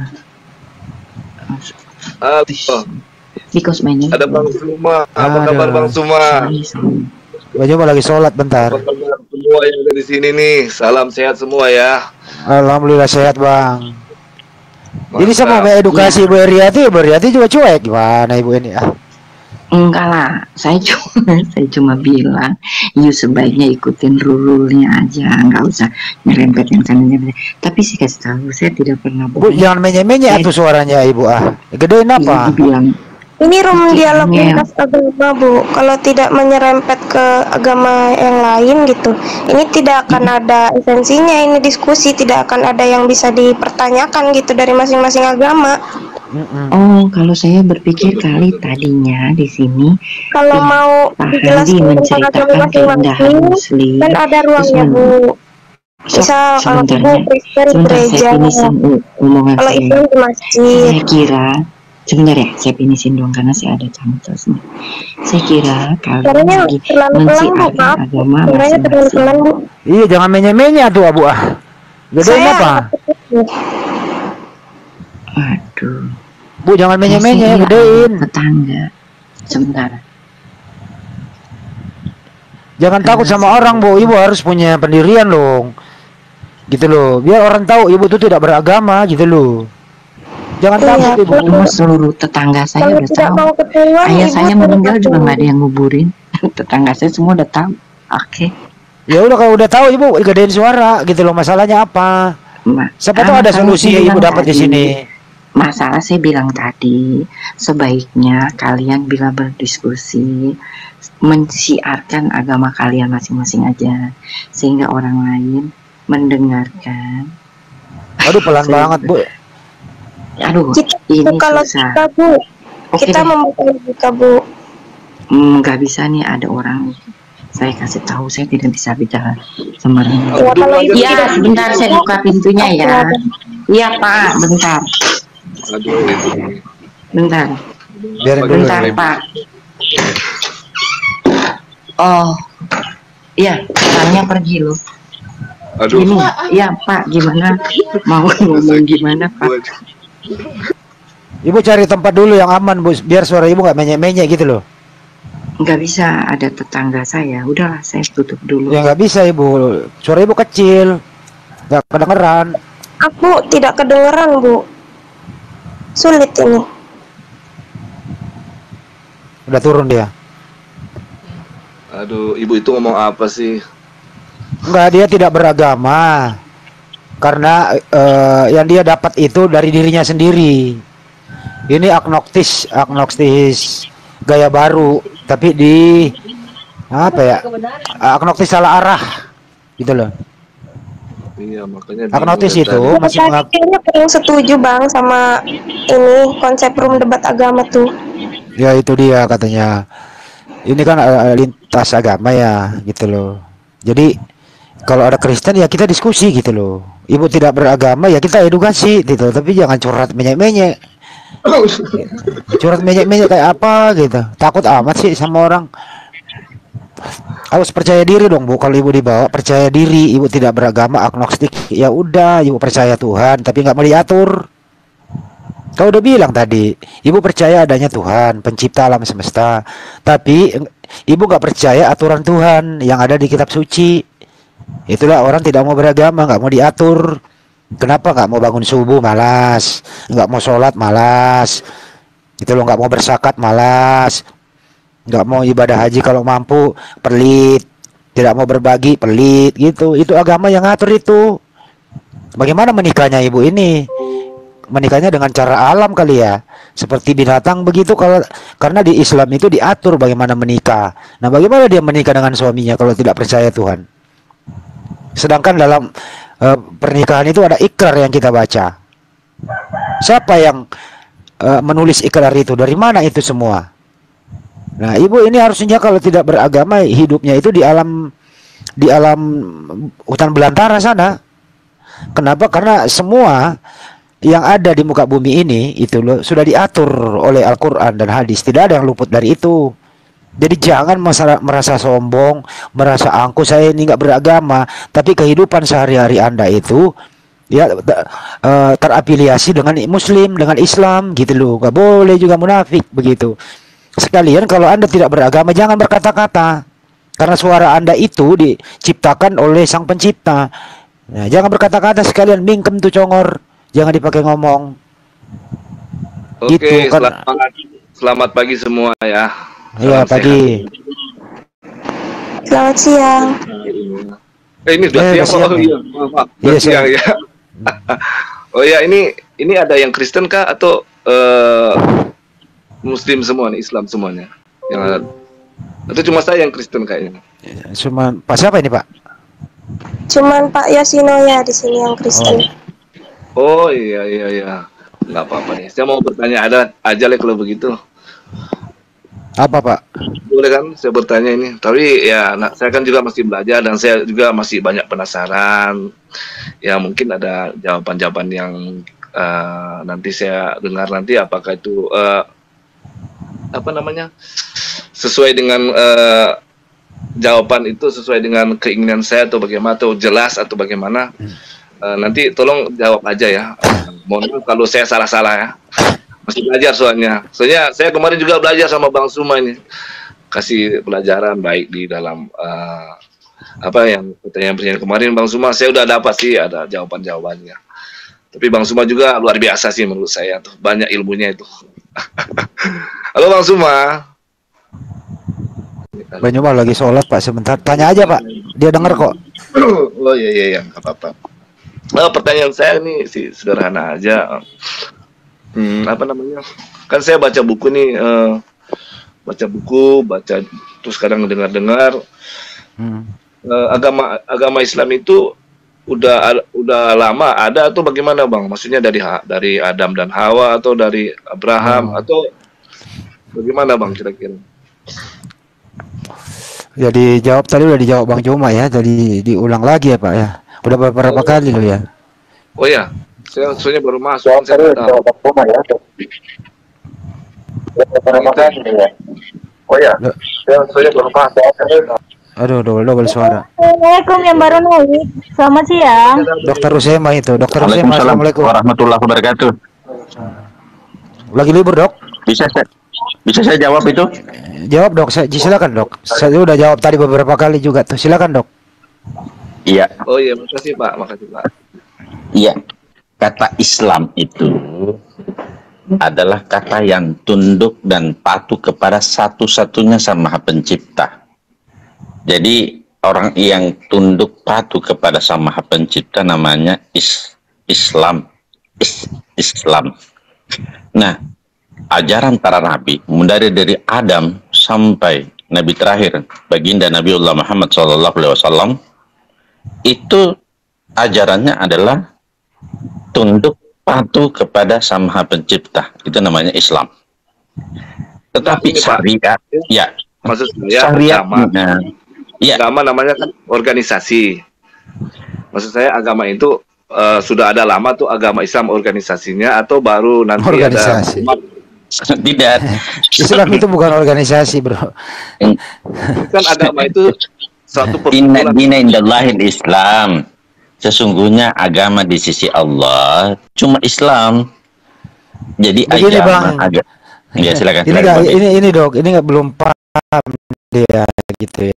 Speaker 9: Because my neighbor.
Speaker 10: Ada Bang Suma. Apa kabar Bang Suma?
Speaker 6: Baju lagi sholat bentar.
Speaker 10: Semua yang ada di sini nih, salam sehat semua ya.
Speaker 6: Alhamdulillah sehat Bang. Ini sama edukasi Ibu Heriati juga cuek. Gimana Ibu ini
Speaker 9: Enggak lah, saya cuma bilang, sebaiknya ikutin rule-nya aja, nggak usah nyerempet yang sana. Tapi sih kasih tahu, saya tidak pernah.
Speaker 6: Bu, jangan menye-menye tuh suaranya Ibu Gedein apa?
Speaker 11: Ini room dialog lintas agama Bu. Kalau tidak menyerempet ke agama yang lain gitu, ini tidak akan ada esensinya. Ini diskusi, tidak akan ada yang bisa dipertanyakan gitu dari masing-masing agama.
Speaker 9: Oh, kalau saya berpikir kali tadinya di sini
Speaker 11: kalau mau
Speaker 9: dijelaskan menceritakan keindahan muslim
Speaker 11: kan ada ruangnya Bu. Bisa kalau Bu Kristen gereja, kalau itu di masjid.
Speaker 9: Saya kira sebentar ya, saya finisin dong karena saya ada cantos nih. Saya kira kalau lagi mensiarkan agama masing-masing.
Speaker 6: Iya, jangan menye-menye tuh Bu Gedein apa?
Speaker 9: Aduh.
Speaker 6: Bu, jangan menye-menye, gedein.
Speaker 9: Tetangga. Sebentar.
Speaker 6: Jangan takut sama orang, Bu. Ibu harus punya pendirian loh. Gitu loh. Biar orang tahu Ibu itu tidak beragama, gitu loh. Jangan takut Ibu.
Speaker 9: Seluruh tetangga saya udah tahu. Ayah saya meninggal juga nggak ada yang nguburin. Tetangga saya semua udah tahu. Oke.
Speaker 6: Ya udah, kalau udah tahu Ibu gedein suara, gitu loh. Masalahnya apa? Siapa tahu ada solusi Ibu dapat di sini.
Speaker 9: Masalah saya bilang tadi, sebaiknya kalian bila berdiskusi mensiarkan agama kalian masing-masing aja, sehingga orang lain mendengarkan.
Speaker 6: Aduh, pelan banget Bu.
Speaker 9: Aduh,
Speaker 11: ini kalau susah. Kita Bu, kita membuka Bu.
Speaker 9: Nggak bisa nih, ada orang. Saya kasih tahu, saya tidak bisa bicara sembarangan. Ya, sebentar saya buka pintunya ya. Iya Pak, bentar. Bentar. Bentar Pak. Oh, iya, orangnya pergi loh.
Speaker 10: Aduh.
Speaker 9: Ini, ya Pak, gimana? Mau ngomong gimana Pak?
Speaker 6: Ibu cari tempat dulu yang aman Bu, biar suara Ibu nggak menye-menye gitu loh.
Speaker 9: Nggak bisa, ada tetangga saya. Udahlah, saya tutup dulu.
Speaker 6: Ya nggak bisa Ibu, suara Ibu kecil, nggak kedengeran.
Speaker 11: Aku tidak kedengeran Bu. Sulit ini.
Speaker 6: Udah turun dia.
Speaker 10: Aduh, Ibu itu ngomong apa sih?
Speaker 6: Enggak, dia tidak beragama. Karena yang dia dapat itu dari dirinya sendiri. Ini agnostis gaya baru, tapi di apa ya? Agnostis salah arah, gitu loh.
Speaker 10: Iya, makanya
Speaker 6: Agnostis itu masih
Speaker 11: Kayaknya kurang setuju bang sama ini konsep room debat agama tuh.
Speaker 6: ya itu dia katanya. Ini kan lintas agama ya, gitu loh. Jadi kalau ada Kristen ya kita diskusi gitu loh. Ibu tidak beragama ya kita edukasi gitu, tapi jangan curhat menyek-menyek. Curhat menyek-menyek kayak apa gitu. Takut amat sih sama orang. Harus percaya diri dong Bu. Kalau ibu dibawa percaya diri, ibu tidak beragama, agnostik, ya udah ibu percaya Tuhan tapi nggak mau diatur. Kau udah bilang tadi, ibu percaya adanya Tuhan, pencipta alam semesta, tapi ibu nggak percaya aturan Tuhan yang ada di kitab suci. Itulah orang tidak mau beragama, nggak mau diatur. Kenapa nggak mau bangun subuh malas, nggak mau sholat malas, itu loh, nggak mau berzakat malas, nggak mau ibadah haji kalau mampu pelit, tidak mau berbagi pelit gitu. Itu agama yang ngatur itu. Bagaimana menikahnya ibu ini? Menikahnya dengan cara alam kali ya, seperti binatang begitu. Kalau karena di Islam itu diatur bagaimana menikah. Nah, bagaimana dia menikah dengan suaminya kalau tidak percaya Tuhan? Sedangkan dalam pernikahan itu ada ikrar yang kita baca. Siapa yang menulis ikrar itu? Dari mana itu semua? Nah, ibu ini harusnya kalau tidak beragama hidupnya itu di alam hutan belantara sana. Kenapa? Karena semua yang ada di muka bumi ini itu loh sudah diatur oleh Al-Quran dan hadis. Tidak ada yang luput dari itu. Jadi jangan merasa sombong, merasa angkuh saya ini nggak beragama, tapi kehidupan sehari-hari Anda itu ya terafiliasi dengan Muslim, dengan Islam gitu loh. Nggak boleh juga munafik begitu. Sekalian kalau Anda tidak beragama jangan berkata-kata, karena suara Anda itu diciptakan oleh Sang Pencipta. Nah, jangan berkata-kata sekalian, mingkem tuh congor, jangan dipakai ngomong.
Speaker 10: Oke,
Speaker 6: gitu, kan.
Speaker 10: Selamat pagi semua ya.
Speaker 6: Iya, pagi.
Speaker 11: Selamat siang.
Speaker 10: Ini sudah siang. Oh iya, maaf. Sudah siang ya. Oh ya, ini ada yang Kristen kah atau Muslim semua nih, Islam semuanya yang ada? Atau cuma saya yang Kristen kayaknya?
Speaker 6: Cuma Pak siapa ini Pak?
Speaker 11: Cuman Pak Yosino ya di sini yang Kristen.
Speaker 10: Oh iya, nggak apa-apa nih. Saya mau bertanya aja lah kalau begitu.
Speaker 6: Apa Pak?
Speaker 10: Boleh kan saya bertanya ini? Tapi ya, saya kan juga masih belajar dan saya juga masih banyak penasaran. Ya mungkin ada jawaban-jawaban yang nanti saya dengar nanti apakah itu sesuai dengan jawaban itu sesuai dengan keinginan saya atau bagaimana, atau jelas atau bagaimana. Nanti tolong jawab aja ya. Mohon maaf kalau saya salah-salah ya. Masih belajar soalnya saya kemarin juga belajar sama Bang Suma ini, kasih pelajaran baik di dalam yang pertanyaan kemarin Bang Suma, saya udah dapat sih ada jawabannya. Tapi Bang Suma juga luar biasa sih menurut saya tuh, banyak ilmunya itu. Halo Bang Suma.
Speaker 6: Bang Suma lagi sholat Pak, sebentar tanya aja Pak, dia dengar kok.
Speaker 10: Oh iya nggak apa-apa. Pertanyaan saya ini sih sederhana aja. Kan saya baca buku nih, baca terus kadang dengar agama Islam itu udah lama ada atau bagaimana Bang? Maksudnya dari Adam dan Hawa atau dari Abraham atau bagaimana Bang kira-kira?
Speaker 6: Jadi jawab tadi udah dijawab Bang Juma ya, jadi diulang lagi ya Pak ya. Udah beberapa kali loh ya.
Speaker 10: Oh ya. Saya soalnya baru masuk. Saya tahu. Oh ya. Saya baru masuk.
Speaker 6: Aduh, double suara.
Speaker 7: Assalamualaikum yang baru naik. Selamat siang.
Speaker 6: Dokter Rusema itu. Dokter Rusema, assalamualaikum
Speaker 12: warahmatullahi wabarakatuh.
Speaker 6: Lagi libur dok?
Speaker 12: Bisa saya jawab itu?
Speaker 6: Jawab dok. Silakan dok. Saya udah jawab tadi beberapa kali juga tuh. Silakan dok.
Speaker 12: Iya.
Speaker 10: Oh iya, makasih Pak.
Speaker 12: Iya. Kata Islam itu adalah kata yang tunduk dan patuh kepada satu-satunya Sang Maha Pencipta. Jadi orang yang tunduk patuh kepada Sang Maha Pencipta namanya Islam. Nah, ajaran para nabi, dari Adam sampai nabi terakhir, baginda Nabiullah Muhammad SAW, itu ajarannya adalah tunduk patuh kepada Sang Maha Pencipta. Itu namanya Islam. Tetapi syariat, ya,
Speaker 10: maksud saya agama.
Speaker 12: Ya.
Speaker 10: Agama namanya kan organisasi. Maksud saya agama itu sudah ada lama tuh agama Islam organisasinya, atau baru nanti
Speaker 6: organisasi.
Speaker 12: Tidak.
Speaker 6: Islam itu bukan organisasi, bro.
Speaker 10: Kan agama itu satu
Speaker 12: Inna dina indallahil Islam. Sesungguhnya agama di sisi Allah cuma Islam. Jadi
Speaker 6: begini, Bang.
Speaker 12: Ya, silakan.
Speaker 6: Ini dok, ini nggak belum paham dia gitu